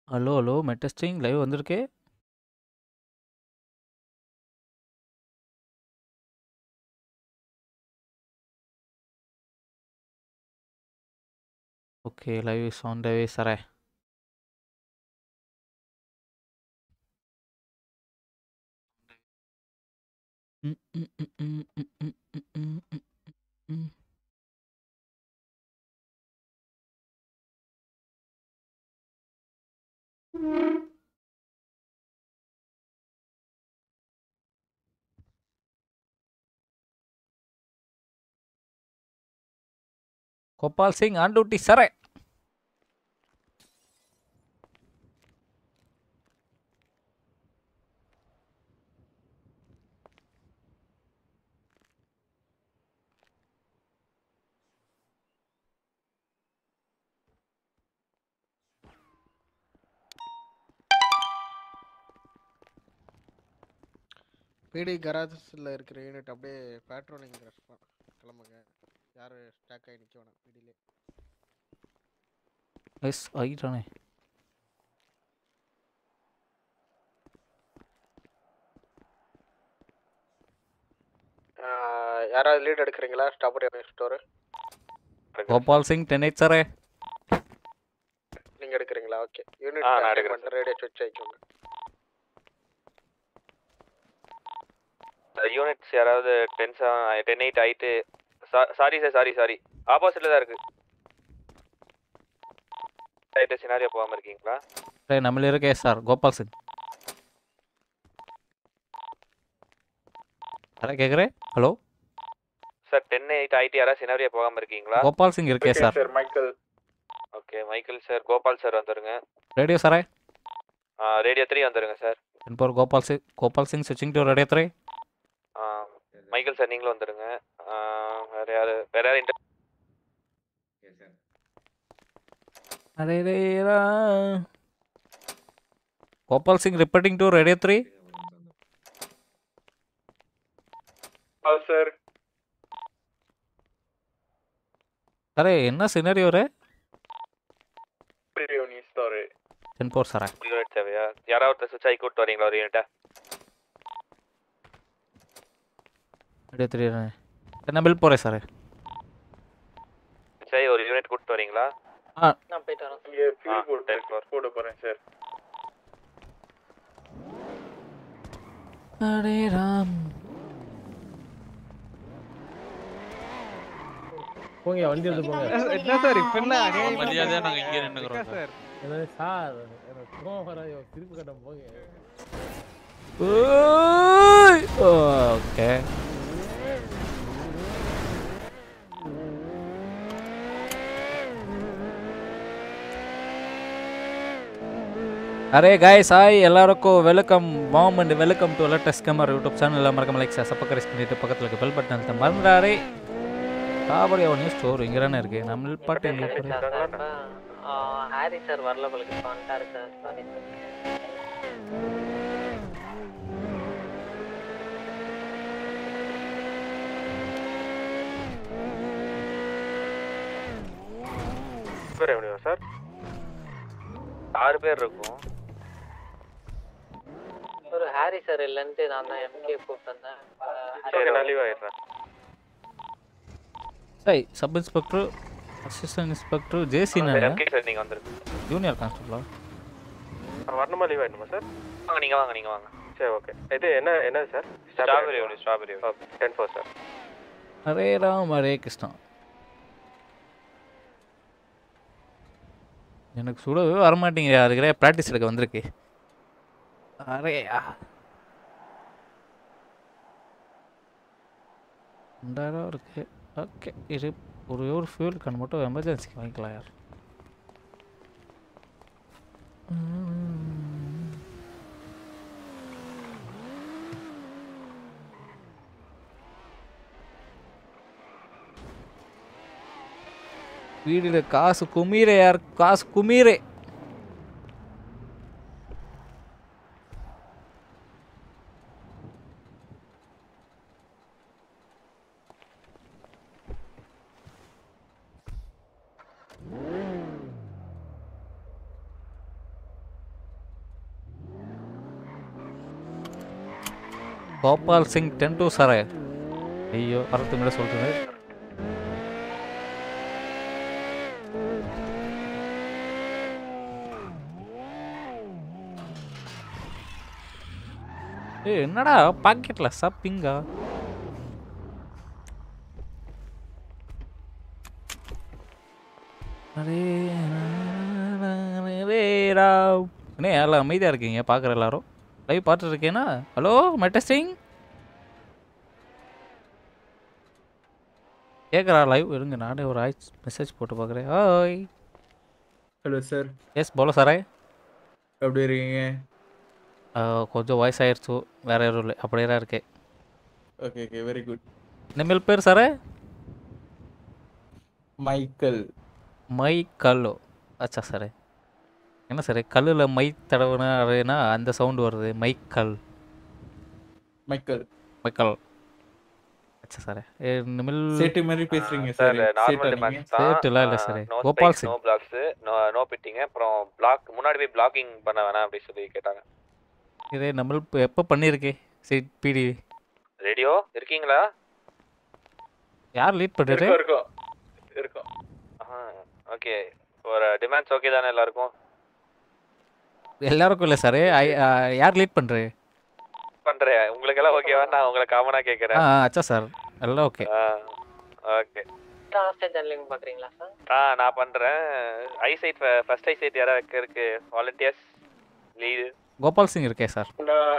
Hello hello மெட்டஸ்டிங் live வந்திருக்கு. Okay live is on the way சரே. கோபால் சிங் ஆன் டியூட்டி சரே. பிடி கராஜில் இருக்கிற யூனிட் அப்படியே பேட்ரோலிங் கிளம்புங்க. யார் ஸ்டாக் ஆகி நிற்க வேணாம் பிடியிலே. எஸ் ஆகிட்டானே. யாராவது லீட் எடுக்கிறீங்களா? ஸ்டாபரி ஸ்டோரு கோபால் சிங் 10-8 சரே. நீங்கள் எடுக்கிறீங்களா? ஓகே யூனிட் ரேடியோ சுவிட்ச் ஆகிக்கோங்க. யூனிட்ஸ் யாராவது 10-8 ஆயிட்டு சாரி சார் ஆப்போசிட்ல தான் இருக்கு. சினாரியோ போகாம இருக்கீங்களா? நம்மள இருக்கே சார் கோபால் சிங் சரே கேட்குறேன். ஹலோ சார் 10-8 ஆயிட்டு யாராவது சினாரியோ போகாம இருக்கீங்களா? கோபால் சிங் இருக்கே sir. Michael. Okay Michael sir, Gopal sir வந்துருங்க. ரேடியோ சரே. ரேடியோ 3 வந்துருங்க சார். இன்போர் கோபால் சிங் ஸ்விட்சிங் டு ரேடியோ 3. மைக்கேல் சார் நீங்களும் வந்துருங்க. வேற யாரு Gopal Singh reporting to radio 3. Sir சரே என்ன சினாரியோ ரே? 10-4 சரே. யூனிட் தேவையா? யாராவது சுவிட்ச் ஆகி கூப்பிட்டு வரீங்களா ஒரு யூனிட்டா? ரேடியோ 3 என்ன பில் போகிறேன் சார். சரி ஒரு யூனிட் கூப்பிட்டு வரீங்களா? நான் போயிட்டு வரேன். கூட போகிறேன் சார். அரே ராம் போங்க வண்டி எடுத்து போங்க. என்ன சார் இப்பெல்லாம் மரியாதையா நாங்க இங்கே நின்னுக்கிறோம் சார். சார் எனக்கு கோவம் வராது, திருப்பி கட்டம் போங்க. ஓகே அரே गाइस हाय எல்லாருக்கும் welcome warm and welcome to latest camera YouTube channel. மறக்காம லைக் சப்ஸ்கிரைப் பண்ணிட்டு பக்கத்துல இருக்க பெல் பட்டன் அழுத்த மறந்துடாதே. காபடி அவன் ஸ்டோர் இங்க தானே இருக்கு. நம்ம பாட்டு எங்க இருக்கு? ஹாரி சார் வரல உங்களுக்கு வந்துட்டாரு சார். Sorry sir. சார் 6 பேர் இருக்கும். ஒரு ஹாரி சார் இல்லன்ட்டு நான் தான் எம்கே கூப்பிட்டு வந்தேன். சரி நான் லீவ் ஆயிடுறேன். சரி sub inspector assistant inspector JC நான் எம்கே சார் நீங்க வந்துருங்க. ஜூனியர் கான்ஸ்டபிளா வரணுமா லீவ் ஆயிடுமா சார்? வாங்க நீங்க வாங்க. சரி ஓகே. இது என்ன சார்? Strawberry okay 10-4 sir. அரே ராம் அரே கிருஷ்ணா. எனக்கு சுடவே வரமாட்டேங்க. அதுக்கிற ப்ராக்டிஸ் எடுக்க வந்திருக்கு. அரேயா ரெண்டாயிரம் இருக்கு. ஓகே இது ஒரு ஃபியூல் கன் மட்டும் எமர்ஜென்சிக்கு வாங்கிக்கலாம் யார். வீடில் காசு குமீரே யார் காசு குமீரே. Gopal Singh 10 to sir. ஐயோ வரதுக்கு முன்னாடி சொல்கிறேன். என்னடா பாக்கெட்டில் சாப்பிங்கா? அண்ணே எல்லாம் அமைதியாக இருக்கீங்க பார்க்குற எல்லாரும். லைவ் பார்த்துட்டு இருக்கேன்னா ஹலோ மெட்டஸ்டிங் கேட்குறா லைவ் இருங்க. நானே ஒரு மெசேஜ் போட்டு பார்க்குறேன். Hi hello sir. எஸ் போல சாரே. எப்படி இருக்கீங்க? கொஞ்சம் வாய்ஸ் ஆயிடுச்சு. வேற யாரும் இல்லை அப்படியே தான் இருக்கேன். Okay okay very good. நிமில் பேர் சாரே? மைக்கேல். மைக்கல்லோ. அச்சா சார். என்ன சார் கல்லில் மை தடவுனா அந்த சவுண்டு வருது. Michael Michael. மைக்கல். அச்சா சார். நிமில் சேட்டு மாதிரி பேசுறீங்க சார் சார். நார்மல் டிமாண்ட்ஸ் தான். சேட்டுலாம் இல்லை sir. No Gopal spike Singh. No blocks no பிட்டிங். அப்புறம் பிளாக் முன்னாடி போய் பிளாக்கிங் பண்ண வேணாம் அப்படி சொல்லி கேட்டாங்க. இதே நம்மள் எப்போ பண்ணியிருக்கே சரி பிடி ரேடியோ இருக்கீங்களா? யார் லீட் பண்ணுறது? இருக்கோம் இருக்கோம். ஓகே ஒரு டிமாண்ட்ஸ் ஓகே தானே எல்லாருக்கும்? எல்லாருக்கும் இல்லை சார். யார் லீட் பண்ணுறது? பண்ணுறேன் உங்களுக்கெல்லாம் ஓகேவா? நான் உங்களை காமனாக கேட்குறேன். அச்சா சார் எல்லாம் ஓகே. ஓகே ஹாஸ்டேஜ் ஹேண்ட்லிங் பார்க்குறீங்களா சார்? நான் பண்ணுறேன். ஐசைட் ஃபர்ஸ்ட் ஐசைட் யாராவது வைக்கிறதுக்கு வாலண்டியர்ஸ் லீடு? கோபால் சிங் இருக்கே சார்.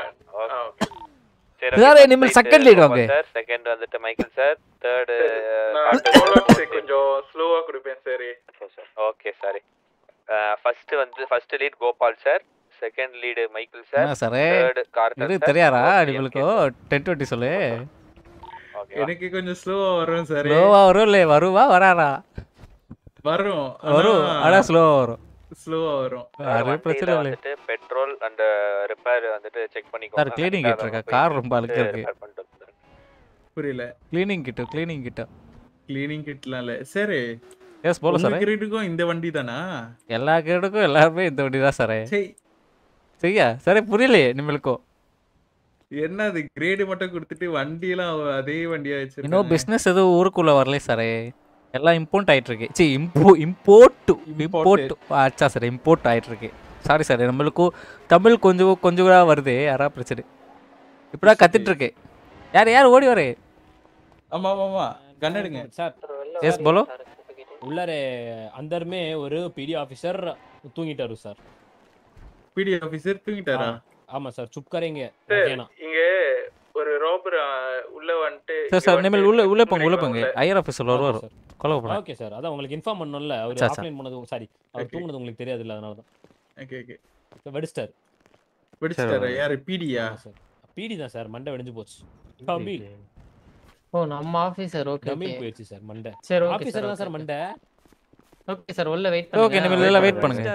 சார் நிமில் செகண்ட் லீட் வாங்க சார். செகண்ட் வந்துட்டு மைக்கேல் சார். தேர்டு கொஞ்சம் ஸ்லோவா கொடுப்பேன் sir. Okay sorry. First lead Gopal sir. Second lead Michael sir. Sir third Karthik இது தெரியாரா உங்களுக்கு? 10-20 சொல்லு. எனக்கு கொஞ்சம் ஸ்லோவா வரும் சார். ஸ்லோவா வரும் இல்லை வருவா வராரா? வரும் ஆனால் ஸ்லோவா வரும். ஸ்லோவா வரும். அது பிரச்சனை இல்லை. பெட்ரோல் அண்ட் ரிப்பேர் வந்துட்டு செக் பண்ணிக்கோங்க. சார் க்ளீனிங் கிட்ட இருக்கா? கார் ரொம்ப அழுக்கு இருக்கு. புரியல. க்ளீனிங் கிட்ட கிளீனிங் கிட்லாம் இல்ல சார். எஸ் போல சார். கிரேடுக்கும் இந்த வண்டி தானா? எல்லா கிரேடுக்கும் எல்லாருமே இந்த வண்டி தான் சார். சரி சரியா சார்? புரியலையே நிமிலுக்கும். என்ன அது கிரேடு மட்டும் கொடுத்துட்டு வண்டியெல்லாம் அதே வண்டியா வச்சிருக்காங்க. இன்னும் பிஸ்னஸ் எதுவும் ஊருக்குள்ள வரல சார். எல்லாம் இம்போர்ட் ஆயிட்டு இருக்கு. சரி இம்போர்ட் ஆச்சா சார். இம்போர்ட் ஆயிட்டு இருக்கு. சாரி சார் நம்மளுக்கும் தமிழ் கொஞ்சம் கூட வருது. யாரா பிரச்சனை இப்படிதான் கத்துட்டு இருக்கு. யார் ஓடி வரே? ஆமா ஆமா கண்ணெடுங்க சார். S polo. உள்ளார अंदर में ஒரு பிடி ஆபீசர் தூங்கிட்டாரு சார். பிடி ஆபீசர் தூங்கிட்டாரா? ஆமா சார். சுப் கरेंगे. இங்க ஒரு ரோபர் உள்ள வந்துட்டு சார் நிமில் உள்ள போங்க. ஐஆர் ஆபீசர் வருவார். Okay sir. அதான் உங்களுக்கு இன்ஃபார்ம் பண்ணனும்ல. அவர் ஆஃப்லைன் பண்ணது சாரி அவர் தூங்குனது உங்களுக்கு தெரியாது இல்ல அதனால தான். Okay okay. வெடிஸ்டர் யார் பிடியா? சார் பிடி தான் சார். மண்டை வெடிஞ்சு போச்சு. கம்பில் ஓ நம்ம ஆபீசர். ஓகே கம்பில் போயிடுச்சு சார் மண்டை. சரி ஓகே ஆபீசர் தான் சார் மண்டை. ஓகே சார் உள்ள வெயிட் பண்ணுங்க. ஓகே நிமில் எல்லாம் வெயிட் பண்ணுங்க.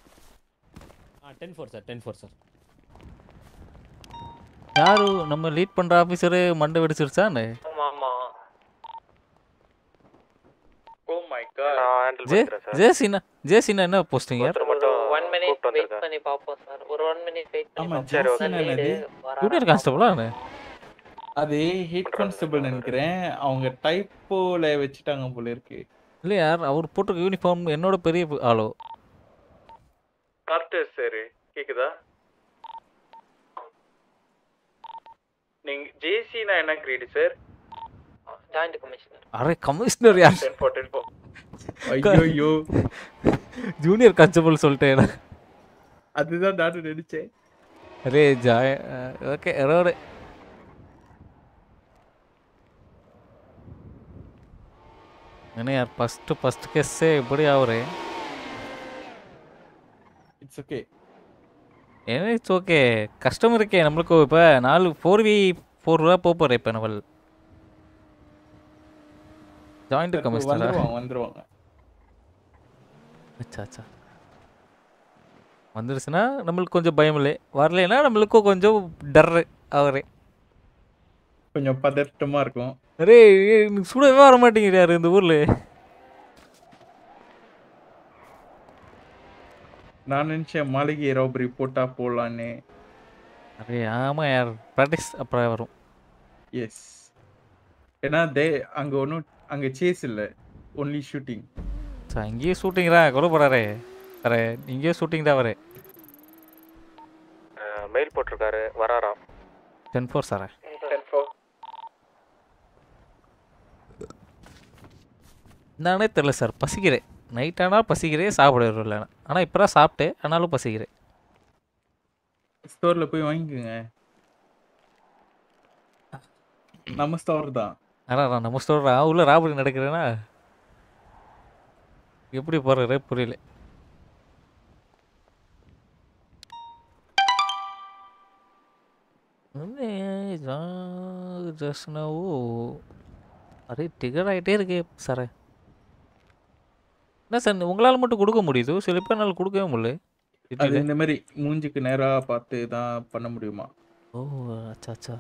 10-4 சார். 10-4 சார். யாரு நம்ம லீட் பண்ற ஆபீசர் மண்டை வெடிச்சிருச்சானே? ஆமா ஓ மை காட். நான் ஹேண்டில் பண்றேன் சார். ஜேசினா என்ன போஸ்டிங் யார்? 1 மினிட் வெயிட் பண்ணி பாப்போம் சார். ஒரு 1 மினிட் வெயிட் பண்ணி ஆமா பாப்போம். சரி ஓகே. ஜூனியர் கான்ஸ்டபிளா? அது ஹெட் கான்ஸ்டபிள் நினைக்கிறேன். அவங்க டைப்போல வச்சிட்டாங்க போல இருக்கு. இல்ல யார் அவர் போட்டுக்க யூனிஃபார்ம் என்னோட பெரிய ஆளோ. கார்ட்டர் சார் கேக்குதா? நீங்க ஜேசினா என்ன கிரேட் சார்? Joint commissioner. அரே கமிஷனர் யார்? 10-4. ஐயோ ஜூனியர் கான்ஸ்டபிள் சொல்லிட்டேன். அதுதான் நான் நினைச்சேன். அரே ஓகே ரோடு என்ன யார் ஃபர்ஸ்ட் கேஸே இப்படி ஆகுறே? It's okay. It's okay. கஷ்டம் இருக்கே நம்மளுக்கு. இப்போ 4v4 போகிறேன். இப்போ நம்ம ஜாயிண்ட் கமிஷனர் வந்துருவாங்க. அச்சா வந்துருச்சுன்னா நம்மளுக்கு கொஞ்சம் பயம் இல்லை. வரலைன்னா நம்மளுக்கும் கொஞ்சம் டர்ரு அவரே. கொஞ்சம் பதட்டமா இருக்கும். அரே சுடவே வர மாட்டேங்கிறாரு இந்த ஊர்ல. நான் நினைச்சேன் மாளிகை ராபரி போட்டா போலான்னு. அரே ஆமா யார் ப்ராக்டிஸ் அப்புறம் வரும். எஸ். ஏன்னா அங்க ஒன்றும் அங்க சேஸ் இல்லை, ஒன்லி ஷூட்டிங். சார் இங்கேயும் ஷூட்டிங் தான் கொலை போகிறாரே சார், இங்கேயும் ஷூட்டிங் தான் அவரு. மெயில் போட்டிருக்காரு வராராம். 10-4 சார். 10-4. நானே தெரில சார், பசிக்கிறேன். நைட் ஆனால் பசிக்கிறேன், சாப்பிட வரல. ஆனால் இப்போ தான் சாப்பிட்டேன், ஆனாலும் பசிக்கிறேன். ஸ்டோர்ல போய் வாங்கிக்கோங்க. நம்ம ஸ்டோர் தான். ஆனால் நம்ம ஸ்டோர் உள்ள ராபரி நடக்கிறேன்னா எப்படி போடுறே புரியல. அரே டிகர் ஆகிட்டே இருக்கே சார். என்ன சார் உங்களால் மட்டும் கொடுக்க முடியுது, சில பேர் என்னால் கொடுக்கவே முடியல. அது இந்த மாதிரி மூஞ்சிக்கு நேரா பார்த்து தான் பண்ண முடியுமா? ஓ அச்சா அச்சா.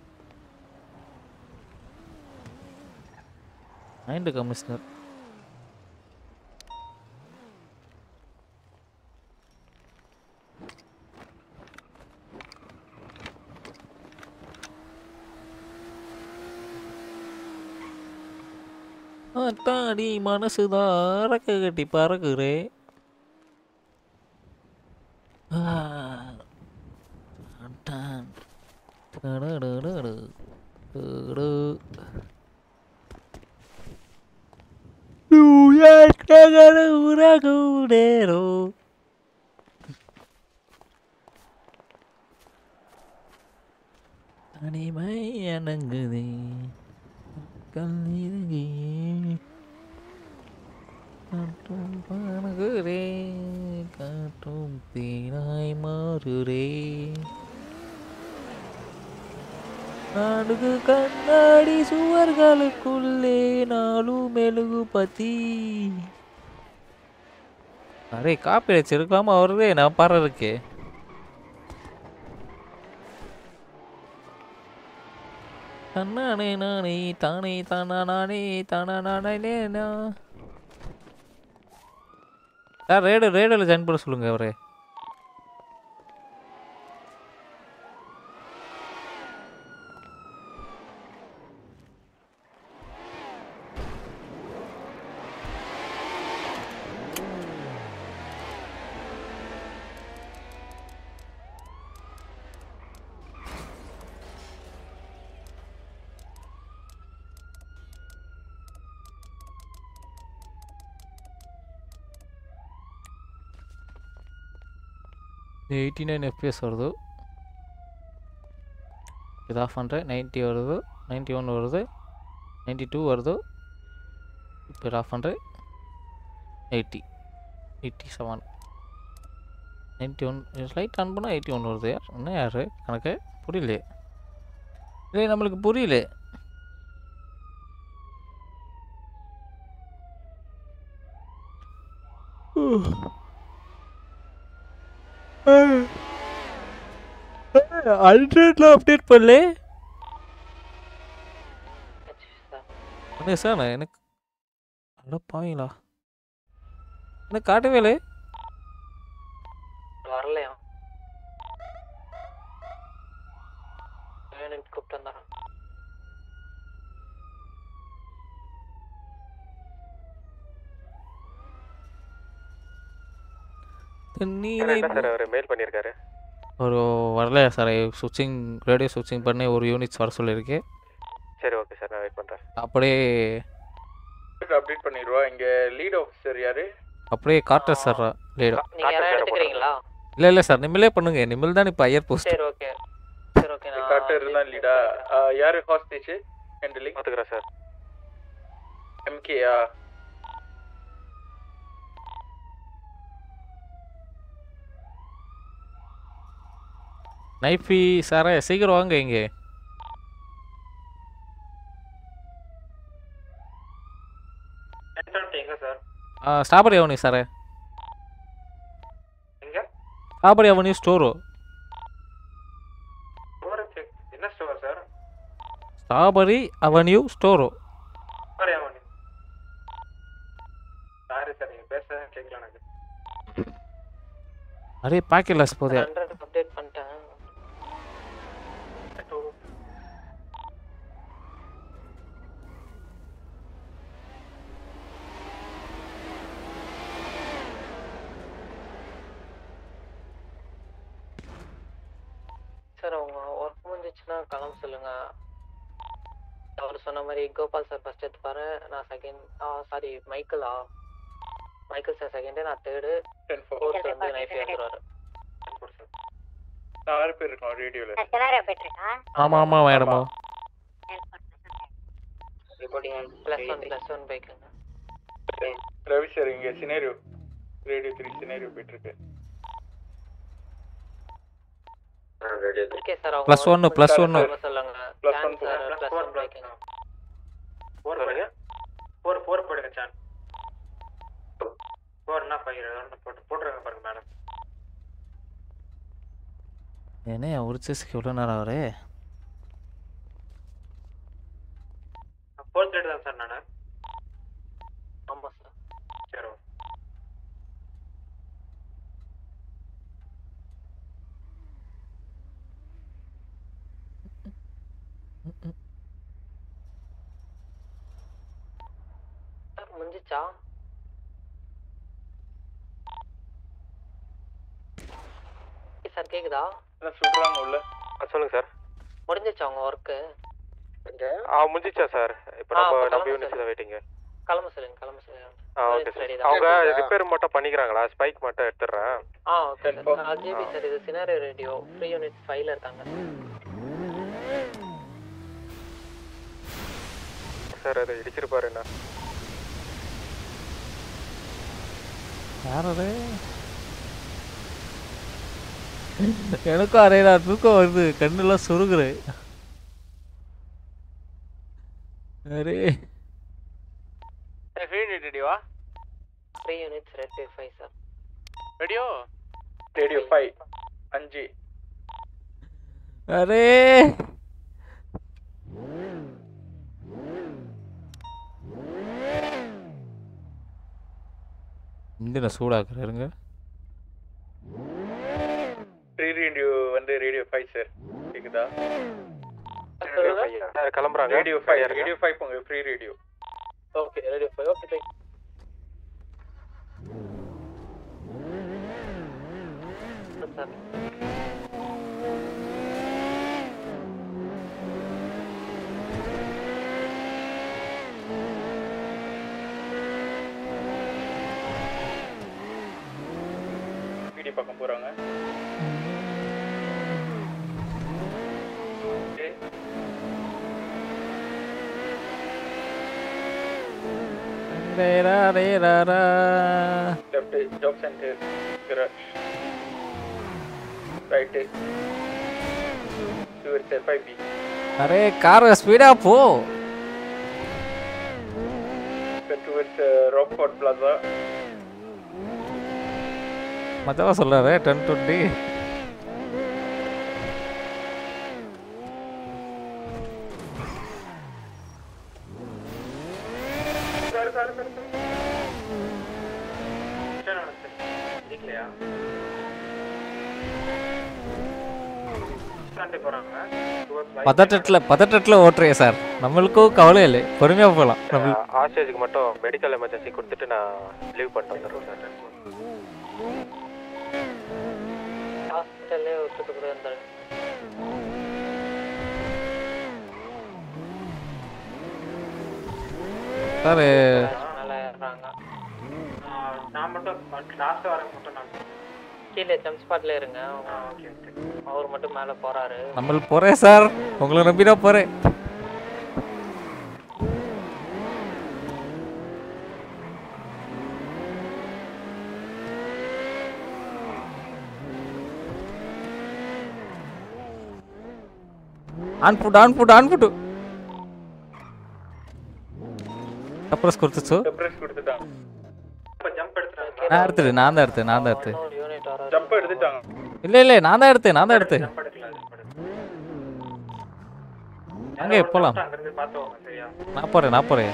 மைண்ட் கமிஷனர் தாடி மனசுதான் அரக்க கட்டி பறக்குறே. உரகுடேரோ தனிமை அணங்குதே கல்லிறங்கி காட்டும் பணகுரே காட்டும் தீனாய் மாறுரே நாடுகு கண்ணாடி சுவர்களுக்குள்ளே நாளும் மெழுகு பத்தி. அரே காப்பி வச்சிருக்கலாமா அவருதே நான் பாடுறதுக்கு. தன்னானே நானே தானே தானா நானே தானா நானே சார். ரேடியோவில் ஜாயின் பண்ண சொல்லுங்க அவரே. இது 89 FPS வருது. இது ஆஃப் பண்ணுறேன். 90 வருது, 91 வருது, 92 வருது. இப்போ இது ஆஃப் பண்ணுறேன். 80, 87, 91. லைட் ஆன் பண்ணால் 81 வருது. யார் என்ன யார் கணக்கு புரியல. இல்லை நம்மளுக்கு புரியல. அல்ட்ரேட்ல அப்டேட் பண்ணல. சார் நான் எனக்கு அடப்பாவீங்களா எனக்கு காட்டவே இல்லை. வரலையா கூப்பிட்டு வந்தா சார் அவர் மெயில் பண்ணியிருக்காரு. ஒரு வரலையா சார்? சுவிட்சிங் ரேடியோ சுவிட்சிங் பண்ணி ஒரு யூனிட்ஸ் வர சொல்லியிருக்கு. சரி ஓகே சார், நான் வெயிட் பண்ணுறேன். அப்படியே அப்டேட் பண்ணிடுவா. இங்க லீட் ஆஃபீஸர் யாரு? அப்படியே கார்ட்டர் சார் லீடோ. நீங்க யாரா எடுத்துக்கிறீங்களா? இல்லை சார் நிம்மலே பண்ணுங்க. நிம்மல் தான் இப்போ ஐயர் போஸ்ட். சரி ஓகே சரி ஓகே. நான் கார்ட்டர் தான் லீடா. யாரு ஹாஸ்டேஜ் ஹேண்டிலிங்? பார்த்துக்கிறேன் சார். எம்கேயா? நைஃபி சாரே சீக்கிரம் வாங்க இங்கே. எங்க சார்? ஸ்ட்ராபெரி அவனி சாரே. எங்க? Strawberry avenue store. என்ன store sir? Strawberry avenue store. Sorry sir, நீங்க பேச கேட்கல எனக்கு. அரே பாக்கெட்லஸ் போதே. 100 அப்டேட் பண்ணிட்டேன். சார் அவங்க ஒர்க் முடிஞ்சிச்சுன்னா கிளம்ப சொல்லுங்க. அவர் சொன்ன மாதிரி கோபால் சார் ஃபர்ஸ்ட் எடுத்துப்பாரு, நான் second. Sorry Michael sir second, நான் தேர்டு, ஃபோர்த் வந்து நைஃப் வந்துருவாரு. 4 பேர் இருக்கோம் ரேடியோல. ஆமா ஆமா மேடமா. +1 பைக்குங்க. ரவி சார் இங்க சினாரியோ ரேடியோ 3 சினாரியோ போயிட்டு இருக்கு. ஓகே சார் அவங்க +1 சொல்லுங்க. +1 சார் +1 பைக்குங்க. 4 பாருங்க. 4 போடுங்க சான். 4னா 5 போட்டுருங்க பாருங்க மேடம். என்ன ஒரு சேஸ்க்கு எவ்வளவு நேரம் ஆகுது? 4th ரேட் தான் சார் நானு. ஆமா சார். சரி. சார் முடிஞ்சிச்சா? சார் கேக்குதா? சொல்றாங்க உள்ள. சொல்லுங்க சார். முடிஞ்சிச்சா உங்க ஒர்க்? முடிஞ்சிச்சா சார்? இப்போ நம்ம யூனிட்ல வெயிட்டிங். கிளம்ப சொல்லுங்க. Okay sir. அவங்க ரிப்பேர் மட்டும் பண்ணிக்கறாங்களா? ஸ்பைக் மட்டும் எடுத்துறேன். Okay sir. ஜிபி சார் இது சினாரியோ ரேடியோ ஃப்ரீ யூனிட் 5ல இருக்காங்க. சார் அதை இடிச்சிருப்பாரு என்ன? யாரே? எனக்கும் அரையா தூக்கம் வருது, கண்ணெல்லாம் சுருகுது. அரே ஃப்ரீ யூனிட் ரேடியோவா? Free units radio 5 sir. Radio 5 5. அரே இந்தின சூடாக்குறாருங்க. ஃப்ரீ ரேடியோ வந்து ரேடியோ 5 சார். கேக்குதா? சார் கிளம்புறாங்க. ரேடியோ 5 போங்க free radio. Okay radio 5 okay thank sir. PD பக்கம் போறாங்க. Left job center garage. Right towards 5B. அரே கார் ஸ்பீடா போ. Towards Rockford plaza. மத்தவா சொல்றாரு 1020. பதட்டத்துல ஓட்டுறே சார். நம்மளுக்கும் கவலை இல்லை, பொறுமையா போகலாம். ஆஸ்டேஜுக்கு மட்டும் மெடிக்கல் எமர்ஜென்சி கொடுத்துட்டு நான் லீவ் பண்ணிட்டு வந்துடுறேன் சார். ஹாஸ்பிட்டல்லே விட்டுட்டு கூட இருந்தாரு. சார் மேலே ஏறுறாங்க. நான் மட்டும் லாஸ்ட் வரேன் மட்டும் நான் கீழே ஜம்ப் ஸ்பாட்ல இருங்க. அவர் மட்டும் மேலே போறாரு. நம்மளுக்கு போறேன் சார், உங்களை நம்பிதான் போறேன். ಆನ್ ಫುಡ್ ಸಪ್ರೆಸ್ ಕೊಡ್ತಿತ್ತು. ಸಪ್ರೆಸ್ கொடுத்துட்டாங்க. இப்ப ஜம்ப் எடுத்துறாங்க. நான் தான் எடுத்தேன். ஜம்ப் எடுத்துட்டாங்க. இல்ல நான் தான் எடுத்தேன். ஜம்ப் எடுக்கல. அங்கே போலாம். அங்க இருந்து பாத்துவோம் சரியா? நான் போறேன்.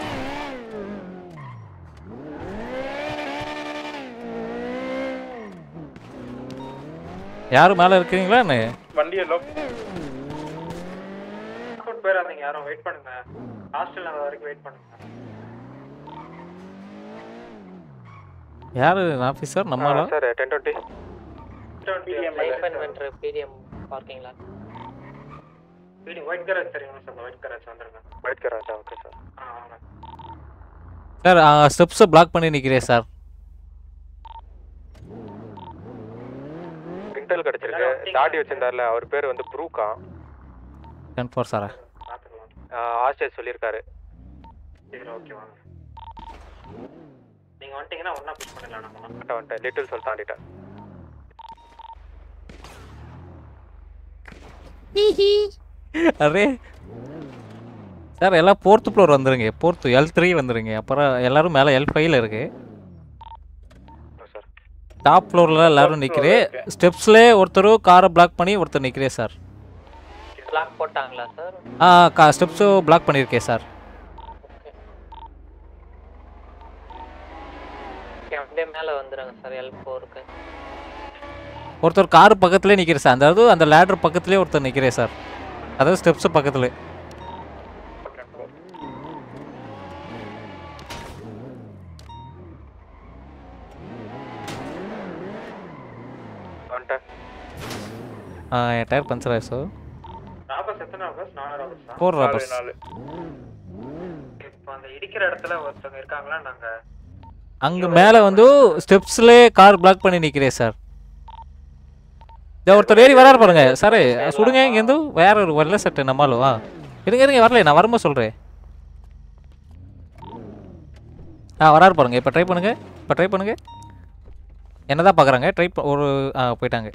யாரும் மேல இருக்கீங்களா? என்ன வண்டியை லாக் போயிடாதீங்க, யாரும் வெயிட் பண்ணுங்க. ஹாஸ்டல் வரைக்கும் வெயிட் பண்ணுங்க. யாரு ஆபீசர்? நம்மளா சார் 1020 லைஃப் இன்வென்டர் பிடிஎம் பார்க்கிங் லாட். ஒயிட் கராஜ் தெரியுமா சார்? ஒயிட் கராஜ் வந்துருங்க. ஒயிட் கராஜா? Okay sir. வாங்க சார். ஸ்டெப்ஸை பிளாக் பண்ணி நிற்கிறேன் சார். இன்டெல் கிடைச்சிருக்கு. தாடி வச்சிருந்தார்ல அவர் பேர் வந்து ப்ரூக்கா. 10-4 சார். ஆஸ்டேஜ் சொல்லியிருக்காரு. சரி ஓகே வாங்க. நீங்கள் வந்துட்டீங்கன்னா ஒன்றா புஷ் பண்ணிடலாம். நம்ம வந்துட்டேன். லிட்டில் சொல் தாண்டிட்டேன். அரே சார் எல்லாம் 4th ஃப்ளோர் வந்துருங்க. 4th L3 வந்துருங்க. அப்புறம் எல்லாரும் மேலே L5ல இருக்கு. டாப் ஃப்ளோரில் எல்லாரும் நிற்கிறேன். ஸ்டெப்ஸ்லேயே ஒருத்தர் காரை பிளாக் பண்ணி ஒருத்தர் நிற்கிறேன் சார். பிளாக் போட்டாங்களா சார்? ஸ்டெப்ஸோ பிளாக் பண்ணியிருக்கேன் சார். அப்படியே மேலே வந்துடுங்க சார். L4க்கு ஒருத்தர் கார் பக்கத்துலேயே நிற்கிறேன் சார். அதாவது அந்த லேடர் பக்கத்துலேயே ஒருத்தர் நிற்கிறேன் சார். அதாவது ஸ்டெப்ஸு பக்கத்தில். என் டயர் பஞ்சர் ஆயிடுச்சு. 4 ராபர்ஸ். இப்போ அந்த இடிக்கிற இடத்துல ஒருத்தவங்க இருக்காங்களா? நாங்கள் அங்கே மேலே வந்து ஸ்டெப்ஸ்லேயே கார் பிளாக் பண்ணி நிற்கிறேன் சார். ஒருத்தர் ஏறி வராரு பாருங்க சார். சுடுங்க இங்கேருந்து வேற ஒரு வெள்ளை சட்டை நம்மளும். இருங்க வரல, நான் வரும்போது சொல்கிறேன். வராரு பாருங்க. இப்போ ட்ரை பண்ணுங்க. என்னதான் பார்க்குறாங்க? ஒரு போயிட்டாங்க.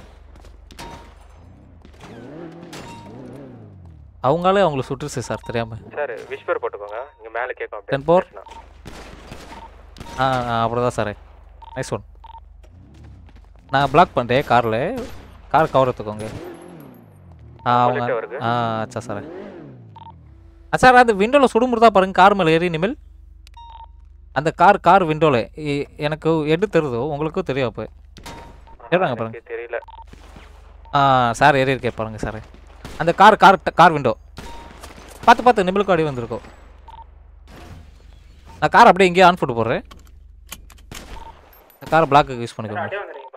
அவங்களுக்கு சுட்டுருச்சு சார் தெரியாமல். சார் விஸ்பர் போட்டுக்கோங்க. இங்கே மேலே கேட்கும். 10-4. அப்படிதான் சார். Nice one. நான் பிளாக் பண்ணுறேன் காரில். கார் கவர் எடுத்துக்கோங்க. அவங்க அச்சா சார். சார் அது விண்டோவில் சுடுமுறை தான் பாருங்க. கார் மேலே ஏறி இனிமேல் அந்த கார் விண்டோவில் எனக்கு எடு தெரியுதோ உங்களுக்கும் தெரியும். அப்போ ஏறாங்க பாருங்க. தெரியல சார் ஏறி இருக்கே பாருங்க சார். அந்த கார் விண்டோ பார்த்து நிமிலுக்கு அடி வந்திருக்கோம். நான் கார் அப்படியே இங்கேயே ஆன் போட்டு போடுறேன். காரை பிளாக்கு யூஸ் பண்ணிக்கோங்க.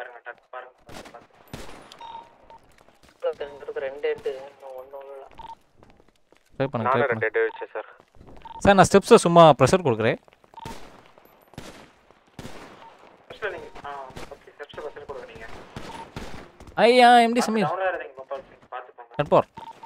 ட்ரை பண்ணுங்க. சார் நான் ஸ்டெப்ஸை சும்மா ப்ரெஷர் கொடுக்குறேன். ஐயா எம்டி சமீர் 10-4.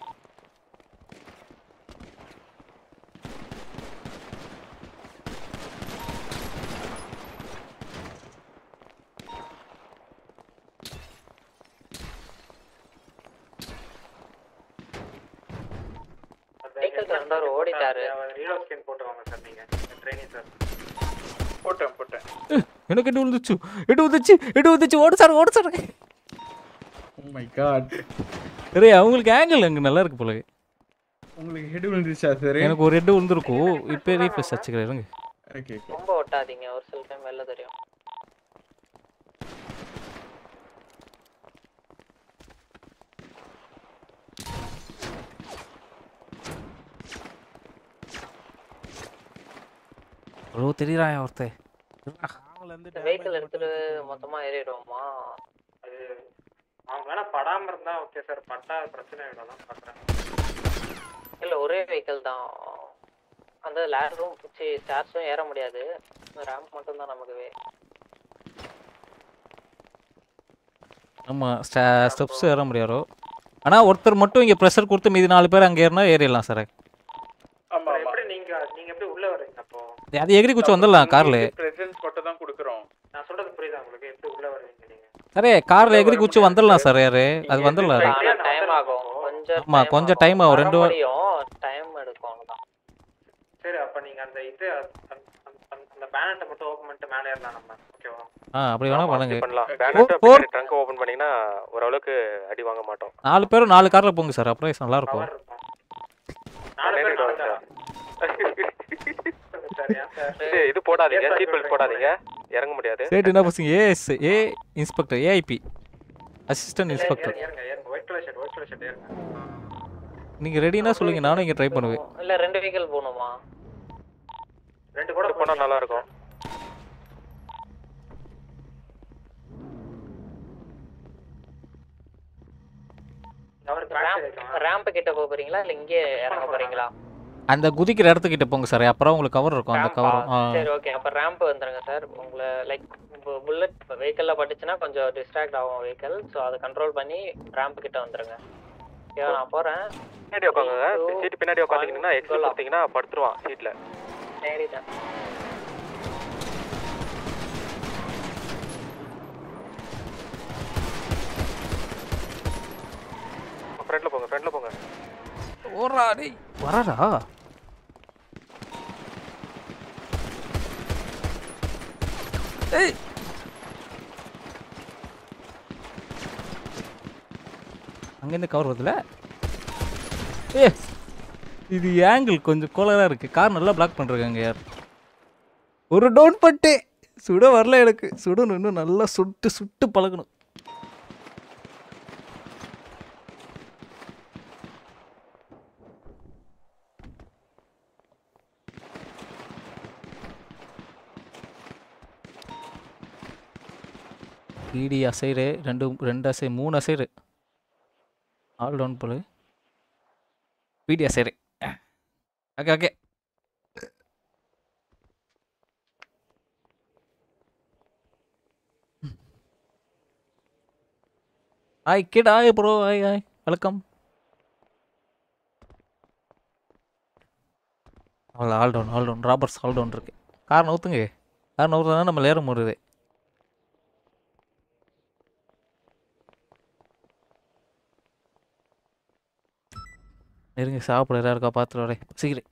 ஓடிட்டாரு. போட்டேன். எனக்கு எட்டு விழுந்துச்சு. ஓடு சார். Oh my god. அரே அவங்களுக்கு ஆங்கிள் அங்கே நல்லா இருக்கு போல. உங்களுக்கு ஹெட் விழுந்துச்சா சார்? எனக்கு ஒரு ஹெட் விழுந்திருக்கும். இப்போ ரீஃப்ரெஷ் அடிச்சுக்கிறேன். இருங்க. ஓகே. ரொம்ப ஓட்டாதீங்க. ஒரு சில டைம் வெளில தெரியும். ப்ரோ தெரியுறாயா ஒருத்தர்? வெஹிக்கிள் எடுத்துட்டு மொத்தமா ஏறிடுவோமா? அது அவங்க வேணா படாம இருந்தா ஓகே சார். பட்டா பிரச்சனை ஆயிடும் பார்க்குறேன். இல்லை ஒரே வெஹிக்கிள் தான். அந்த லேடரும் ஸ்டார்ஸும் ஏற முடியாது. ரேம்ப் மட்டும்தான் நமக்கு. ஆமாம் ஸ்டெப்ஸ் ஏற முடியாதோ. ஆனால் ஒருத்தர் மட்டும் இங்கே ப்ரெஷர் கொடுத்து மீதி 4 பேர் அங்கே ஏறினா ஏறிடலாம் சார். எப்படி நீங்க எப்படி உள்ள வரீங்க? அப்போ அது எகிரி குச்சி வந்துடலாம் காரில். பிரசன்ஸ் மட்டும் தான் கொடுக்குறோம். நான் சொல்றது புரியுதா உங்களுக்கு? எப்படி உள்ள வரீங்க நீங்க? சரி காரில் எகிரி குச்சி வந்துடலாம் சார். அது வந்துடலாம். டைம் ஆகும். கொஞ்சம் டைம் ஆகும். 2 டைம் எடுக்கும். சரி அப்ப நீங்க அந்த அந்த பேனட்டை மட்டும் ஓபன் பண்ணிட்டு மேலே ஏறலாம் நம்ம. ஓகேவா? அப்படி வேணா பண்ணுங்க. பேனட் ட்ரங்க் ஓபன் பண்ணீங்கன்னா ஓரளவுக்கு அடி வாங்க மாட்டோம். 4 பேரும் 4 காரில் போங்க சார். அப்புறம் நல்லா இருக்கும். 4 பேர் இது போடாதீங்க. சீட் பெல்ட் போடாதீங்க. இறங்க முடியாது. சரி என்ன பசங்க? A inspector AIP assistant inspector. White colour shirt ஏறுங்க. நீங்க ரெடினா சொல்லுங்க. நானும் இங்க ட்ரை பண்ணுவேன். இல்ல 2 வெஹிக்கிள் போணுமா? 2 கூட போனா நல்லா இருக்கும். ரேம்ப் கிட்ட போறீங்களா இல்ல இங்கே இறங்க போறீங்களா? அந்த குதிக்கிற இடத்துக்கிட்ட போங்க சார், அப்புறம் உங்களுக்கு கவர் இருக்கும். அந்த கவர் சரி ஓகே, அப்ப ரேம்ப் வந்துருங்க சார். உங்களை லைக் புல்லட் வெஹிக்கிள்ல பட்டுச்சுன்னா கொஞ்சம் டிஸ்ட்ராக்ட் ஆகும் வெஹிக்கிள். ஸோ அதை கண்ட்ரோல் பண்ணி ரேம்ப் கிட்ட வந்துருங்க. ஓகே நான் போறேன். பின்னாடி உட்காந்துங்க, சீட்டு பின்னாடி உட்காந்துக்கிட்டீங்கன்னா எக்ஸல் கொடுத்தீங்கன்னா படுத்துருவான் சீட்ல. சரி தான். ஃப்ரண்ட்ல போங்க. ஓடுறா டேய், வரடா. ஏய் அங்கேருந்து கவர் வருதுல. இது ஆங்கிள் கொஞ்சம் கோலராக இருக்குது. கார் நல்லா பிளாக் பண்ணுறாங்க யார். ஒரு டவுன் பட்டு சுட வரல எனக்கு. சுடணும், இன்னும் நல்லா சுட்டு பழகணும். பிடி அசைடு ரெண்டு அசை 3 அசைடு ஆல் டவுன் போல. PD aside. Okay hi kid, hi bro, hi welcome. அவ்வளோ all down robbers all down இருக்கு. கார் நவுத்துங்க. கார் நவுத்துனா நம்ம ஏற முடியுது. நெருங்கி சாப்பிட எதாவது இருக்கா பார்த்துட்டு வரேன் சீக்கிரம்.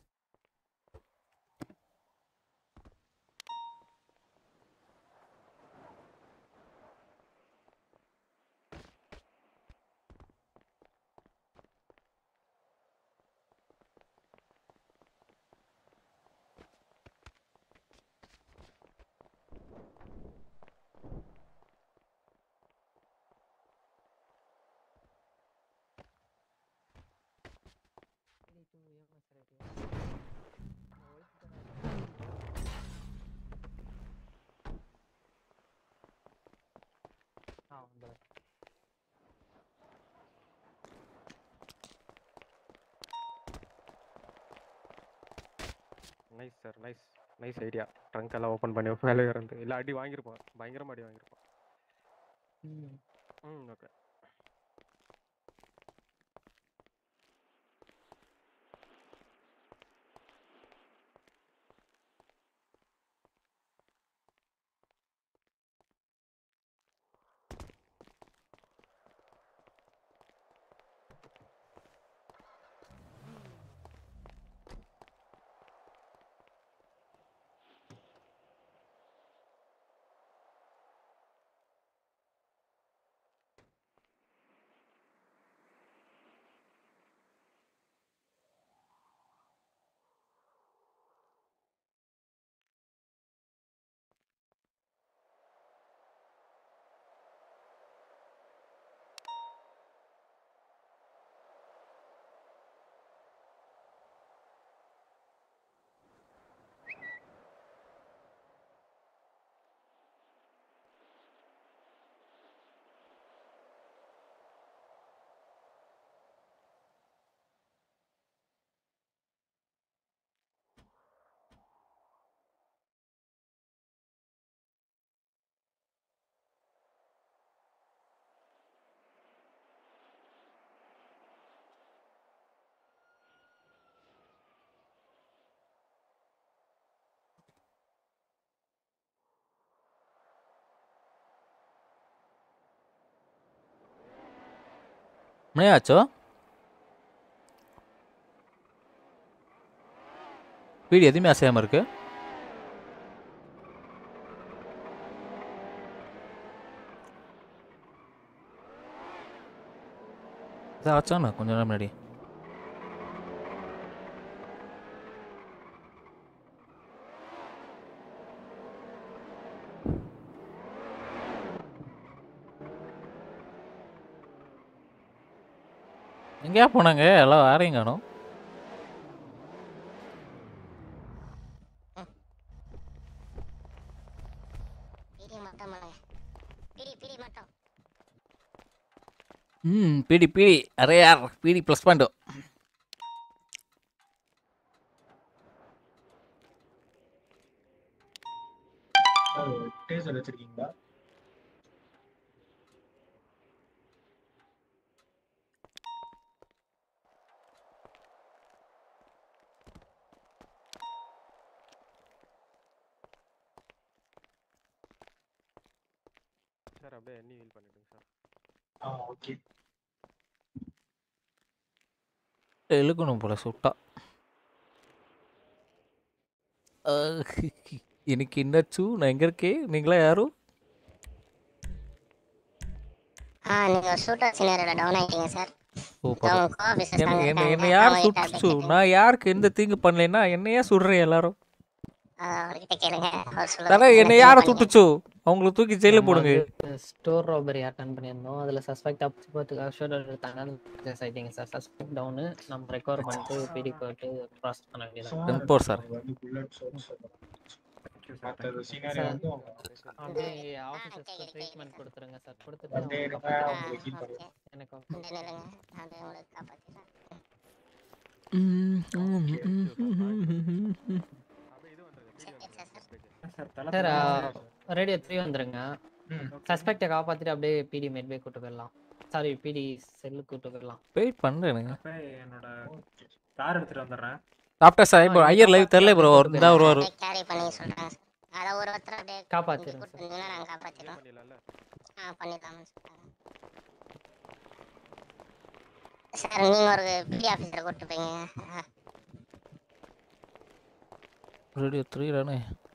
Nice sir, nice idea. Trunk எல்லாம் ஓப்பன் பண்ணி மேலே இருந்து இல்லை அடி வாங்கியிருப்போம், பயங்கரமாக அடி வாங்கியிருப்போம். ஓகே. என்னையாச்சோ? வீடு எதுவுமே அசையாமல் இருக்கு. இதான் ஆச்சாண்ணா கொஞ்ச நேரம் முன்னாடி. எங்கேயா போனாங்க எல்லாம்? யாரையும் காணோம். பீடி பீடி அரே யார் பீடி ப்ளஸ் பாயிண்ட். டேசர் வச்சிருக்கீங்களா? சார் அப்படியே எண்ணி வீல் பண்ணிடுங்க சார். ஓகே. இழுக்கணும் போல சுட்டா. எனக்கு என்னாச்சு? நான் எங்க இருக்கேன்? நீங்களா யாரும்? நீங்க ஷூட்டர் சினாரியோல டவுன் ஆயிட்டீங்க சார். என்ன யார் சுட்டுச்சு? நான் யாருக்கு எந்த தீங்கு பண்ணலைன்னா என்னையா சுடுறேன் எல்லாரும்? அவர்கிட்ட கேளுங்க. என்ன யார சுட்டுச்சு? அவங்கள தூக்கி ஜெயில போடுங்க. ஸ்டோர் ராபரி அட்டெண்ட் பண்ணியிருந்தோம். அதுல சஸ்பெக்ட் அப்சர்வத்துக்காக ஷூட்டர் எடுத்தாங்க. கேஸ் ஆயிட்டீங்க சார். Suspect down. நம்ம ரெக்கவர் பண்ணிட்டு பிடி போட்டு ப்ராசஸ் பண்ண வேண்டியது. டெம்போர் சார். மத்த சினாரியோ வந்து அப்படியே ஆபீசர்ஸ்க்கு ட்ரீட்மென்ட் கொடுத்துருங்க சார். கொடுத்துட்டு எனக்கு சார் ரேடியோ 3 வந்துருங்க. சஸ்பெக்டை காப்பாத்திட்டு அப்படியே பிடி மெட்வே கூட்டு போயிடலாம். சாரி பிடி செல்லு கூட்டு போயிடலாம். வெயிட் பண்றேனுங்க. என்னோட கார் எடுத்துட்டு வந்துறேன். டாக்டர் சார் ஐயர் லைவ் தெரியல ப்ரோ. இருந்தா வருவாரு. கேரி பண்ணி சொல்றேன். அத ஒருத்தர் அப்படியே காப்பாத்திடுங்க சார். நான் காப்பாத்திடுறேன். பண்ணிடலாம் சார். நீங்க ஒரு பிடி ஆபீசரை கூட்டி போங்க. ரேடியோ 3 ரானே.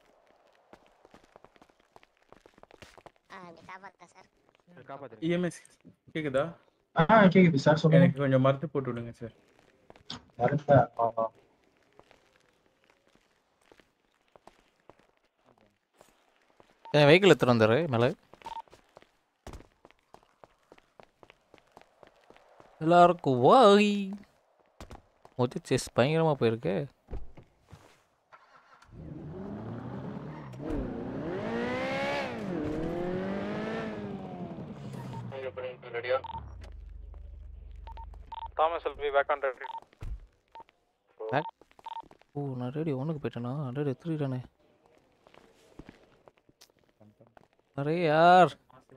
காப்பாத்துறேன் சார். காப்பாத்துறேன். இஎம்எஸ் கேக்குதா? கேக்குது சார். சொல்லுங்க. எனக்கு கொஞ்சம் மருந்து போட்டு விடுங்க சார். மருந்தா? என் வெஹிக்கிள் எடுத்துட்டு வந்துடுறேன் மேலே. எல்லாருக்கும் வாய் மொத்த செஸ் பயங்கரமாக போயிருக்கு. Thomas will be back on ready. Back. ஓ நான் ரேடியோ 1க்கு போயிட்டேனா? ரேடியோ 3 தானே. அரே யார்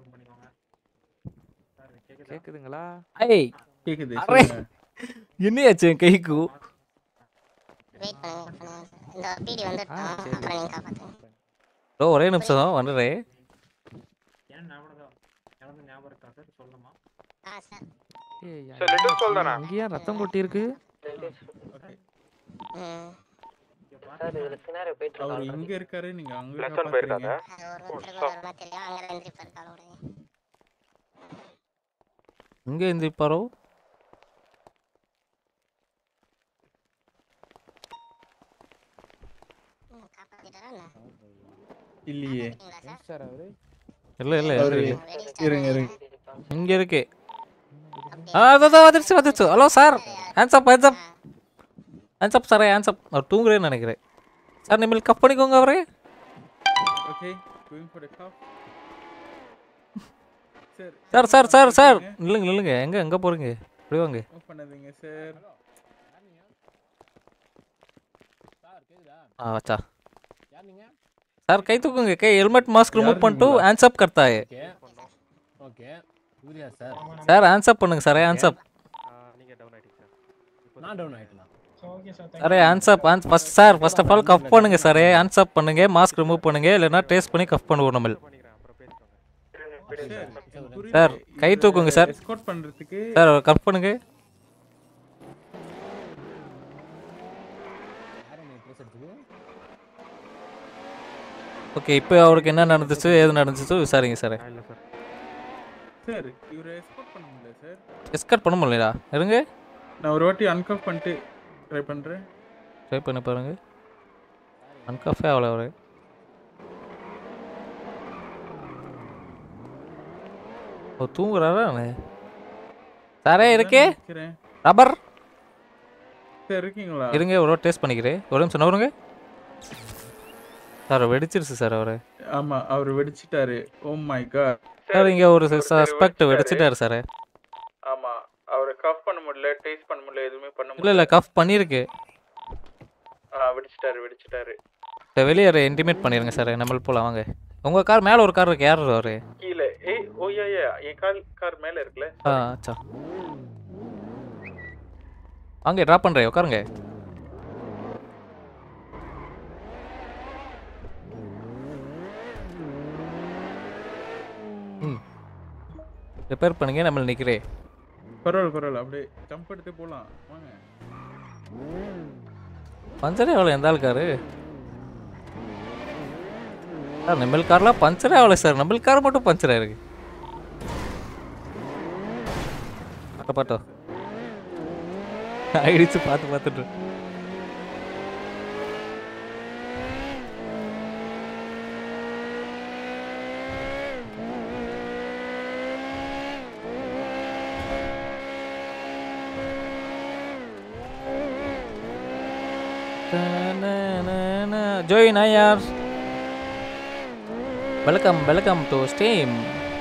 கேக்குதுங்களா? ஐய் கேக்குது. அரே என்னையாச்சு என் கைக்கு? வெயிட் பண்ணுங்க. இந்த பிடி வந்துட்டோம். அப்புறம் நீங்க காப்பாத்துங்க. ப்ரோ ஒரே நிமிஷம் வந்துடுறேன். ஏன் ஞாபகம் இருக்கா சார்? சொல்லணுமா? சார். சார் லிட்டில் சொல்றேன். அங்கேயா ரத்தம் கொட்டி இருக்கு? சார் இதுல சினாரியோ போயிட்டு அவர் இருக்கு. இங்க இருக்காரு, நீங்க அங்க லெசன் போயிருக்காங்க. இங்க எந்திரிப்பாரோ? இல்லையே. இல்ல இல்ல இருங்க. இங்க இருக்கு. வந்துருச்சு. Hello sir. Hands up sir. அவர் தூங்குறேன்னு நினைக்கிறேன் சார். நீங்கள் கப் பண்ணிக்கோங்க அவரே. Okay going for a cup. Sir நில்லுங்க. எங்க போறீங்க? இப்படி வாங்க. பண்ணாதீங்க சார். अच्छा सर कई तो कई हेलमेट मास्क रिमूव பண்ணிட்டு हैंड्स अप करता है okay Surya sir sir hands up பண்ணுங்க சார் हैंड्स अप நீங்க டவுன் ஆயிட்டீங்க சார் நான் டவுன் ஆயிட்டேனா okay sir sir hands up first sir first of all cuff பண்ணுங்க சார் हैंड्स अप பண்ணுங்க மாஸ்க் ரிமூவ் பண்ணுங்க இல்லனா டேஸ்ட் பண்ணி கஃப் பண்ணுவோம் நம்ம சார் கை தூக்குங்க சார் எஸ்கார்ட் பண்றதுக்கு சார் கஃப் பண்ணுங்க ஓகே இப்போ அவருக்கு என்ன நடந்துச்சு ஏது நடந்துச்சு விசாரிங்க சார் இல்ல சார் சார் இவரை எஸ்கார்ட் பண்ண முடியல சார் எஸ்கார்ட் பண்ண முடியலடா இருங்க நான் ஒரு வாட்டி அன்கஃப் பண்ணிட்டு ட்ரை பண்றேன் ட்ரை பண்ணி பாருங்க அன்கஃபே ஆகல அவரு ஓ தூங்குறாரா சாரே இருக்கே ரப்பர் சார் இருக்கீங்களா இருங்க ஒரு டேஸ்ட் பண்ணிக்கிறேன் ஒரு நிமிஷம் நவருங்க சார் வெடிச்சிருச்சு சார் அவரு ஆமா அவர் வெடிச்சிட்டாரு ஓ மை காட் சார் இங்க ஒரு சஸ்பெக்ட் வெடிச்சிட்டாரு சார் ஆமா கஃப் பண்ண முடியல, டேஸ்ட் பண்ண முடியல, எதுவுமே பண்ண இல்லை முடியல. இல்லை கஃப் பண்ணியிருக்கு. வெடிச்சிட்டாரு. சரி வெளியே இன்டிமேட் பண்ணிடுங்க சார். நம்ம போகலாம் வாங்க. உங்கள் கார் மேலே ஒரு கார் இருக்கு. யார் அவரு? கீழே என் கார் மேல இருக்குல்ல. அச்சா வாங்க ட்ராப் பண்ணுறேன். உட்காருங்க. ரிப்பேர் பண்ணுங்க. நம்ம நிற்கிறேன். பரவாயில்ல அப்படியே ஜம்ப் எடுத்து போகலாம் வாங்க. பஞ்சரே எவ்வளோ எந்த ஆள் காரு சார்? நம்ம கார்லாம் பஞ்சரே ஆகலை சார். நம்ம கார் மட்டும் பஞ்சர் ஆயிருக்கு. பாட்டோ ஆயிடுச்சு. பார்த்துட்டு Join IR. Welcome to Steam.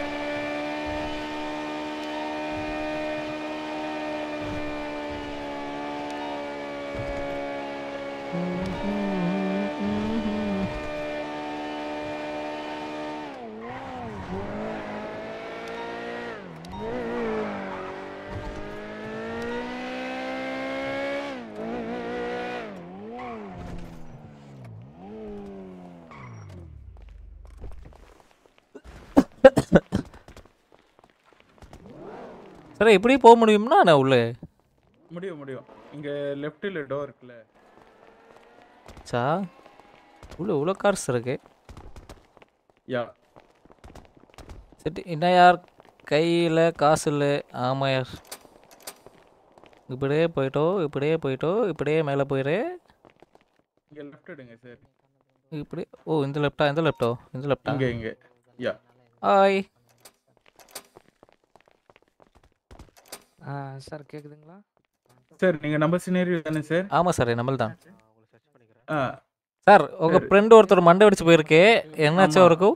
Sir எப்படி போக முடியும்னா நான் உள்ளே முடியும். இங்க லெஃப்ட்ல டோர் இருக்குல்ல. சா உள்ள கார்ஸ் இருக்கு. யா சரி என்ன யார் கையில் காசு இல்லை. ஆமாம் யார். இப்படியே இப்படியே மேலே போயிரு. இங்க லெஃப்ட் எடுங்க சார். இப்படி இந்த லெஃப்டா இங்க யா. ஹாய் சார் கேக்குதுங்களா சார்? நீங்க நம்ம சினேரியோ தானே சார்? ஆமாம் சார் நம்மள் தான் சார். உங்கள் ஃப்ரெண்டு ஒருத்தர் மண்டை வெடிச்சு போயிருக்கு. என்னாச்சும் அவருக்கு?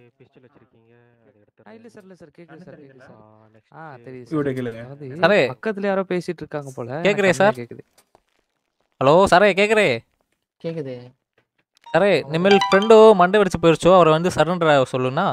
இல்ல சார் கேக்குது சார். தெரியுது சார். பக்கத்துல யாரோ பேசிட்டு இருக்காங்க போல. கேக்குறே சார். கேக்குது. ஹலோ சாரே கேக்குறே? கேக்குது சாரே நிம்மல் ஃப்ரெண்டு மண்டை வெடிச்சு போயிருச்சோ. அவரை வந்து சரண்டர் சொல்லுண்ணா.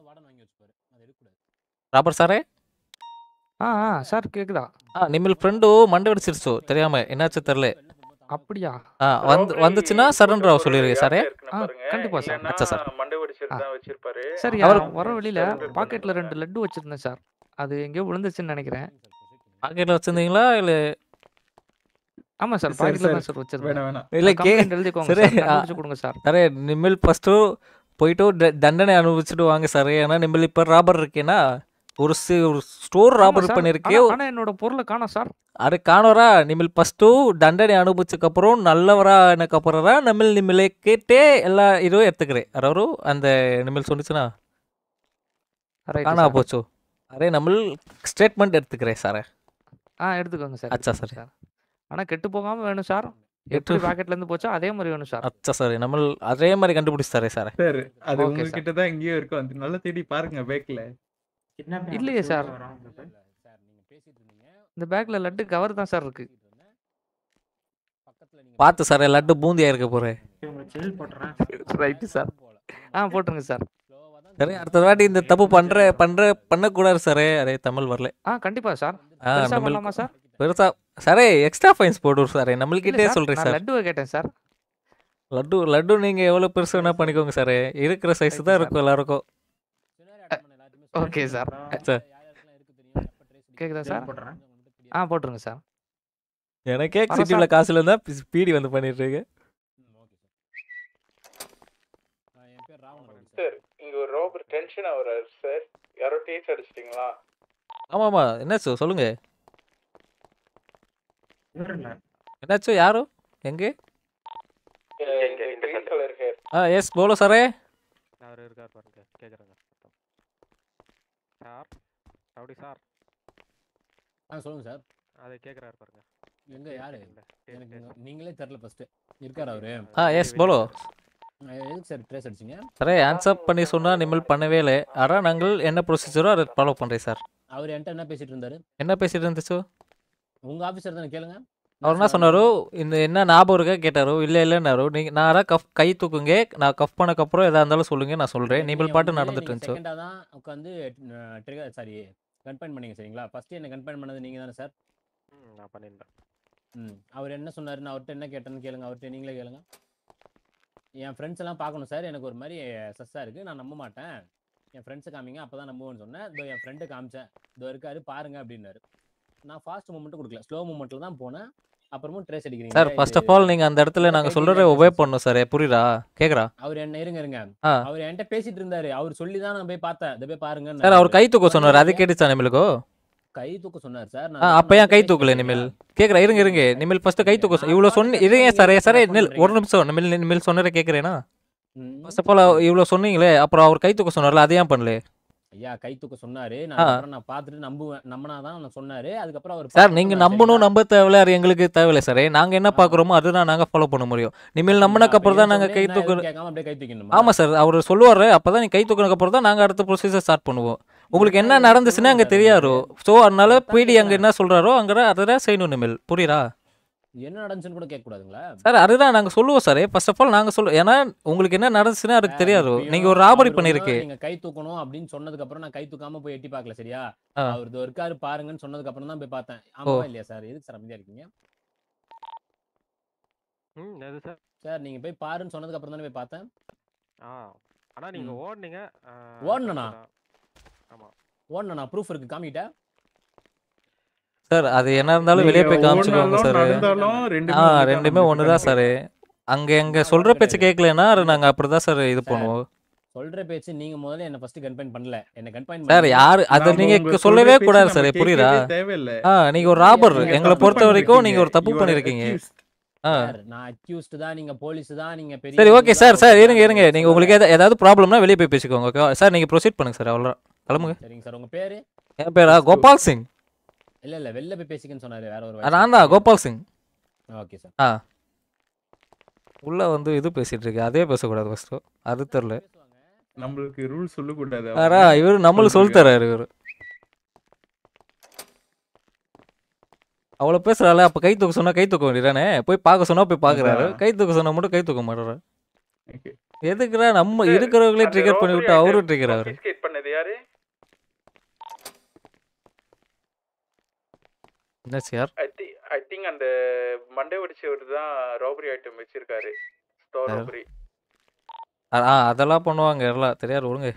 ராபர்ட் சாரே? சார் கேக்குதா? நிம்மல் ஃப்ரெண்டு மண்டை வெடிச்சிருச்சோ தெரியாம. என்னாச்சு தெரியல. அப்படியா? வந்துச்சுன்னா சரண்டர் ஆக சொல்லிருங்க சாரே. கண்டிப்பா சார். அச்சா சார். மண்டை வெடிச்சிட்டு தான் வச்சிருப்பாரு. சார் வர வழியில பாக்கெட்ல 2 லட்டு வச்சிருந்தேன் சார். அது எங்கேயோ விழுந்துச்சுன்னு நினைக்கிறேன். பாக்கெட்ல வச்சிருந்தீங்களா இல்ல? ஆமா சார் பாக்கெட்ல தான் சார் வச்சிருந்தேன். வேணாம் இல்ல எழுதிக்கோங்க சார். கண்டுபிடிச்சு கொடுங்க சார். சாரே நிம்மல் ஃபர்ஸ்ட் போயிட்டு தண்டனை அனுபவிச்சுட்டு வாங்க சார். ஏன்னா நிம்மல் இப்ப ராபர் இருக்கேன்னா ஒரு ஸ்டோர் ராபர் பண்ணிருக்கே. ஆனா என்னோட பொருளை காணோம் சார். அरे காணோரா? நிம்மல் ஃபர்ஸ்ட் தண்டனை அனுபவிச்சதுக்கு அப்புறம் நல்லவரா எனக்கு அப்புறம் நிம்மளே கேட்டே எல்லா இதுவும் எடுத்துக்கிறேன். அரவரு அந்த நிம்மல் சொன்னிச்சுனா காணா போச்சோ. அரே நம்மள் ஸ்டேட்மெண்ட் எடுத்துக்கிறேன் சார். எடுத்துக்கோங்க சார். அச்சா சார். ஆனா கெட்டு போகாம வேணும் சார். எப்படி பாக்கெட்ல இருந்து போச்சோ அதே மாதிரி வேணும் சார். அச்சா சார். நம்ம அதே மாதிரி கண்டுபிடிச்சாரே சார். சார் அது உங்ககிட்ட தான் எங்கேயோ இருக்கும். அது நல்லா தேடி பாருங்க பேக்ல. இல்லையே சார். இந்த பேக்ல லட்டு கவர் தான் சார் இருக்கு. பார்த்து சார் லட்டு பூந்தியா இருக்க போறேன். Right sir. போட்டுருங்க சார். சரி அடுத்த வாட்டி இந்த தப்பு பண்ணக்கூடாது சார். அரே தமிழ் வரல. கண்டிப்பா சார். பெருசா பண்ணலாமா சார்? பெருசா சாரே எக்ஸ்ட்ரா ஃபைன்ஸ் போடுவோம் சார். நம்மள்கிட்டே சொல்றேன் சார். லட்டுவை கேட்டேன் சார். லட்டு நீங்க எவ்வளவு பெருசு வேணா பண்ணிக்கோங்க சார். இருக்கிற சைஸ் தான் இருக்கும் எல்லாருக்கும். Okay sir. கேக்குதா சார்? போட்டுருங்க சார். எனக்கே சிட்டில காசுல இருந்தா பீடி வந்து பண்ணிட்டு இருக்கு. சார் இங்க ஒரு ரோபர் டென்ஷன் ஆவறாரு சார். யாரோ டீச் அடிச்சிட்டீங்களா? ஆமாமா என்னாச்சு சொல்லுங்க. என்னாச்சு? யாரோ எங்க? இந்த கலர் ஹேர். எஸ் போலோ சாரே. யார் இருக்கார் பாருங்க கேக்குறாங்க. Sir rowdy sir. சொல்லுங்க சார். அதை கேக்குறாரு பாருங்க. எங்க யாரு? நீங்களே தெரியல ஃபர்ஸ்ட். இருக்கார் அவரு? எஸ் போலோ. எதுக்கு சார் ட்ரேஸ் அடிச்சீங்க? சாரே ஆன்சர் பண்ணி சொன்னா நிம்மல் பண்ணவே இல்லை. ஆனா நாங்கள் என்ன ப்ரொசீஜரோ அதை ஃபாலோ பண்றேன் சார். அவர் என்கிட்ட என்ன பேசிட்டு இருந்தாரு? என்ன பேசிட்டு இருந்துச்சோ? உங்க ஆபீசர் தானே கேளுங்க. அவர் என்ன சொன்னாரோ இந்த என்ன ஞாபகம் இருக்கா கேட்டாரோ இல்லை இல்லைன்னாரோ நீங்கள் நான் கை தூக்குங்க நான் கஃப் பண்ணக்கப்புறம் எதாக இருந்தாலும் சொல்லுங்க நான் சொல்கிறேன் நீங்கள் பாட்டு நடந்துட்டு இருந்துச்சு. செகண்டாக தான் உட்காந்து சாரி கன்ஃபைன் பண்ணீங்க சரிங்களா? ஃபர்ஸ்ட் என்ன கன்ஃபைன் பண்ணது நீங்கள் தானே சார்? நான் பண்ணியிருந்தேன். அவர் என்ன சொன்னாருன்னு அவர்கிட்ட என்ன கேட்டேன்னு கேளுங்க. அவர்கிட்ட நீங்களே கேளுங்க. என் ஃப்ரெண்ட்ஸ் எல்லாம் பார்க்கணும் சார், எனக்கு ஒரு மாதிரி சஸ்ஸாக இருக்குது, நான் நம்ப மாட்டேன், என் ஃப்ரெண்ட்ஸை காமிங்க அப்போ தான் நம்புவேன்னு சொன்னேன். இதோ என் ஃப்ரெண்டு காமிச்சேன், இதோ இருக்காரு பாருங்க அப்படின்னாரு. நான் ஃபாஸ்ட் மூமெண்ட்டும் கொடுக்கல, ஸ்லோ மூமெண்ட்டில் தான் போனேன். அப்புறமும் ட்ரேஸ் அடிக்கிறீங்க சார். ஃபர்ஸ்ட் ஆஃப் ஆல் நீங்கள் அந்த இடத்துல நாங்கள் சொல்கிறத ஒபே பண்ணணும் சார். புரியுதா? கேட்குறா அவர் என்ன இருங்க அவர் என்கிட்ட பேசிட்டு இருந்தாரு. அவர் சொல்லி தான் நான் போய் பார்த்தேன். இதை போய் பாருங்க சார். அவர் கை தூக்க சொன்னார், அது கேட்டுச்சா நிமிலுக்கோ? கை தூக்க சொன்னார் சார். அப்போ ஏன் கை தூக்கல நிமில்? கேட்குறா இருங்க நிமில் ஃபர்ஸ்ட் கை தூக்க இவ்வளோ சொன்ன இருங்க சார். சார் ஒரு நிமிஷம் நிமில் சொன்னதை கேட்குறேன்னா ஃபர்ஸ்ட் ஆஃப் ஆல் இவ்வளோ சொன்னீங்களே, அப்புறம் அவர் கை தூக்க சொன்னார்ல, அது ஏன் பண்ணல? ஐயா கை தூக்க சொன்னாரு, நான் பார்த்துட்டு நம்பினாதான் நான் சொன்னாரு. அதுக்கப்புறம் அவர் சார் நீங்கள் நம்ப தேவையில்ல, அது எங்களுக்கு தேவையில்லை சார். நாங்கள் என்ன பார்க்குறோமோ அதுதான் நாங்கள் ஃபாலோ பண்ண முடியும். நிமில் நம்பினக்கு அப்புறம் தான் நாங்கள் கை தூக்கணும். ஆமாம் சார், அவர் சொல்லுவார் அப்போ தான் நீ கை தூக்கினக்கு அப்புறம் தான் நாங்கள் அடுத்த ப்ரொசீஜர் ஸ்டார்ட் பண்ணுவோம். உங்களுக்கு என்ன நடந்துச்சுன்னா அங்கே தெரியாதோ. ஸோ அதனால பிடி அங்கே என்ன சொல்கிறாரோ அங்கே அதை தான் செய்யணும் நிமில். புரியுதா? என்ன நடந்துச்சுன்னு கூட கேட்கக்கூடாதுங்களா சார்? அதுதான் நாங்கள் சொல்லுவோம் சார். ஃபர்ஸ்ட் ஆஃப் ஆல் நாங்கள் சொல்லுவோம், ஏன்னா உங்களுக்கு என்ன நடந்துச்சுன்னா அதுக்கு தெரியாது. நீங்கள் ஒரு ராபரி பண்ணிருக்கு, நீங்கள் கை தூக்கணும் அப்படின்னு சொன்னதுக்கு அப்புறம் நான் கை தூக்காம போய் எட்டி பார்க்கல சரியா? அவர் இதோ இருக்காரு பாருங்கன்னு சொன்னதுக்கு அப்புறம் தான் போய் பார்த்தேன். ஆமாவா இல்லையா சார்? எதுக்கு சார் அமைதியா இருக்கீங்க? எது சார்? சார் நீங்கள் போய் பாருன்னு சொன்னதுக்கு அப்புறம் தானே போய் பார்த்தேன். ஆனால் நீங்கள் ஓடுனீங்க. ஓடணுண்ணா? ஆமாம் ஓடணுண்ணா. ப்ரூஃப் இருக்கு, காமிக்கிட்டேன் சார். அது என்ன இருந்தாலும் வெளியே போய் காமிச்சுக்கோங்க சார். ரெண்டுமே ஒன்று தான் சார். அங்கே எங்கே சொல்கிற பேச்சு கேட்கலன்னா நாங்கள் அப்படி தான் சார் இது பண்ணுவோம். சொல்ற பேச்சு நீங்க முதல்ல என்ன ஃபர்ஸ்ட் கன்ஃபைன் பண்ணல. என்ன கன்ஃபைன் சார் யாரு அத நீங்க சொல்லவே கூடாது சார். புரியுதா? நீங்க ஒரு ராபர். எங்களை பொறுத்த வரைக்கும் நீங்க ஒரு தப்பு பண்ணிருக்கீங்க. நான் அக்யூஸ்ட் தான், நீங்க போலீஸ் தான், நீங்க பெரிய. சரி ஓகே சார். இருங்க நீங்க உங்களுக்கு ஏதாவது ப்ராப்ளம்னா வெளியே போய் பேசிக்கோங்க. ஓகே சார், நீங்க ப்ரொசீட் பண்ணுங்க சார். அவ்வளவுதான், கிளம்புங்க. சரிங்க சார். உங்க பேரு? என் பேரா கோபால் சிங். இல்ல வெளில போய் பேசிக்கன்னு சொன்னாரு வேற ஒரு. நான் தான் கோபால் சிங். Okay sir. உள்ள வந்து இது பேசிட்டு இருக்கு, அதே பேசக்கூடாது ஃபர்ஸ்ட். அது தெரியல, நம்மளுக்கு ரூல் சொல்ல கூடாது. இவரு நம்மளுக்கு சொல்லி தராரு. இவரு அவ்வளோ பேசுறாள். அப்போ கை தூக்க சொன்னா கை தூக்க வேண்டியதானே? போய் பார்க்க சொன்னா போய் பார்க்குறாரு. கை தூக்க சொன்னா மட்டும் கை தூக்க மாட்டாரு. எதுக்குறா நம்ம இருக்கிறவங்களே ட்ரிகர் பண்ணி விட்டு அவரும் ட்ரிகர் ஆகுது. பண்ணது யாரு? என்ன சார்? ஐ திங்க் அந்த மண்டே வெடிச்சவர் தான் ராபரி ஐட்டம் வச்சிருக்காரு. Store robbery. அதெல்லாம் பண்ணுவாங்க எல்லாம் தெரியாது. விடுங்க.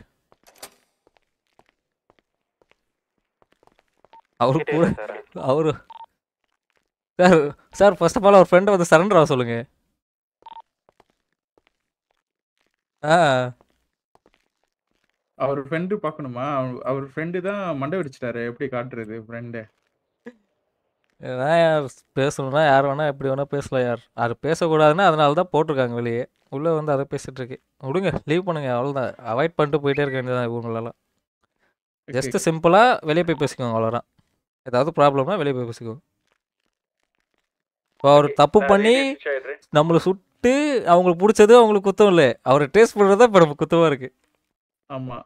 அவரு கூட அவரு சார் ஃபர்ஸ்ட் ஆஃப் ஆல் அவர் ஃப்ரெண்டை வந்து சரண்டர் ஆக சொல்லுங்க. அவர் ஃப்ரெண்டு பார்க்கணுமா? அவர் ஃப்ரெண்டு தான் மண்டை வெடிச்சிட்டாரு. எப்படி காட்டுறது ஃப்ரெண்டு? யார் பேசணும்னா யார் வேணா எப்படி வேணா பேசலாம். யார் அது பேசக்கூடாதுன்னா அதனால தான் போட்டிருக்காங்க வெளியே. உள்ளே வந்து அதை பேசிட்டு இருக்கு. விடுங்க, லீவ் பண்ணுங்க. அவ்வளோதான், அவாய்ட் பண்ணிட்டு போயிட்டே இருக்க வேண்டியதான். இவங்களெல்லாம் ஜஸ்ட் சிம்பிளாக வெளியே போய் பேசிக்கோங்க, அவ்வளோதான். ஏதாவது ப்ராப்ளம்னா வெளியே போய் பேசிக்கோங்க. இப்போ அவர் தப்பு பண்ணி நம்மளை சுட்டு அவங்களுக்கு பிடிச்சது அவங்களுக்கு குத்தம் இல்லை, அவரை டேஸ்ட் பண்ணுறது தான் இப்போ நம்ம குத்தமாக இருக்கு. ஆமாம்.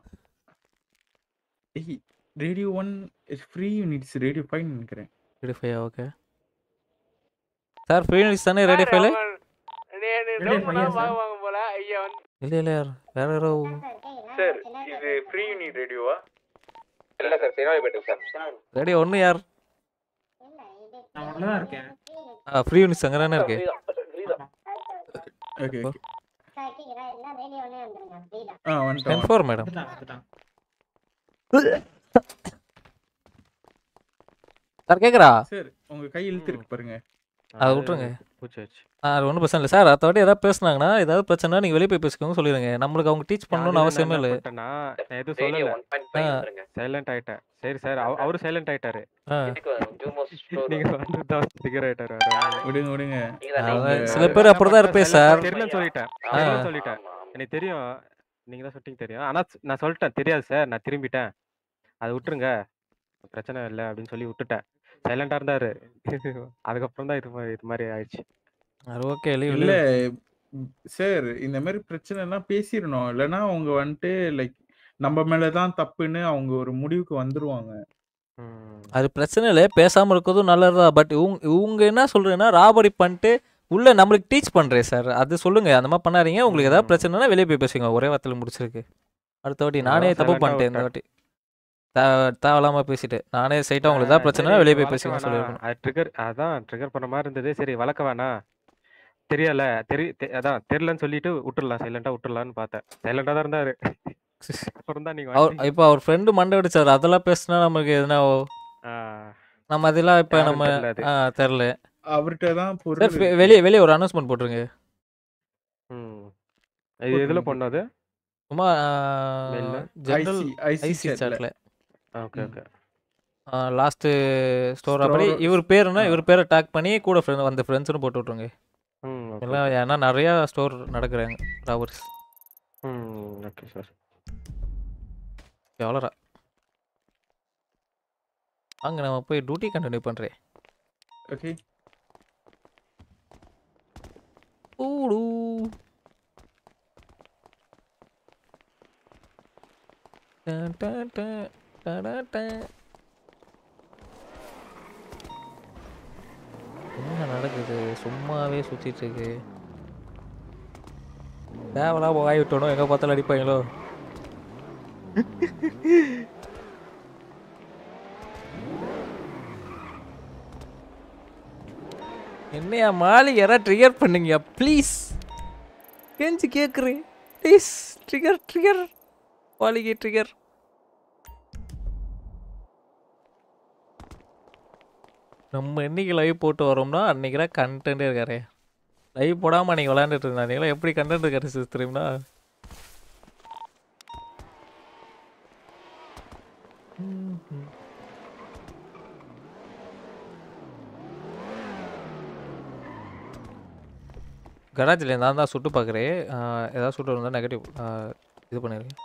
Radio 1 is free units. Radio 5 நினைக்கிறேன். Radio 5 okay sir. Free units தானே ரேடியோ 5? இல்லை இல்லை யார் வேற யாரோ சார். இது ஃப்ரீ யூனிட் ரேடியோவா? இல்லை சார், சினாரிபேட்டு சார். ரேடியோ 1 யார்? நான் ஒண்ணு தான் இருக்கேன். ஃப்ரீ யூனிட்ஸ் அங்கே தானே இருக்கு. Okay confirm madam. சார் கேட்குறா? சார் உங்க கை இழுத்து இருக்கு பாருங்க. அதை விட்டுருங்க. அது ஒன்றும் பிரச்சனை இல்லை சார். அதை வாட்டி ஏதாவது பேசுனாங்கன்னா ஏதாவது பிரச்சனை நீங்கள் வெளியே போய் பேசிக்கோங்க சொல்லிடுங்க. நம்மளுக்கு அவங்க டீச் பண்ணணும்னு அவசியமே இல்லை. எதுவும் சொல்லல, சைலண்ட் ஆயிட்டேன். சரி சார், அவரு சைலண்ட் ஆயிட்டாரு. நீங்க வந்து தான் ஸ்டிக்கர் ஆயிட்டாரு. விடுங்க. சில பேர் அப்படிதான் இருப்பேன் சார். தெரியலன்னு சொல்லிட்டேன். எனக்கு தெரியும், நீங்க தான் சொல்லிட்டீங்க தெரியும். ஆனா நான் சொல்லிட்டேன் தெரியாது சார், நான் திரும்பிட்டேன், அதை விட்டுருங்க, பிரச்சனை இல்லை அப்படின்னு சொல்லி விட்டுட்டேன். சைலண்டா இருந்தாரு. அதுக்கப்புறம் தான் இது மாதிரி ஆயிடுச்சு. ஓகே இல்ல சார், இந்த மாதிரி பிரச்சனைனா பேசிடணும். இல்லைன்னா அவங்க வந்துட்டு லைக் நம்ம மேலதான் தப்புன்னு அவங்க ஒரு முடிவுக்கு வந்துருவாங்க. அது பிரச்சனை இல்லை, பேசாமல் இருக்கிறதும் நல்லதுதான். பட் இவங்க என்ன சொல்கிறேன்னா ராபரி பண்ணிட்டு உள்ளே நம்மளுக்கு டீச் பண்ணுறேன் சார். அது சொல்லுங்கள், அந்த மாதிரி பண்ணாதீங்க. உங்களுக்கு ஏதாவது பிரச்சனைனா வெளியே போய் பேசுங்க. ஒரே வார்த்தையில் முடிச்சிருக்கு. அடுத்த வாட்டி நானே தப்பு பண்ணிட்டேன். இந்த வாட்டி தேவையில்லாமல் பேசிட்டு நானே சைட்டாக உங்களுக்கு ஏதாவது பிரச்சனைனா வெளியே போய் பேசுங்க சொல்லியிருக்கணும். அதான் ட்ரிகர் பண்ண மாதிரி இருந்தது. சரி வளர்க்க வேணாம், தெரியல அதான் தெரியலன்னு சொல்லிட்டு விட்டுறலாம், சைலண்டாக விட்டுறலான்னு பார்த்தேன். சைலண்டாக தான் இருந்தாரு. அப்புறம் தான் நீங்கள் இப்போ அவர் ஃப்ரெண்டு மண்டை அடிச்சார். அதெல்லாம் பேசினா நமக்கு எதுனா நம்ம அதெல்லாம் இப்போ நம்ம தெரில. அவர்கிட்ட தான் வெளியே ஒரு அனௌன்ஸ்மெண்ட் போட்டுருங்க. இது எதில் பண்ணது? சும்மா ஜெனரல் ஐசி சாட்ல. Okay okay. லாஸ்ட்டு ஸ்டோர் அப்படி இவர் பேருனா இவர் பேரை டேக் பண்ணி கூட ஃப்ரெண்ட் வந்து ஃப்ரெண்ட்ஸ்னு போட்டு விட்ருங்க. எல்லாம் ஏன்னா நிறையா ஸ்டோர் நடக்கிறாங்க ராபர்ஸ். Okay sir. எவ்வளோரா அங்கே நம்ம போய் டியூட்டி கண்டினியூ பண்ணுறேன். ஓகே. ஊடு என்ன நடக்குது? சும்மாவே சுற்றிட்டு இருக்கு. தேவலாம் வாய் விட்டோம், எங்கே பார்த்தாலும் அடிப்பாங்களோ. என்னையா மாலி யாராவது ட்ரிகர் பண்ணுங்கயா ப்ளீஸ், கெஞ்சி கேட்குறேன் ப்ளீஸ். Trigger மாலிகை trigger. நம்ம என்னைக்கு லைவ் போட்டு வரோம்னா அன்றைக்கி தான் கண்டென்ட்டே இருக்காரு. லைவ் போடாமல் அன்றைக்கி விளாண்டுட்டு இருந்தாங்களா, எப்படி கண்டென்ட் இருக்காரு தெரியுமா? கராஜில் நான் தான் சுட்டு பார்க்குறேன். ஏதாவது சுட்டு இருந்தால் நெகட்டிவ் இது பண்ணிடுங்க.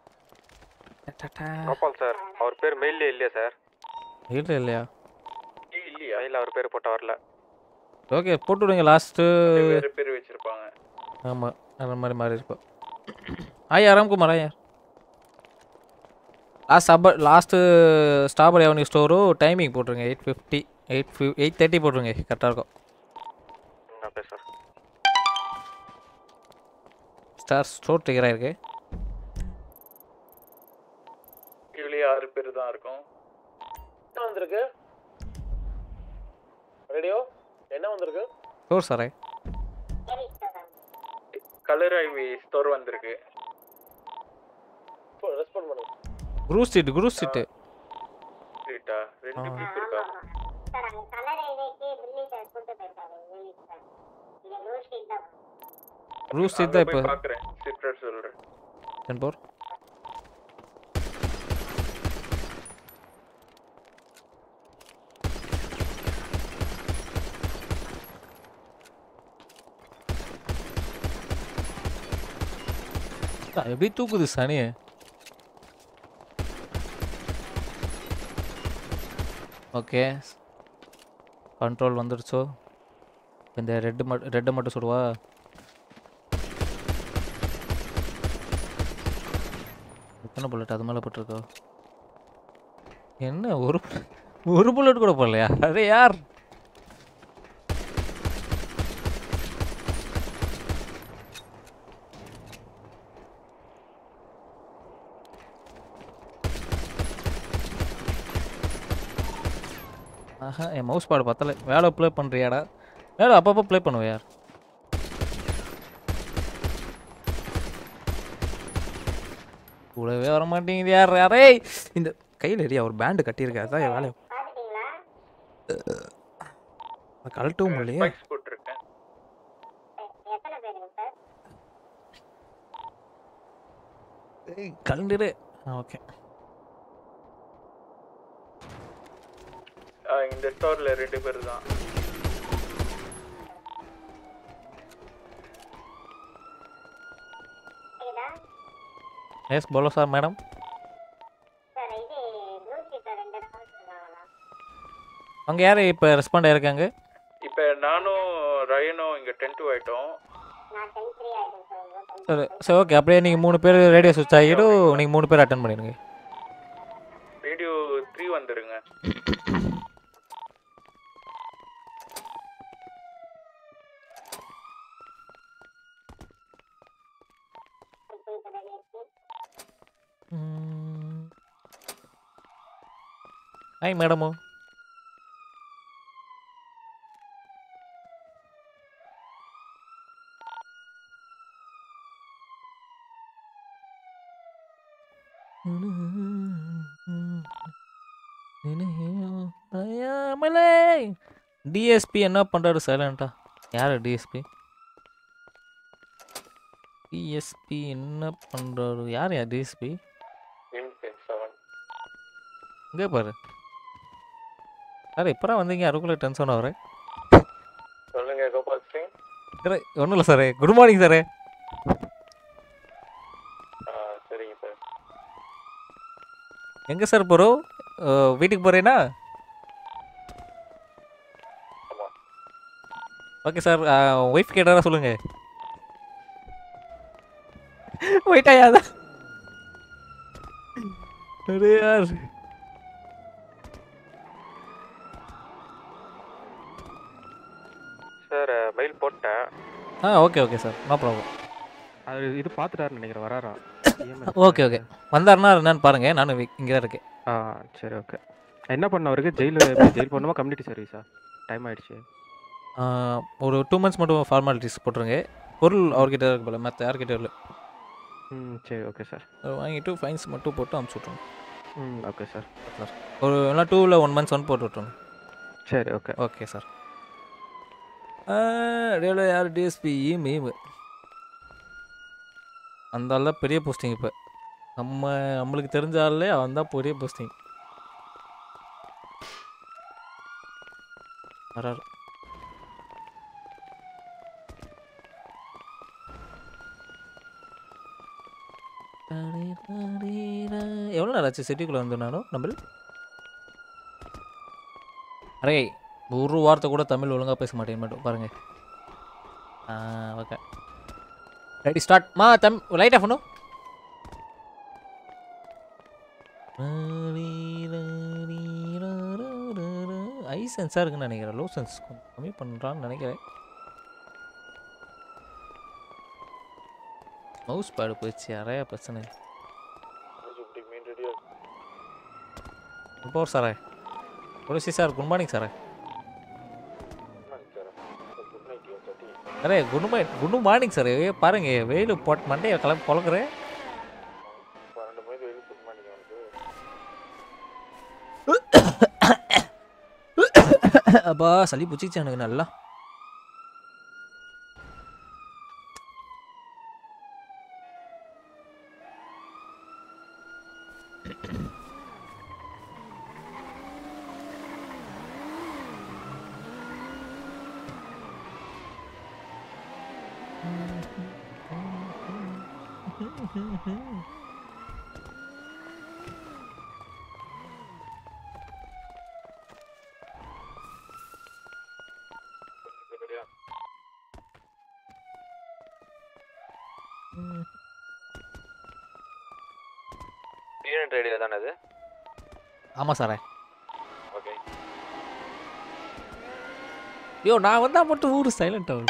கோபால் சார் அவர் பேர் மெயிலே இல்லையா சார்? இல்லை இல்லையா? மெயில் அவர் பேர் போட்ட வரல. ஓகே போட்டு விடுங்க. லாஸ்ட்டு பேர் வச்சுருப்பாங்க. ஆமாம் அந்த மாதிரி மாறி இருப்போம். ஆயா ராம்குமார் ஆயா last strawberry avenue store timing போட்டுருங்க. 8:50 8:30 போட்டுருங்க, கரெக்டாக இருக்கும். Okay sir. ஸ்டார் ஸ்டோர் ட்ரிகராக இருக்கு. இவ்வளோ 6 பேர் தான் இருக்கும். என்ன வந்திருக்கு ரேடியோ? என்ன வந்திருக்கு? ஸ்டோர் சாரே கலர் ஐவி ஸ்டோர் வந்திருக்கு. ரெஸ்பாண்ட் பண்ணுங்க. குரூ ஸ்ட்ரீட் ஸ்ட்ரீட்டா? 2 பீஸ் இருக்கா? சார் அந்த கலர் ஐவிக்கு பில்லி சார் கூட்டி போயிருக்காரு யூனிட் சார். இந்த ப்ளூ ஸ்ட்ரீட் தான். குரூ ஸ்ட்ரீட் தான் இப்போ பார்க்குறேன். சீக்ரெட் சொல்கிறேன். 10-4 எப்படி தூக்குது சனி? Okay control வந்துடுச்சோ? இந்த ரெட்டை மட்டும் சுடுவா. எத்தனை புல்லட் அது மேலே போட்டிருக்கோ? என்ன ஒரு புல்லட் கூட போடலையா? அதே யார்? ஆஹா என் மவுஸ் பாடு பத்தலை. வேலை ப்ளே பண்ணுறியாடா? வேலை அப்பப்போ ப்ளே பண்ணுவேன் யார்? கூடவே வர மாட்டேங்குது யார்? யாரே இந்த கையில் எரியா ஒரு பேண்டு கட்டியிருக்கா, அதான் என் வேலை. கழட்டவும் இல்லையே. கலந்துரு. ஓகே இந்த ஸ்டோர்ல 2 பேர் தான். எஸ் போலோ சார் மேடம். அங்கே யார் இப்போ ரெஸ்பாண்ட் ஆயிருக்காங்க? இப்போ நானும் ரயனும் இங்கே 10-2 ஆகிட்டோம். சரி ஓகே அப்படியே நீங்கள் 3 பேர் ரேடியோ சுவிட்ச் ஆகிடும். நீங்கள் 3 பேர் அட்டன் பண்ணிடுங்க. ரேடியோ 3 வந்துருங்க. ஹாய் மேடமோ. டிஎஸ்பி என்ன பண்றாரு சைலண்டா? யாரு டிஎஸ்பி? டிஎஸ்பி என்ன பண்றாரு? யார் டிஎஸ்பி? இங்கே பாரு சார், இப்போதான் வந்தீங்க, அதுக்குள்ளே டென்ஷன் ஆகிறேன். சொல்லுங்க கோபால் சிங். சார் ஒன்றும் இல்லை சார். Good morning sir. சரிங்க சார். எங்கே சார் போகிறோம்? வீட்டுக்கு போகிறேன்னா? Okay sir. ஒய்ஃப் கேட்டாரா சொல்லுங்க. போயிட்டாயா? அரே யார் சார் மெயில் போட்டேன். Okay okay sir, no problem. அது இது பார்த்துட்டாருன்னு நினைக்கிறேன். வராரா? ஓகே ஓகே, வந்தாருன்னா என்னன்னு பாருங்க, நானும் இங்கே தான் இருக்கேன். சரி ஓகே. என்ன பண்ண அவருக்கு? ஜெயில் போடணுமா கம்யூனிட்டி சர்வீஸா? டைம் ஆயிடுச்சு. ஒரு 2 months மட்டும் ஃபார்மாலிட்டிஸ் போட்டுருங்க. பொருள் அவர்கிட்ட இருக்கு போல, மற்ற யார்கிட்ட இல்லை. சரி ஓகே சார். வாங்கிட்டு ஃபைன்ஸ் மட்டும் போட்டு அனுப்பிச்சி விட்ருங்க. Okay sir. ஒரு எல்லாம் 2 1 months வந்து போட்டு விட்ருங்க. சரி ஓகே. Okay sir. ரேடியோ யார்? டிஎஸ்பி மீம். அந்த ஆள் தான் பெரிய போஸ்டிங். இப்போ நம்மளுக்கு தெரிஞ்ச ஆள்லே அவன் தான் பெரிய போஸ்டிங். வராரு. எவ்வளோ நேரம் ஆச்சு சிட்டிக்குள்ளே வந்து நானும் நம்ம? அரே ஒரு வார்த்தை கூட தமிழ் ஒழுங்காக பேச மாட்டேன் மட்டும் பாருங்க. Okay ready start. Light off பண்ணும். ஐ சென்ஸாக இருக்குன்னு நினைக்கிறேன். லோ சென்ஸ் கொஞ்சம் கம்மி பண்ணுறான்னு நினைக்கிறேன். மவுஸ் பேடு போயிடுச்சு, நிறையா பிரச்சனை. இப்போ சாரே ஒரு சார் குட் மார்னிங் சாரே. அரே குட் மார்னிங் சார். பாருங்க வெயில் போட்டு மண்டையை கிளம்பி பொழக்கிறேன். அப்பா சளி பிடிச்சிச்சு எனக்கு நல்லா. ரேடியோ தானே அது? ஆமாம் சாரே. ஓகே. ஐயோ நான் வந்தால் மட்டும் ஊர் சைலண்ட் ஆகுது.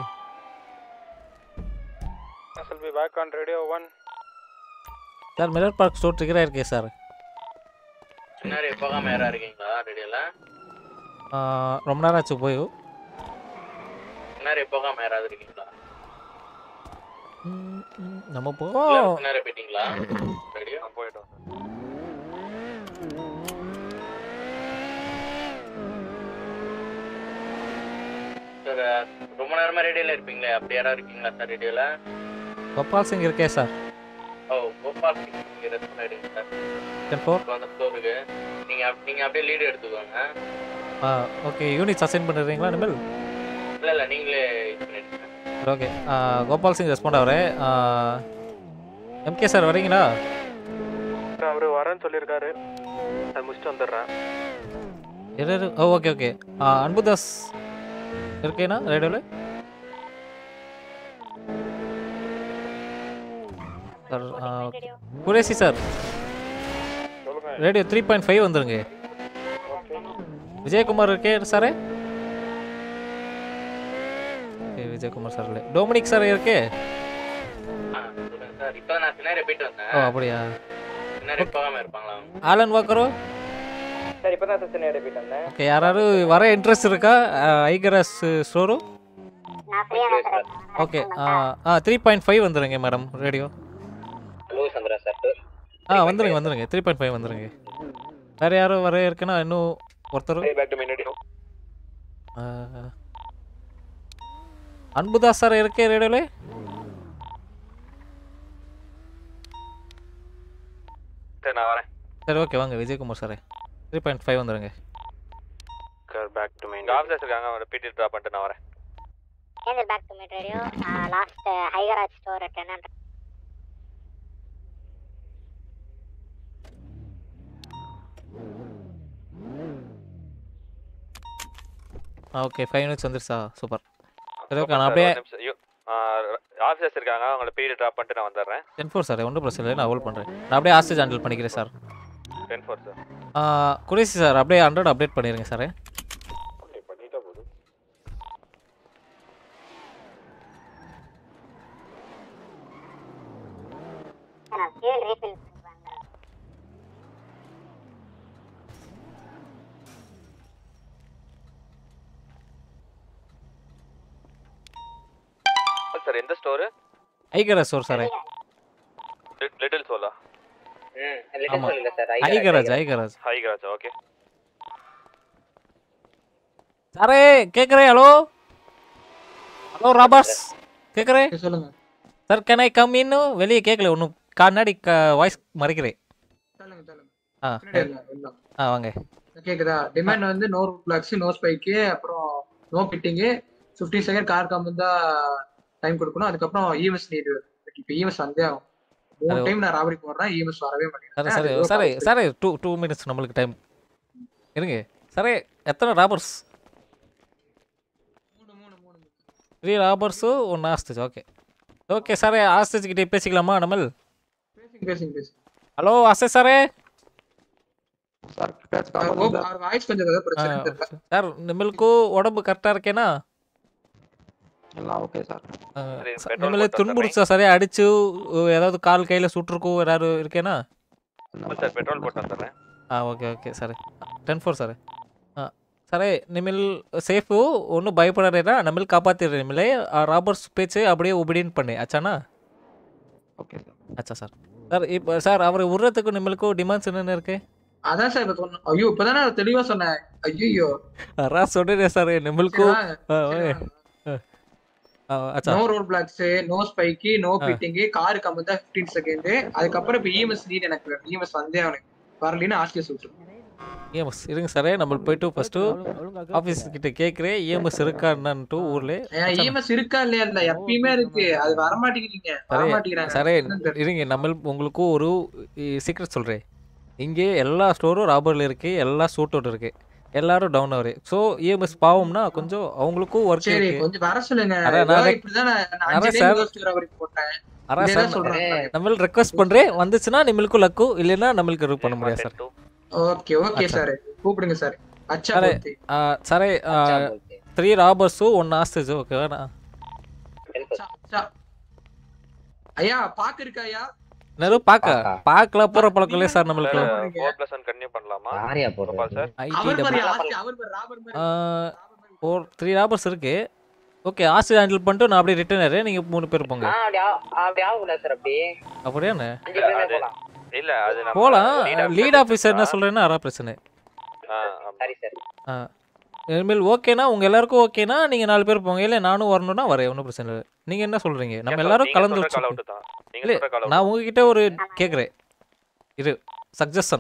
I'll be back on radio 1. Sir mirror park store ட்ரிகராக இருக்கே சார். முன்னாடி போகாமல் யாராக இருக்கீங்களா ரேடியோவில்? ரொம்ப நேரம் ஆச்சு போய். முன்னாடி போகாமல் யாராவது இருக்கீங்களா? நம்ம போவோம். முன்னாடி போயிட்டீங்களா ரேடியோ? போயிட்டோம் சார். ரொம்ப நேரமாக ரேடியோவில் இருப்பீங்களே, அப்படி யாராவது இருக்கீங்களா சார் ரேடியோவில்? கோபால் சிங் இருக்கே சார். ஓ கோபால் சிங் நீங்கள் ரெஸ்ட் ஆகிடுங்க சார். 10-4 அந்த ஸ்டோருக்கு நீங்கள் அப்படியே லீடு எடுத்துக்கோங்க. ஓகே யூனிட்ஸ் அசைன் பண்ணுறீங்களா இனிமேல்? இல்லை நீங்களே இது பண்ணிடுங்க. ஓகே கோபால் சிங் ரெஸ்பாண்ட் ஆகிறே. எம்கே சார் வரீங்களா? அவர் வரேன்னு சொல்லியிருக்காரு. அது முடிச்சுட்டு வந்துடுறேன். Okay okay. அன்புதாஸ் இருக்கேண்ணா ரேடியோவில்? சார் குரேசி சார் ரேடியோ 3.5 வந்துருங்க. விஜயகுமார் இருக்கே சார்? ஓகே விஜயகுமார் சார் இல்லை. டொமினிக் சார் இருக்கே? சார் இப்போ நான் பின்னாடி போயிட்டு வந்தேன். ஓ அப்படியா? பின்னாடி போகாம இருப்பாங்களா? ஆலன் வாக்கரோ? சார் இப்போ தான் சார் பின்னாடி போயிட்டு வந்தேன். ஓகே யாராவது வர இன்ட்ரெஸ்ட் இருக்கா ஐகராஸ் ஸ்டோரு? நான் ஃப்ரீயா தான் சார் இருக்கேன். ஓகே 3.5 வந்துருங்க madam radio. Hello Chandra sir. வந்துருங்க 3.5 வந்துருங்க. வேற யாரும் வர இருக்குன்னா இன்னும் ஒருத்தர் back to main radio. Anbudas sir இருக்கே ரேடியோல? சரி நான் வரேன். சரி ஓகே வாங்க விஜயகுமார் சார் 3.5 வந்துருங்க. Sir back to main officers இருக்காங்க, அவரை பிடி ட்ராப் பண்ணிட்டு நான் வரேன். ஏன் sir back to meet radio last ஹைகராஜ் ஸ்டோர் 1000. ஓகே 5 மினிட்ஸ் வந்துருச்சா? சூப்பர். சரி ஓகே நான் அப்படியே ஆஃபீஸர்ஸ் இருக்காங்க, அவங்கள பிடி ட்ராப் பண்ணிட்டு நான் வந்துடுறேன். 10-4 சார் ஒன்றும் பிரச்சனை இல்லை, நான் ஹோல்ட் பண்ணுறேன். நான் அப்படியே ஹாஸ்டேஜ் ஹேண்டில் பண்ணிக்கிறேன் சார். 10-4 சார். குரேசி சார் அப்படியே 100 அப்டேட் பண்ணிடுங்க சார். ஓகே பண்ணிட்டா போதும். நான் ஃபியூல் ரீஃபில் பண்றேன். சார் எந்த ஸ்டோர்? ஐகராஜ் ஸ்டோர் சார். லிட்டில் சோலா. லிட்டில் சோல் இல்ல சார். ஐகராஜ். ஹைகராஜ் ஓகே. சாரே கேக்குறே? ஹலோ ராபர்ட்ஸ் கேக்குறே? சொல்லுங்க sir can I come in? வெளியே கேட்கல ஒன்றும், கண்ணாடி வாய்ஸ் மறைக்கிறேன். வாங்க. கேக்குதா? டிமாண்ட் வந்து நோ பிளாக்ஸ், நோ ஸ்பைக்கு, அப்புறம் நோ பிட்டிங்கு, 15 செகண்ட் கார் கம்பந்தா டைம் கொடுக்கணும். அதுக்கப்புறம் இஎம்எஸ் நீடு. இப்போ இஎம்எஸ் வந்தே ஆகும். 3 டைம் நான் ராபரி போடுறேன், இஎம்எஸ் வரவே மாட்டேங்குது. சரி 2 மினிட்ஸ் நம்மளுக்கு டைம் இருங்க. சரி எத்தனை robbers? 3 robbers 1 hostage. Okay sir hostage கிட்டே பேசிக்கலாமா நம்ம? பேசுங்க. ஹலோ அசே சாரே. வாய்ஸ் கொஞ்சம் ஏதாவது பிரச்சனை தெரியல சார். நம்மளுக்கு உடம்பு கரெக்டாக இருக்கேனா? எல்லாம் ஓகே சார். நம்மளே துன்புறுச்சா சரியா அடிச்சு ஏதாவது கால் கையில் சுட்டுருக்கோம் ஏதாவது இருக்கேனா? சார் பெட்ரோல் போட்டு வந்துடுறேன். Okay sir 10-4 sir. சரி நிமில் சேஃபு ஒன்றும் பயப்படாதேடா, நம்மளுக்கு காப்பாற்றிடுற நிமிலே. ராபர்ஸ் பேச்சு அப்படியே ஒபீடியன்ட் பண்ணு ஆச்சானா? Okay sir. அச்சா சார். இப்போ சார் அவரை விடுறதுக்கு நம்மளுக்கும் டிமாண்ட்ஸ் என்னென்ன இருக்கு? அதான் சார் இப்ப சொன்னேன். ஐயோ இப்பதானே தெளிவா சொன்னேன். ஐயோ சொல்றேன் சார் நம்மளுக்கும். No road blocks, no spike, no pitting, car கம்பந்தா 15 செகண்ட். அதுக்கப்புறம் இப்ப இஎம்எஸ் நீட் எனக்கு வேணும். இஎம்எஸ் வந்தே அவனுக்கு வரலன்னு ஆஸ்தியா சொல்லிட்டு. இஎம்எஸ் இருங்க சார், நம்ம போயிட்டு ஃபர்ஸ்ட் ஆபீஸ் கிட்ட கேக்குறேன் இஎம்எஸ் இருக்கா என்னன்னு ஊர்ல. இஎம்எஸ் இருக்கா இல்லையா? இல்ல எப்பயுமே இருக்கு, அது வர மாட்டேங்கிறாங்க. சரி இருங்க, நம்ம உங்களுக்கு ஒரு சீக்ரெட் சொல்றேன். இங்கே எல்லா ஸ்டோரும் ராபர்ல இருக்கு, எல்லா சூட்டோட இருக்கு, எல்லாரும் டவுன் ஆவரே. சோ இஎம்எஸ் பாவம்னா கொஞ்சம் அவங்களுக்கும் ஒர்க் சரி இருக்கு. கொஞ்சம் வர சொல்லுங்க. இப்படிதான் நான் 5 டைம் யோசிச்சு ராபரி போட்டேன். இதெல்லாம் சொல்றேன். நம்ம ரெக்வெஸ்ட் பண்றேன், வந்துச்சுன்னா நம்மளுக்கு லக்கு, இல்லனா நம்மளுக்கு இது பண்ண முடியாது சார். ஓகே சார் கூப்பிடுங்க சார். அச்சா போத்தி. சரி 3 ராபர்ஸ் 1 ஹாஸ்டேஜ். ஓகேவா? ஐயா பாக்க இருக்கா ஐயா? நெரு பாக்கல போற பழக்கம் இல்ல சார் நம்மளுக்கு. 4+1 கன்டினியூ பண்ணலாமா? யாரையா போறோம் சார்? அவர் மாதிரி ராபர் மாதிரி 3 ராபர்ஸ் இருக்கு. ஓகே ஹாஸ்டேஜ் ஹேண்டில் பண்ணிட்டு நான் அப்படியே ரிட்டர்ன் ஆறேன். நீங்க 3 பேர் போங்க. அப்படி ஆகுல சார். அப்படியே இல்ல அது நம்ம போலாம். லீட் ஆபீசர் என்ன சொல்றேன்னா அரா பிரச்சனை. சரி சார். இனிமேல் ஓகேனா உங்க எல்லாருக்கும் ஓகேனா நீங்க 4 பேர் போங்க. இல்ல நானும் வரணும்னா வரேன், ஒன்றும் பிரச்சனை இல்லை. நீங்க என்ன சொல்றீங்க? நம்ம எல்லாரும் கலந்து இல்ல நான் உங்ககிட்ட ஒரு கேக்குறேன், இது சஜஷன்.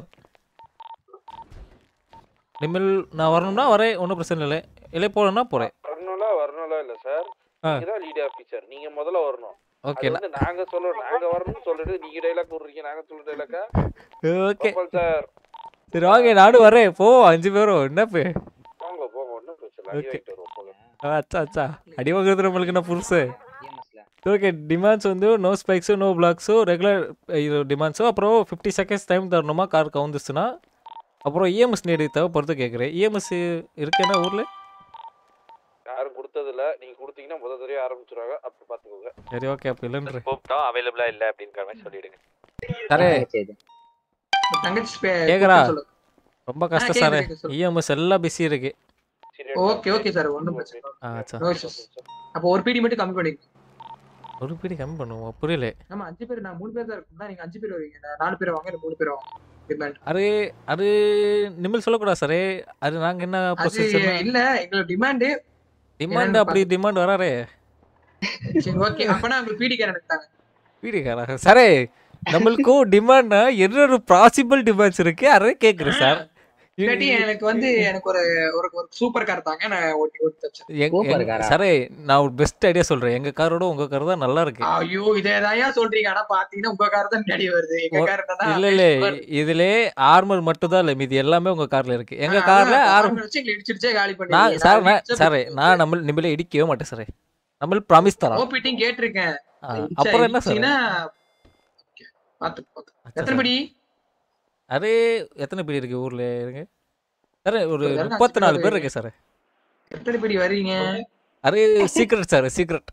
இனிமேல் நான் வரணும்னா வரேன், ஒன்றும் பிரச்சனை இல்லை. இல்லை போறேன்னா போறேன். வரணும்ல இல்ல சார், நீங்க தான் லீட் ஆபீசர், நீங்க முதல்ல வரணும். ஓகே நாங்க சொல்றோம், நாங்க வரணும்னு சொல்லிட்டு நீங்க டைலாக் போடுறீங்க, நாங்க சொல்ற டைலாக்கா? ஓகே சார் சரி வாங்க, நானும் வரேன். போ 5 பேரும் என்ன பே போங்க ஒன்றும் பிரச்சனை இல்லை. ஓகே அச்சா அடி வாங்குறது நம்மளுக்கு என்ன புதுசு? ஓகே டிமாண்ட்ஸ் வந்து no spikes, no blocks, regular demands, அப்புறம் 50 செகண்ட்ஸ் டைம் தரணுமா கார் கவுந்துச்சுன்னா. அப்புறம் இஎம்எஸ் நீடு தேவைப்படுறது கேட்குறேன். இஎம்எஸ் இருக்கேன்னா ஊரில் யாரும் கொடுத்ததில்ல. நீங்க கொடுத்தீங்கன்னா முதல் தடவை ஆரம்பிச்சிருவாங்க. அப்ப பாத்துக்கோங்க. சரி ஓகே அப்போ இல்லைன்ற கூப்பிட்டோம் அவைலபிளா இல்ல அப்படிங்கிற மாதிரி சொல்லிடுங்க. சாரே தங்கச்சி கேட்குறா சொல்லு. ரொம்ப கஷ்டம் சாரே. இஎம்எஸ் எல்லாம் பிஸி இருக்கு. ஓகே ஓகே சார் ஒன்றும் பிரச்சனை இல்லை. ஆச்சா No issues. அப்போ ஒரு பீடி மட்டும் கம்மி பண்ணிக்கோங்க. ஒரு பீடி கம்மி பண்ணுவோம் புரியல. ஆமா 5 பேர் நான் 3 பேர் தான் இருக்கோம்னா நீங்க 5 பேர் வரீங்க. நான் 4 பேர் வாங்க 3 பேர் வாங்க. டிமாண்ட் அது அது நிமில் சொல்லக்கூடாது சாரே. அது நாங்கள் என்ன அது ப்ரொசீஜர் இல்ல எங்களோட டிமாண்ட் டிமாண்ட் அப்படி டிமாண்ட் வராரே. சரி ஓகே அப்பனா உங்களுக்கு பீடி கேன் எடுத்தாங்க. பீடி காரா சாரே நம்மளுக்கும் டிமாண்ட்னா என்ன பாசிபிள் டிமாண்ட்ஸ் இருக்கு அதை கேட்குறேன் சார். இல்லாட்டி எனக்கு ஒரு ஒரு சூப்பர் கார் தாங்க நான் ஓட்டி தச்சேன். சாரே நான் ஒரு பெஸ்ட் ஐடியா சொல்றேன். எங்க காரோட உங்க கார் தான் நல்லா இருக்கு. ஐயோ இதேதாயா சொல்றீங்க. ஆனா பாத்தீங்கன்னா உங்க கார் தான் முன்னாடி வருது. எங்க கார் என்னன்னா இல்ல இதுல ஆர்மர் மட்டும் தான் இல்ல மீதி எல்லாமே உங்க கார்ல இருக்கு. எங்க கார்ல ஆர்மர் வச்சு இடிச்சிடுச்சே காலி பண்ணி. நான் சார் சாரே நான் நம்மள இடிக்கவே மாட்டேன் சாரே. நம்ம ப்ராமிஸ் தரோம். ஓபிட்டிங் கேட்டிருக்கேன். அப்புறம் என்ன சார் பாத்து எத்தனை படி அரே எத்தனை படி இருக்கு ஊர்ல இருங்க சார்? ஒரு 34 பேர் இருக்கு சார். எத்தனை படி வரீங்க? அரே சீக்ரெட் சார் சீக்ரெட்.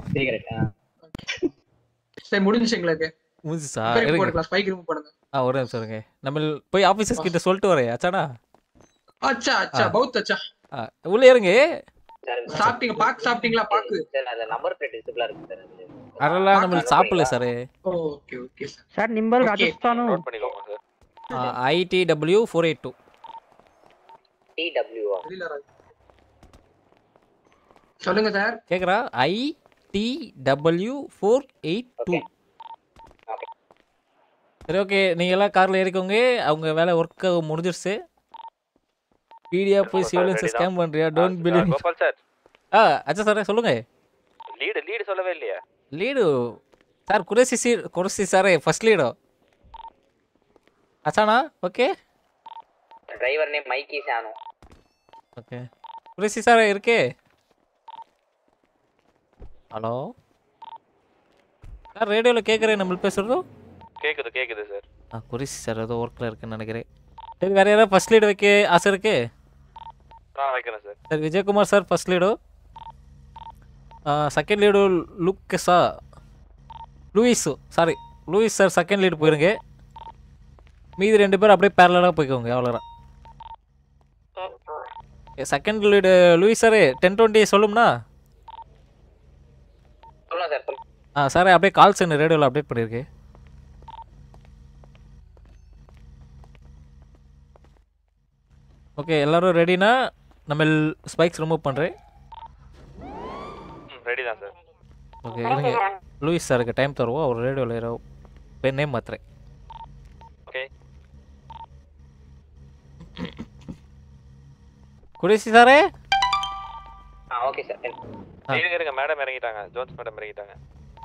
சரி முடிஞ்சுச்சு எங்களுக்கு. முடிஞ்சு சார் இருங்க ஸ்பைக் ரிமூவ் பண்ணுங்க. ஒரு நிமிஷம் இருங்க. நம்ம போய் ஆபீசர்ஸ் கிட்ட சொல்லிட்டு வரேன். அச்சானா அச்சா அச்சா बहुत अच्छा. உள்ள இருங்க. சாப்பிட்டீங்க பாக்கு சாப்பிட்டீங்களா? பாக்கு சார் அது நம்பர் பிளேட் விசிபிளா இருக்கு சார். அதெல்லாம் நம்ம சாப்பிடல sir. Okay okay sir. Sir நிம்பல் ராஜஸ்தான் நோட் பண்ணிக்கோங்க சார். ITW 482 TW சொல்லுங்க சார். கேக்குறா? ITW 482. சரி ஓகே நீங்க எல்லாம் கார்ல ஏறிக்கோங்க. அவங்க வேலை ஒர்க் முடிஞ்சிருச்சு. பீடியா போய் சிவிலியன்ஸ் ஸ்கேம் பண்றியா? Don't believe. கோபால் சார். அச்சா சார் சொல்லுங்க. லீடு சொல்லவே இல்லையா? Lead sir Qureshi sir first லீடோ. அச்சானா ஓகே. டிரைவர் நேம் மைக்கி சானு. ஓகே குரேசி சார் இருக்கே. ஹலோ சார் ரேடியோவில் கேட்குறேன் நம்ம பேசுகிறதோ? கேக்குது சார். குரேசி சார் ஏதோ ஒர்க்கில் இருக்குன்னு நினைக்கிறேன். சரி வேறு யாராவது ஃபர்ஸ்ட் லீடு வைக்க ஆசை இருக்கு? நான் வைக்கிறேன் sir. Sir Vijayakumar sir first lead. Second lead லுக்கஸா லூயிஸ் சார் செகண்ட் லீடு போயிருங்க. மீதி 2 பேர் அப்படியே பேரலாக போய்க்கோங்க அவ்வளோதான். செகண்ட் லீடு லூயிஸ் சார் 10-20 சொல்லும்னா சார் அப்படியே கால் சென்ட் ரேடியோவில் அப்டேட் பண்ணியிருக்கு. ஓகே எல்லாரும் ரெடினா நம்ம ஸ்பைக்ஸ் ரிமூவ் பண்ணுறேன். ரெடி தான் சார். ஓகே இருங்க லூயிஸ் சாருக்கு டைம் தருவோம். அவர் ரேடியோவில் பேர் நேம் மாத்துறேன். ஓகே குரேசி சாரே. Okay sir. இருங்க மேடம் இறங்கிட்டாங்க. Jones madam இறங்கிட்டாங்க.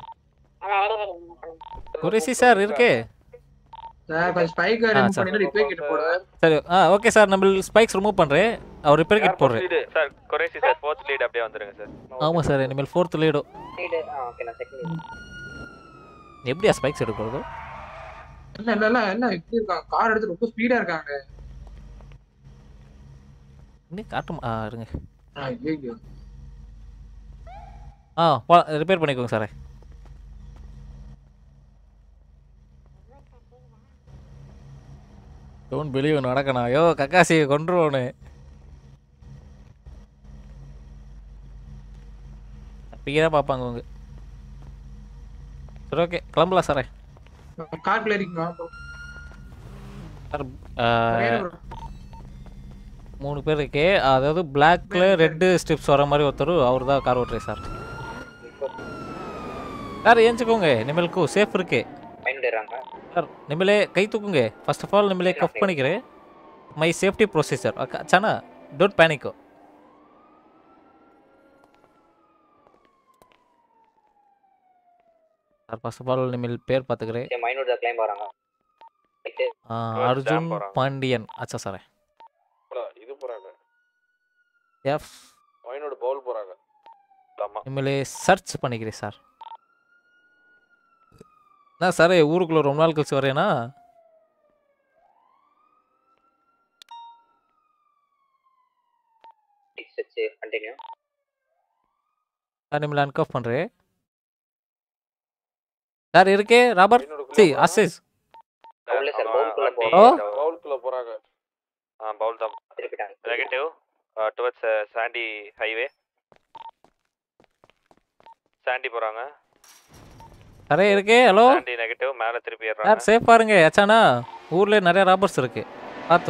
குரேசி சார் இருக்கே. சார் கொஞ்சம் ஸ்பைக் ரிமூவ் பண்ணிட்டு ரிப்பேர் கிட் போடுங்க. சரி ஓகே சார் நம்ம ஸ்பைக்ஸ் ரிமூவ் பண்ணுறேன். அவர் ரிப்பேர் கிட் போடுறேன். Sir Qureshi sir 4th lead அப்படியே வந்துருங்க சார். ஆமாம் சார் இனிமேல் 4th லீடோ. ஓகே நான் செகண்ட். எப்படியா ஸ்பைக்ஸ் எடுக்கிறது? இல்ல இப்படி இருக்காங்க. கார் எடுத்து ரொம்ப ஸ்பீடா இருக்காங்க. இன்னும் காட்டும் இருங்க. ஐயோ ரிப்பேர் பண்ணிக்கோங்க சார். டோன்ட் பிலீவ் நடக்கணும். ஐயோ கக்காசி கொண்டுருவோன்னு அப்பீதான் பார்ப்பாங்க அவங்க. சரி ஓகே கிளம்பலாம் சார். கார்க்குள்ள இருக்கீங்களா சார்? 3 பேர் இருக்கே. அதாவது பிளாக்ல ரெட்டு ஸ்ட்ரிப்ஸ் வர மாதிரி ஒருத்தர் அவர் தான் கார் ஓட்டுறே சார். சார் ஏஞ்சிக்கோங்க. நிமலுக்கு சேஃப் இருக்கு சார். நிமலே கை தூக்குங்க. ஃபர்ஸ்ட் ஆஃப் ஆல் நிமலே கஃப் பண்ணிக்கிறேன். மை சேஃப்டி ப்ரொசீஜர் அச்சானா டோன்ட் பேனிக்கோ. சார் ஃபர்ஸ்ட் ஆஃப் ஆல் நிமல் பேர் பார்த்துக்கிறேன். மைனூட் தான் கிளைம் வராங்க. அர்ஜுன் பாண்டியன். அச்சா சார் இது போறாங்க. எஃப் மைனோட பவுல் போறாங்க. ஆமா நிமலே சர்ச் பண்ணிக்கிறேன் சார். நான் சார் ஊருக்குள்ள ரொம்ப நாள் கழிச்சு வரேனா? சார் நிம்மல அன்கஃப் பண்ணுறேன் சார் இருக்கே ராபர் சி அசிஸ் உள்ள சார் பவுலுக்குள்ள ஓ பவுலுக்குள்ள போறாங்க. பவுல் தான் திருப்பிட்டாங்க. Negative towards Sandy highway. Sandy போறாங்க. அரே இருக்கே ஹலோ சாண்டி நெகட்டிவ் மேல திருப்பி ஏறாங்க. சார் சேஃப் பாருங்க அச்சானா ஊர்ல நிறைய ராபர்ஸ் இருக்கு பாத்தோ.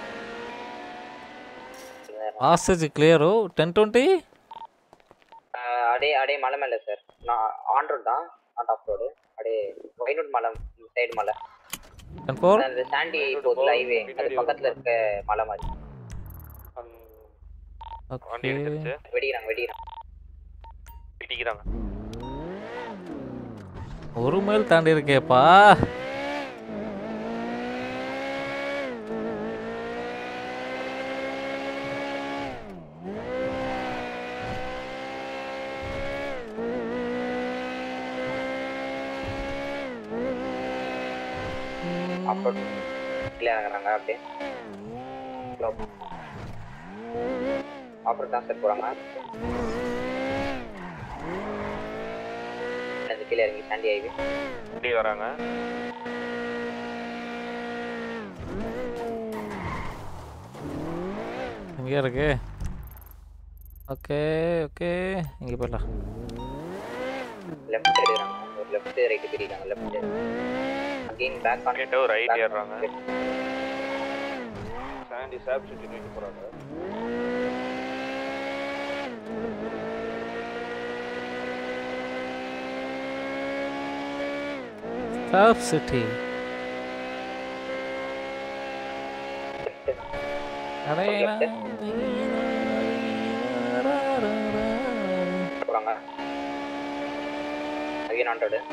ஆசேஜ் கிளியரோ 1020 அடே மலை மேல சார். நான் ஆன் ரோட் தான், நாட் ஆஃப் ரோடு. அடே வைனூட் மலை சைடு மலை. 10-4 அந்த சாண்டி போகுது ஹைவே, அது பக்கத்துல இருக்க மலை மாதிரி. வண்டி எடுத்துச்சு. வெடிக்கிறாங்க. பிடிக்கிறாங்க. ஒரு மைல் தாண்டி இருக்கேப்பா. அப்புறம் கிளியர் ஆகுறாங்க அப்படியே. அப்புறம் தான் சார் போறாங்க. அது கீழே இறங்கி சாண்டி ஹைவே இப்படி வராங்க. இங்கே இருக்கு. ஓகே ஓகே இங்கே போயிடலாம். லெஃப்ட் சைடு ஏறாங்க. ஒரு லெஃப்ட் ரைட் பிரிக்கிறாங்க. Left again back on negative right ஏறாங்க. சாண்டி சாப் சிட்டி நோக்கி போறாங்க. சாப் சிட்டி போறாங்க. Again on road.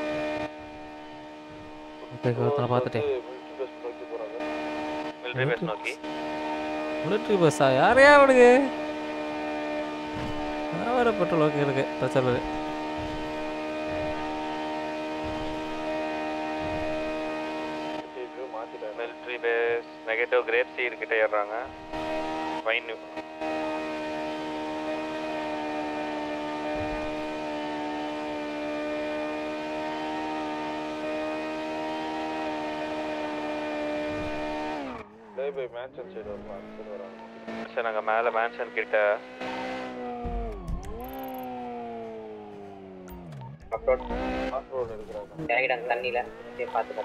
பார்த்துட்டேன். மிலிட்டரி பேஸ் நோக்கி. மிலிட்டரி பஸ்ஸா யாரையா அவனுக்கு வேற பெட்ரோல் ஓகே இருக்கு பிரச்சனை இல்லை. Military base negative grapeseed கிட்ட ஏறாங்க. வைன் பை மேன்ஷன் சைடு வராங்க. சார் நாங்க மேல மேன்ஷன் கிட்ட ஆஃப் ரோட் எடுக்கறாங்க. இறங்கிட்டாங்க தண்ணில. பார்த்து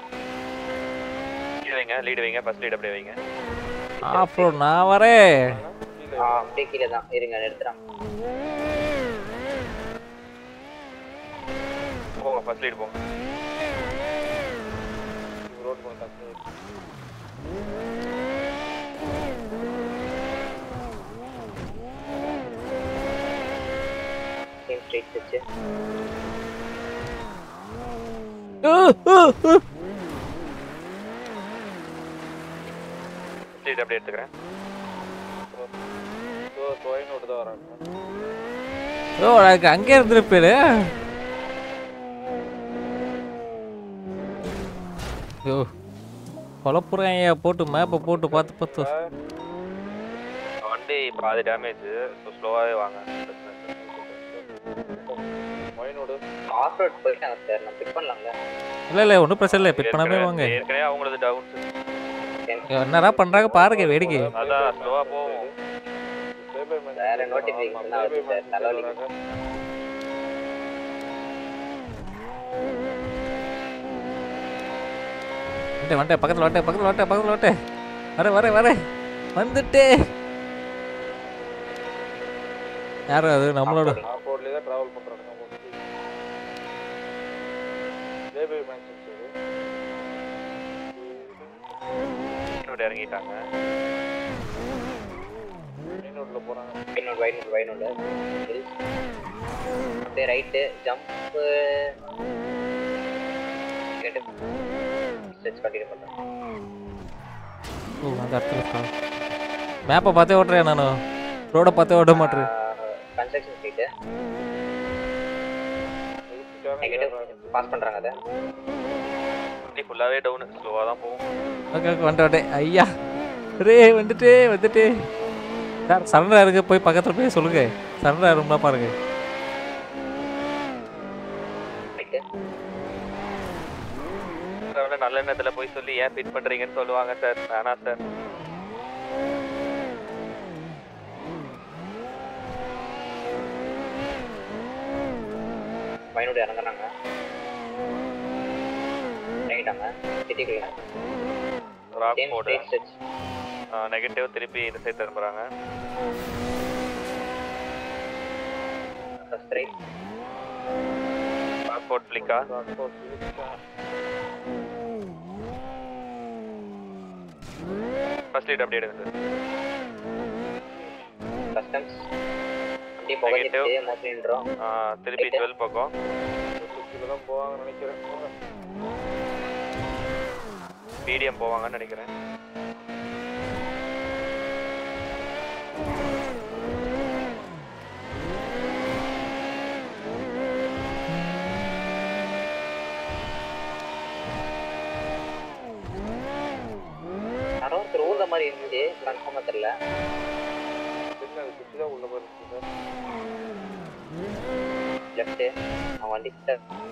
லீடு வைங்க ஃபர்ஸ்ட் லீட் அப்படியே வைங்க. ஆஃப் ரோட் நான் வரேன். அப்படியே கீழே தான் இருங்க எடுத்துறாங்க. போங்க ஃபர்ஸ்ட் லீட் போங்க. ரோட் போங்க. சேம் ஸ்ட்ரைட் வச்சு லீட் அப்படியே எடுத்துக்கிறேன். வைனோட தான் வராங்க. ஓ எனக்கு அங்கே இருந்திருப்பேரு. ஐயோ கொலப்புறாங்க போட்டு மேப்பை போட்டு பார்த்து வண்டி பாதி டேமேஜ். ஸோ ஸ்லோவாகவே வாங்க. வைனோட ஆஃப் ரோட் போயிட்டாங்க சார். நான் பிக் பண்ணலாம்ல? இல்லை ஒன்றும் பிரச்சனை இல்லை. பிக் பண்ணாமே வாங்க. ஏற்கனவே அவங்களது டவுன். என்னடா பண்றாங்க பாருங்க வேடிக்கை. அதான் ஸ்லோவா போவோம். வேற நோட்டிஃபிகேஷன் வருது சார். தலைவலி. வந்துட்டேன் பக்கத்தில் வந்துட்டேன். வர வந்துட்டே. யாரும் அது நம்மளோட ஆஃப் ரோட்ல தான் டிராவல் பண்றாங்க. பை மேன்ஷன் சைடு இறங்கிட்டாங்க. வைனோட்ல போறாங்க. வைனோட் அப்படியே right jump gate stretch continue பண்றேன். ஓ அந்த இடத்துல மேப்பை பார்த்தே ஓட்டுறேன் நான். ரோட பார்த்தே ஓட மாட்டேன். கன்ஸ்ட்ரக்ஷன் சைட் நெகட்டிவ் பாஸ் பண்றாங்க. அத வண்டி ஃபுல்லாவே டவுன். ஸ்லோவா தான் போவோம். ஓகே வந்துட்டேன். ஐயா ரே வந்துட்டு சார் சரண்டா இருக்கு. போய் பக்கத்தில் போய் சொல்லுங்க. சரண்டா ரூம்லாம் பாருங்க. நல்ல எண்ணத்துல போய் சொல்லி ஏன் ஃபிட் பண்றீங்கன்னு சொல்லுவாங்க சார். வேணாம் சார். பையனோட இறங்குறாங்க. இறங்கிட்டாங்க சிட்டிக்குள்ள. ராக் போர்டு நெகட்டிவ் திருப்பி இந்த சைடு திரும்புறாங்க. ஸ்ட்ரைட் ராக் போர்ட் ஃப்ளிக்கா. ஃபர்ஸ்ட் லீட் அப்படியே எடுங்க சார். கஸ்டம்ஸ் வண்டி போகவே மோஸ்ட்லின்றோம். திருப்பி 12 பக்கம் தான் போவாங்கன்னு நினைக்கிறேன். மீடியம் போவாங்கன்னு நினைக்கிறேன். யாரோ ஒருத்தர் ஊர்த மாதிரி இருந்துச்சு, கன்ஃபார்மா தெரியல. உள்ள மாதிரி இருக்கு சார். லெஃப்ட் அவன் வண்டி கிட்ட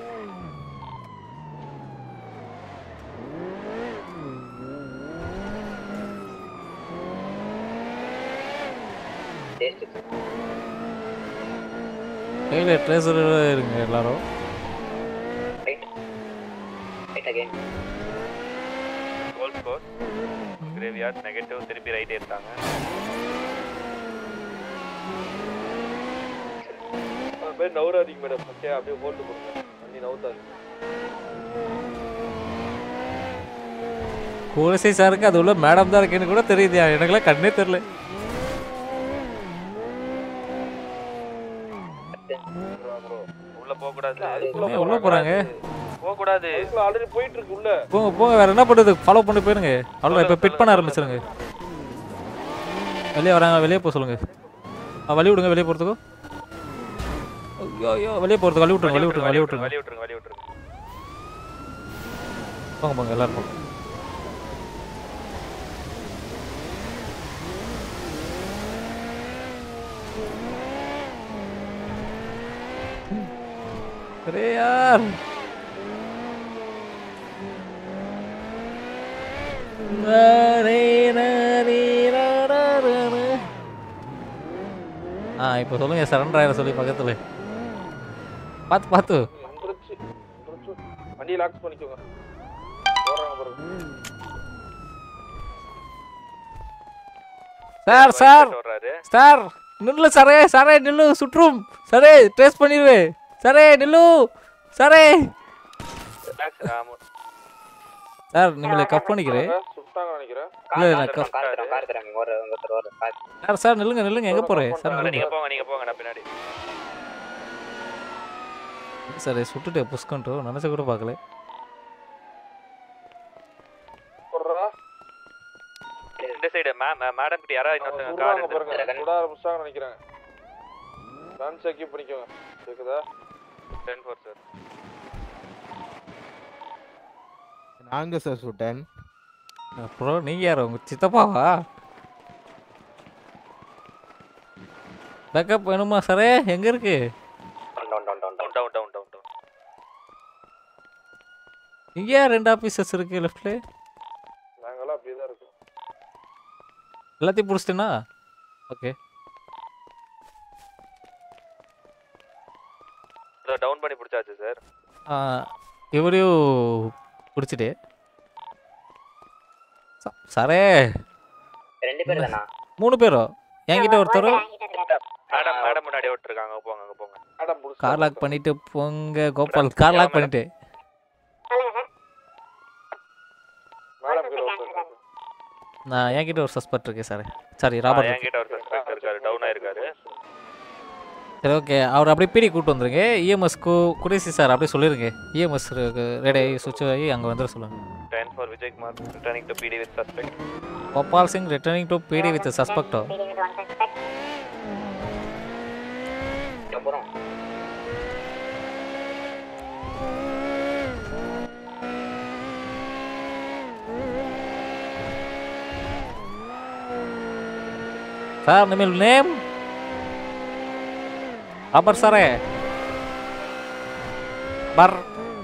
கையில் ட்ரேசர் இருங்க எல்லாரும். ரைட் ரைட் அகைன் கோல் ஸ்கோர் கிரேவியார்ட் நெகட்டிவ் திருப்பி ரைட் எடுத்தாங்க. பேர் நவுறாதீங்க மேடம். ஓகே அப்படியே போட்டு கொடுங்க. வண்டி நவுத்தாது. கோலசை சாருக்கு அது உள்ள மேடம் தான் இருக்குன்னு கூட தெரியுது. எனக்குலாம் கண்ணே தெரியல. உள்ள போக கூடாது. உள்ள போறாங்க. போக கூடாது. ஆல்ரெடி போயிட்டு இருக்கு உள்ள. போங்க போங்க, வேற என்ன பண்றது? ஃபாலோ பண்ணி போயிருங்க. அவ்வளோ இப்போ பிட் பண்ண ஆரம்பிச்சிருங்க. வெளியே வராங்க, வெளியே போக சொல்லுங்க. வழி விடுங்க வெளியே போகிறதுக்கும். ஐயோ ஐயோ வெளியே போகிறதுக்கு வழி விட்டுருங்க, வழி விட்டுருங்க, வழி விட்டுருங்க, வழி விட்டுருங்க, வழி விட்டுருங்க. போங்க போங்க எல்லாரும் போங்க. अरे यार இப்போ சொல்லுங்க சரண்டர் ஆயிர சொல்லி பக்கத்துல பார்த்து பார்த்து வண்டி லாக் பண்ணிக்கோங்க. போறாங்க பாருங்க. சார் சார் சார் நில்லு சரே சரே நில்லு சுற்றும் சரே ட்ரேஸ் பண்ணிடுவே சரே நில்லு சரே சார் நிங்களை கப் பண்ணிக்கிறேன். சுட்டாங்க நினைக்கிறேன். இல்ல இல்ல சார் சார் நில்லுங்க நில்லுங்க எங்க போறே சார்? நீங்க போங்க நான் பின்னாடி. சார் சுட்டுட்டே புஷ்கன்ட்டு நினைச்ச கூட பார்க்கல. இந்த சைடு மேடம் கிட்ட யாரா இன்னொருத்தங்க கார் எடுத்துறாங்க. சுட ஆரம்பிச்சாங்க நினைக்கிறேன். கன் செக் பண்ணிக்கோங்க. கேக்குதா? 10-4 சார். நாங்க சார் சுட்டேன். அப்புறம் நீங்க யார்? உங்க சித்தப்பாவா? பேக்கப் வேணுமா சாரே? எங்க இருக்கு? இங்கே ரெண்டு ஆபீசர்ஸ் இருக்கு லெஃப்ட்ல. நாங்கலாம் அப்படியே தான் இருக்கோம். எல்லாத்தையும் புடிச்சிட்டேனா? ஓகே. டவுன் பண்ணி புடிச்சாச்சு சார். இவரையும் புடிச்சிட்டே. சாரே ரெண்டு பேர் தானா? மூணு பேரோ? என்கிட்ட ஒருத்தர். மேடம் முன்னாடி ஓட்டிருக்காங்க. போங்க அங்க போங்க. மேடம் புடிச்சு கார் லாக் பண்ணிட்டு போங்க கோபால். கார் லாக் பண்ணிட்டு நான் என்கிட்ட ஒரு சஸ்பெக்ட் இருக்கு சார். Sorry Robert. என்கிட்ட ஒரு சஸ்பெக்ட் இருக்காரு. டவுன் ஆயிருக்காரு. சரி ஓகே, அவர் அப்படியே பிடி கூட்டு வந்துருங்க. இஎம்எஸ்க்கு குரேசி சார் அப்படியே சொல்லிருங்க. இஎம்எஸ் ரெடி சுவிட்ச் ஆகி அங்கே வந்துட சொல்லுங்க. 10-4 Vijay Kumar returning to PD with suspect. Gopal Singh returning to PD with a suspect. Sir, name? Apa sare? Bar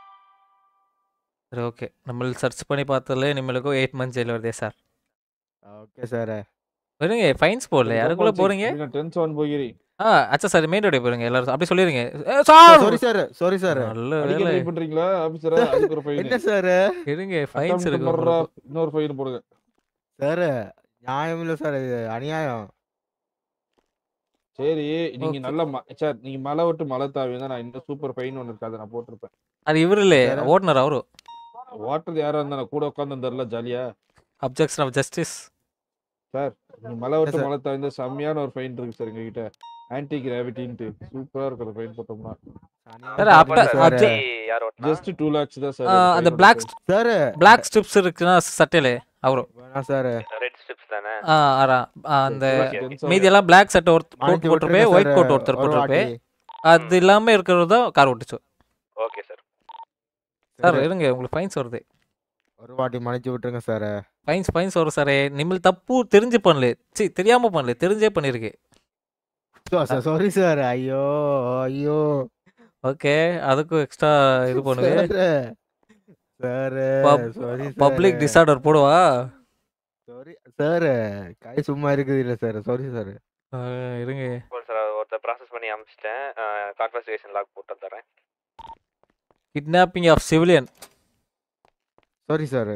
சரி ஓகே. நம்மள சர்ச் பண்ணி பார்த்ததுல நம்மளுக்கும் 8 மந்த்ஸ் ஜெயில் வருதே சார். Okay sir. இருங்க ஃபைன்ஸ் போடல. அதுக்குள்ள போறீங்க? அப்படின்னா 10-7 போகிறீ. அச்சா சார் மெயின் ரோடு போயிருங்க எல்லாரும். அப்படி சொல்லிருங்க. Sorry sir. Sorry sir. நல்ல அடிக்க வேலை. ட்ரை பண்றீங்களா ஆபீசரா? அதுக்கு ஒரு ஃபைன். என்ன சார்? இருங்க ஃபைன்ஸ் இருக்கு. இன்னொரு ஃபைன் போடுங்க. சார் நியாயம் இல்ல சார், இது அநியாயம். சரி நீங்க நல்ல சார் நீங்க மலை விட்டு மலை தாவினா நான் இந்த சூப்பர் ஃபைன் ஒன்னு இருக்கு, அதை நான் போட்டிருப்பேன். அது இவரு இல்ல, ஓட்டுனர் அவரு. ஓட்டுறது யாரா இருந்தா நான் கூட உட்காந்து தரல ஜாலியா. Objection of justice. சார் நீங்க மலை விட்டு மலை தாவினா செம்மையான ஒரு ஃபைன் இருக்கு சார் எங்க கிட்ட. ஆன்டி கிராவிட்டின்ட்டு சூப்பரா இருக்கிற ஃபைன் போட்டோம்னா. ஜஸ்ட் 2 lakhs தான் சார். அந்த பிளாக் ஸ்ட்ரிப்ஸ் இருக்குனா சட்டையில அவரு. வேணா சார். ரெட் ஸ்ட்ரிப்ஸ் தானே. அந்த மீதி எல்லாம் பிளாக் சட்டை கோட் போட்டுருப்பே, ஒயிட் கோட் ஒருத்தர் போட்டுருப்பே. அது இல்லாம இருக்கிறது தான் கார் ஓட்டிச்சு. Okay sir. சார் இருங்க உங்களுக்கு ஃபைன்ஸ் வருது. ஒரு வாட்டி மன்னிச்சு விட்டுருங்க சார். ஃபைன்ஸ் வரும் சார். நிம்மல் தப்பு தெரிஞ்சு பண்ணல. தெரியாம பண்ணல, தெரிஞ்சே பண்ணிருக்கு. Sorry sir. ஐயோ ஐயோ. ஓகே அதுக்கு எக்ஸ்ட்ரா இது பண்ணுங்க சார். சாரி பப்ளிக் டிசார்டர் போடுவா. Sorry sir. கை சும்மா இருக்குது இல்ல சார். Sorry sir. இருங்க சார் ஒருத்தர் ப்ராசஸ் பண்ணி அனுப்பிச்சிட்டேன். கான்வர்சேஷன் லாக் போட்டு தரேன். Kidnapping of civilian. Sorry sir.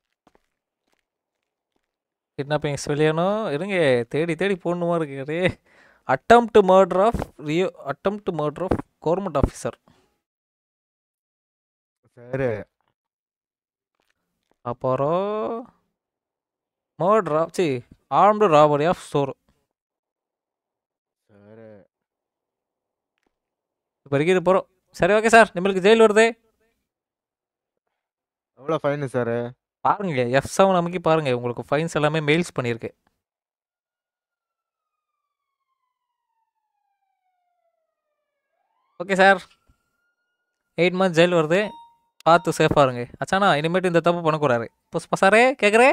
Kidnapping சிவிலியனோ இருங்க தேடி தேடி போடணுமா இருக்கு. Attempt murder of government officer. Sir அப்புறம் murder of armed robbery of store. Sir இப்போ இருக்கிறது போகிறோம். சரி ஓகே சார், நம்மளுக்கு ஜெயில் வருது. எவ்வளோ ஃபைனு சார்? பாருங்க F7 நமக்கு பாருங்க, உங்களுக்கு ஃபைன்ஸ் எல்லாமே மெயில்ஸ் பண்ணியிருக்கு. ஓகே சார் 8 மந்த்ஸ் ஜெயில் வருது. பார்த்து சேஃபாக இருங்க. அச்சானா இனிமேட்டு இந்த தப்பு பண்ணக்கூடாது. புஷ்பா சாரே கேட்குறே?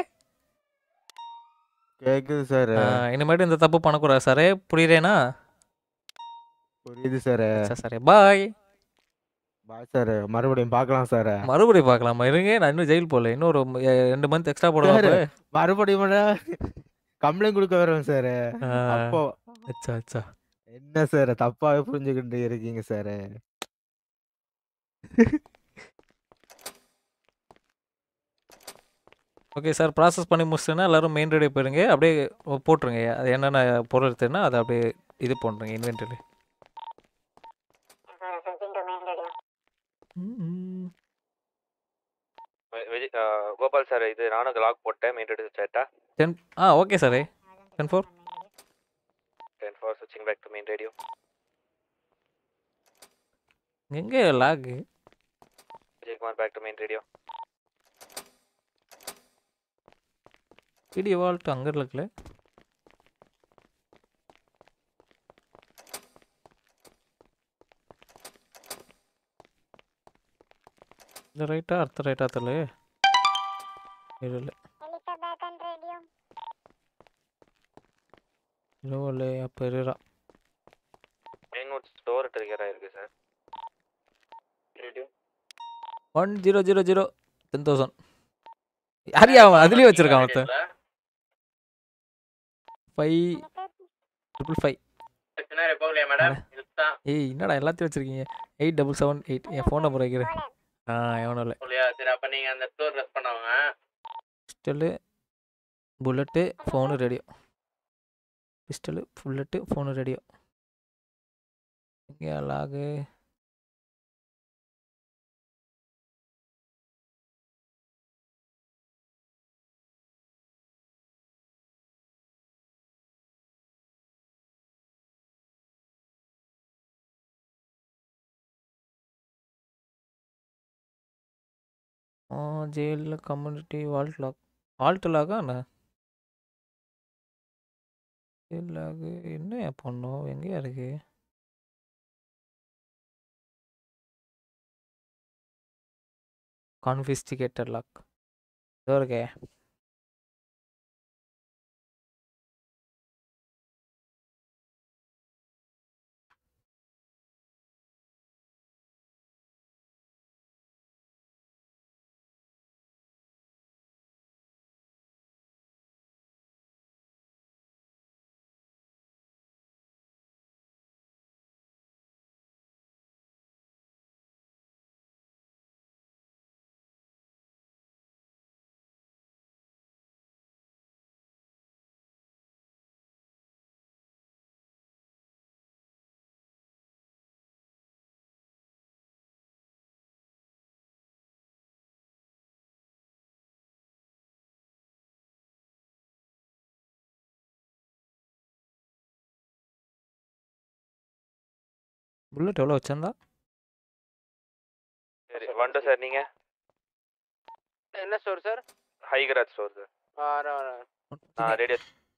கேட்குது சார். இனிமேட்டு இந்த தப்பு பண்ணக்கூடாது சாரே, புரியுறேனா? புரியுது sir. Sir bye. Bye sir. மறுபடியும் பார்க்கலாம் சார். மறுபடியும் பார்க்கலாமா? இருங்க நான் இன்னும் ஜெயில் போகல, இன்னும் ஒரு 2 மந்த் எக்ஸ்ட்ரா போடுவேன். மறுபடியும் கம்ப்ளைண்ட் கொடுக்க வரேன் சார். அப்போ அச்சா என்ன சார் தப்பாவே புரிஞ்சுக்கிட்டு இருக்கீங்க சார். ஓகே சார், ப்ராசஸ் பண்ணி முடிச்சுன்னா எல்லோரும் மெயின் ரோடே போயிருங்க. அப்படியே போட்டுருங்க அது என்னென்ன பொருள் எடுத்துன்னா அதை அப்படியே இது பண்ணுறேங்க இன்வென்டரி. கோபால் சார் இது நானும் லாக் போட்டேன் மெயின் ரோடு ஸ்ட்ரைட்டா. Okay sir. 10-4 ஸ்விட்சிங் பேக் டு மெயின் ரேடியோ. எங்கே log? Vijayakumar back to main radio. Video vault அங்கே இருக்குல்ல. இந்த ரைட்டா அடுத்த ரைட்டா தெரியல. இல்லை இல்லை அப்போ இருறா. மெயின் ஸ்டோர் ட்ரிகர் ஆயிருக்கு சார். ரேடியோ 1000 10,000. யாரையா அவன் அதுலேயே வச்சிருக்கான் ஒருத்தன். 555. ஏய் என்னடா எல்லாத்தையும் வச்சிருக்கீங்க? 8778 என் ஃபோன் நம்பர் வைக்கிறேன். எவனும் இல்லை. Pistol bullet phone radio. Pistol bullet phone radio. எங்கே லாகு? ஜெயிலில் கம்யூனிட்டி வால்ட் லாகா என்ன? ஜெயில் லாகு என்ன பண்ணோம்? எங்கேயா இருக்கு? கான்ஃபிஸ்டிகேட்டட் லாக் இதோ இருக்கே. புல்லட் எவ்வளோ வச்சிருந்தா? சரி வந்துட்டு சார் நீங்கள் என்ன ஸ்டோர் சார்? ஹைகராஜ் ஸ்டோர் சார். ரேடியோ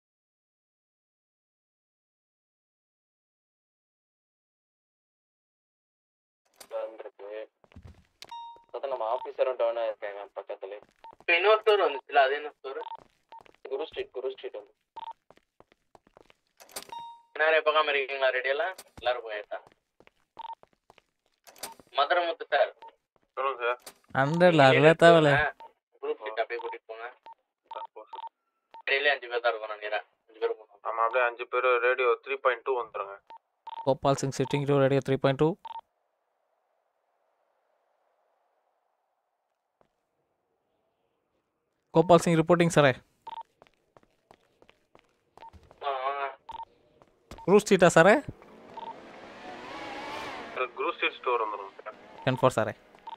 வந்துருக்கு. அதான் நம்ம ஆஃபீஸரும் டவுனாக இருக்காங்க பக்கத்துல. இப்போ இன்னொரு ஸ்டோர் வந்துச்சுல, அது என்ன ஸ்டோர்? குரு ஸ்ட்ரீட் வந்து. நிறைய பக்கம் இருக்கீங்களா? ரெடியெல்லாம் எல்லாரும் போயிட்டாங்க. மதுரமுத்து சார் சொல்லுங்க சார். அந்த தேவையில்ல. குரூப் சீட் அப்படியே கூட்டிட்டு போங்க. டெய்லி 5 பேர் தான் இருக்கும் நினைக்கிறேன். 5 பேர் போகணும். ஆமாம் அப்படியே 5 பேர் ரேடியோ 3.2 வந்துடுங்க. கோபால் சிங் சிட்டிங் to radio 3.2. Gopal Singh reporting சாரே. குரூ ஸ்ட்ரீட்டா சாரே? குரு ஸ்ட்ரீட் ஸ்டோர் வந்துடுங்க சார். 10-4 சாரே.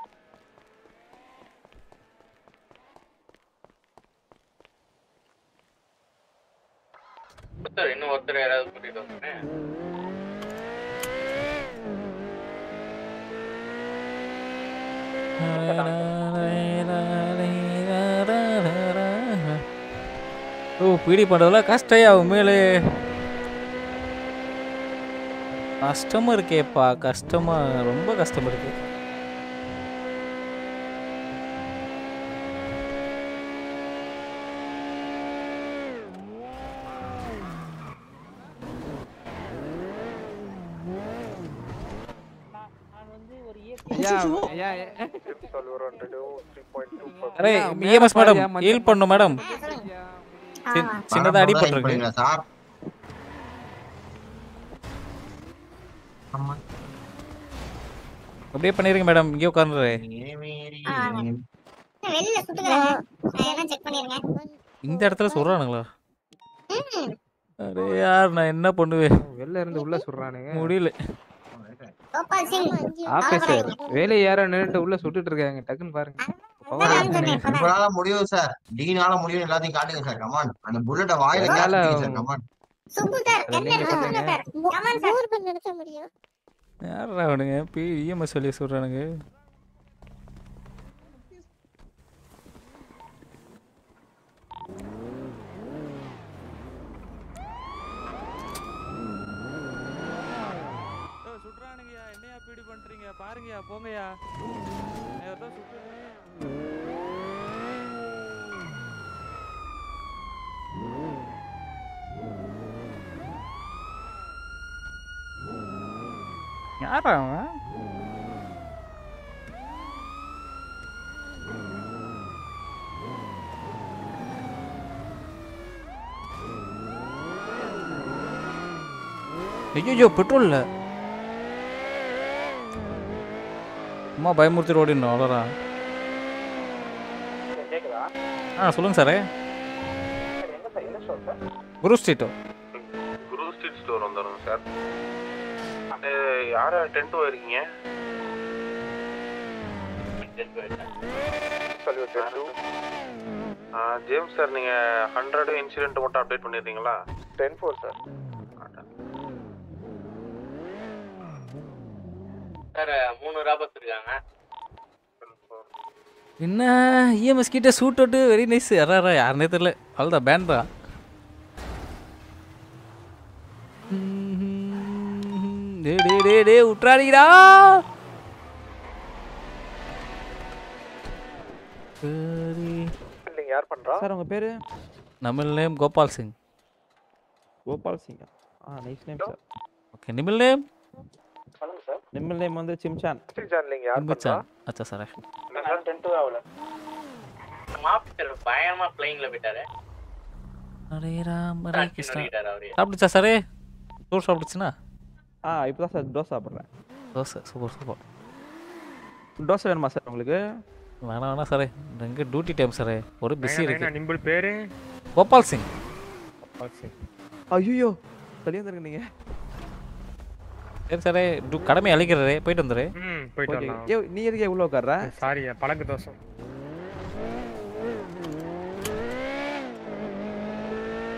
சார் இன்னும் ஒருத்தர் யாராவது கூட்டிட்டு வந்துட்டேன். ஓ பீடி பண்ணுறதுல கஷ்டையா உண்மையிலே கஷ்டமாக இருக்கேப்பா. கஷ்டமாக ரொம்ப கஷ்டமாக இருக்கு. அரே EMS மேடம் ஹீல் பண்ணும் மேடம். சின்னதாக அடிபட்டிருக்கு. சார் அப்படியே பண்ணிருங்க மேடம். இங்கே உட்கார்ந்து வெளியில சுட்டுக்கறாங்க. எல்லாம் செக் பண்ணிருங்க. இந்த இடத்துல சொல்றானுங்களா? அரே யார் நான் என்ன பண்ணுவேன்? வெளில இருந்து உள்ள சொல்றானுங்க. முடியல. கோபால் சிங் ஆபீசர் வேலையை யாரோ நின்னுட்டு உள்ள சுட்டுட்டு இருக்காங்க. டக்குன்னு பாருங்க. உங்களால முடியும் சார். டீனால முடியும். எல்லாத்தையும் காட்டுங்க சார். கமான். அந்த புல்லட்ட வாயில காட்டுங்க சார். கமான். சுப்பு சார் என்ன சொல்லுங்க சார். Come on sir. ஊர் பண்ண நினைச்ச முடியும். யாரா அவனுங்க? EMS சொல்லி சொல்றானுங்க. சுடுறானுங்கயா. என்னையா பீடி பண்றீங்க? பாருங்கயா போங்கயா. ஏதோ சுட்டு யாரா அவன்? ஐயோ பெட்ரோல் இல்லை. அம்மா பயமுறுத்தி ஓடிடணும் அவ்வளோடா. சொல்லுங்க சார். குரு ஸ்ட்ரீட்டோ? குரு ஸ்ட்ரீட் ஸ்டோர் வந்துடுங்க சார். யாரா டென்ட் போயிருக்கீங்க? ஜேம்ஸ் சார் நீங்க 100 இன்சிடென்ட் மட்டும் அப்டேட் பண்ணிருக்கீங்களா? 10-4 சார். சார் 3 ராபர்ட் இருக்காங்க. என்ன EMS கிட்ட சூட் அவுட் வெரி நைஸ். யாரா யாருன்னே தெரியல. அவ்வளோதான் பேன் தான். டே உட்றாதீங்கடா. நீங்க யார் பண்றா? சார் உங்க பேரு? Tamil name Gopal Singh. Gopal Singh. Nice name sir. Okay நிமில் நேம்? சொல்லுங்க சார். நிமில் நேம் வந்து சிம்சான். சிம்சான் நீங்க யார் பண்றா? அச்சா சார். நான் 10-2 ஆவல. மாப்பிட்டர் பயங்கரமா ஃளைங்ல போயிட்டாரு. அரே ராம் அரே கிருஷ்ணா. சாப்பிடுச்சா சார்? தோசை சாப்பிடுச்சுனா? இப்போதான் சார் தோசை சாப்பிட்றேன். தோசை சூப்பர். தோசை வேணுமா சார் உங்களுக்கு? வேணாம் சார். எங்க டியூட்டி டைம் சார். ஒரு பிஸி இருக்கு. நிம்பிள் பேரு கோபால் சிங். ஐயோ சரியா வந்துருங்க நீங்க. சரி சார் கடமை அழைக்கிறாரு. போயிட்டு வந்துரு. போயிட்டு வரலாம். நீ எதுக்கு எவ்வளோ உட்கார்ற? சாரி பழங்கு தோசை.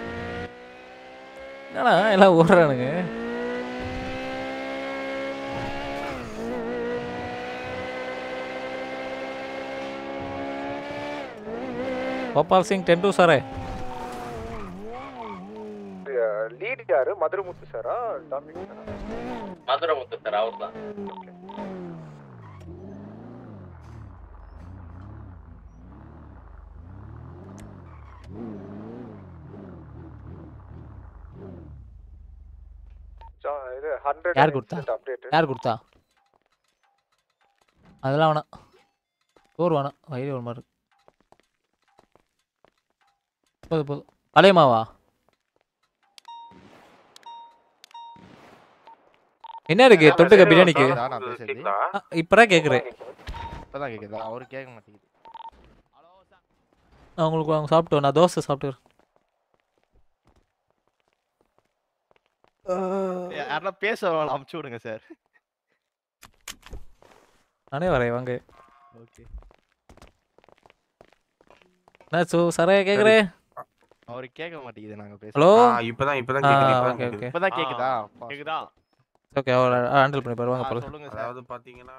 என்னடா எல்லாம் ஓடுறானுங்க. கோபால் சிங் 10-2 சாரே. லீட் யாரு? மதுரமுத்து சாரா டாமிக் சாரா? மதுரமுத்து சார் அவர்தான். இது 100 யார் கொடுத்தா? அப்டேட். யார் கொடுத்தா? அதெல்லாம் வேணாம். சோறு வேணாம். வயிறு ஒரு மாதிரி. போதும். பழையமாவா? என்ன இருக்கு தொட்டுக்க பிரியாணிக்கு? இப்பதான் கேக்குறேன். இப்பதான் கேக்குதா? அவரு கேட்க மாட்டேங்குது. அவங்களுக்கு அவங்க சாப்பிட்டோம். நான் தோசை சாப்பிட்டு யாரா பேச அமுச்சு விடுங்க சார். நானே வரேன் வாங்க. ஓகே. நான் சரையா கேக்குறேன். அவரு கேட்க மாட்டேங்குது நாங்க பேச. ஹலோ. இப்பதான் கேக்குது. இப்பதான் கேக்குதா? கேக்குதா? ஓகே அவர் ஹேண்டில் பண்ணி பாருங்க போல. சொல்லுங்க சார். அதாவது பாத்தீங்கன்னா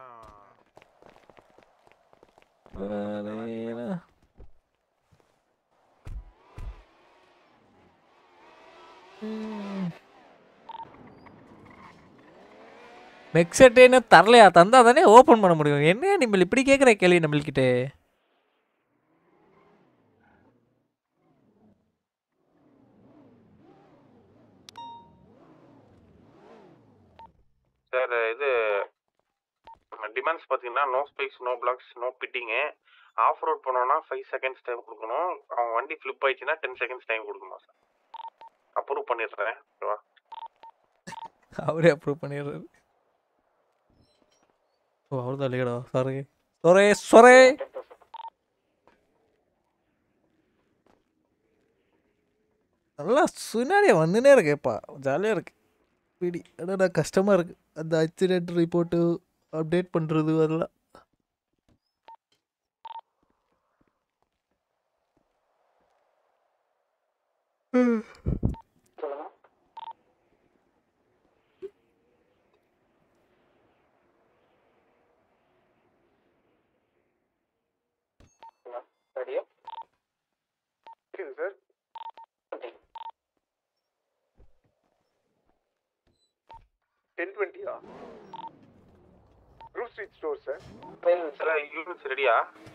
மெக்ஸெட்டேன்னு தரலையா? தந்தா தானே ஓப்பன் பண்ண முடியும். என்ன நீங்கள் இப்படி கேட்குற கேள்வி நம்மள்கிட்ட? சார் இது டிமாண்ட்ஸ் பார்த்தீங்கன்னா no spikes, no blocks, no pitting. Off road பண்ணோன்னா 5 செகண்ட்ஸ் டைம் கொடுக்கணும். அவன் வண்டி ஃப்ளிப் ஆயிடுச்சுன்னா 10 செகண்ட்ஸ் டைம் கொடுக்கணுமா சார்? அப்ரூவ் பண்ணிடுறேன். ஓகேவா? அவரே அப்ரூவ் பண்ணிடுறாரு. ஓ அவர்தான் இல்லையடா. சாரி. நல்லா சுனாடியா வந்துனே இருக்கேப்பா. ஜாலியாக இருக்கு. பிடி அடடா கஷ்டமாக இருக்குது. அந்த ஆக்சிடென்ட் ரிப்போர்ட்டு அப்டேட் பண்ணுறது அதெல்லாம். சரியா? இது sir 1020 brew street store sir. Sir units ரெடியா?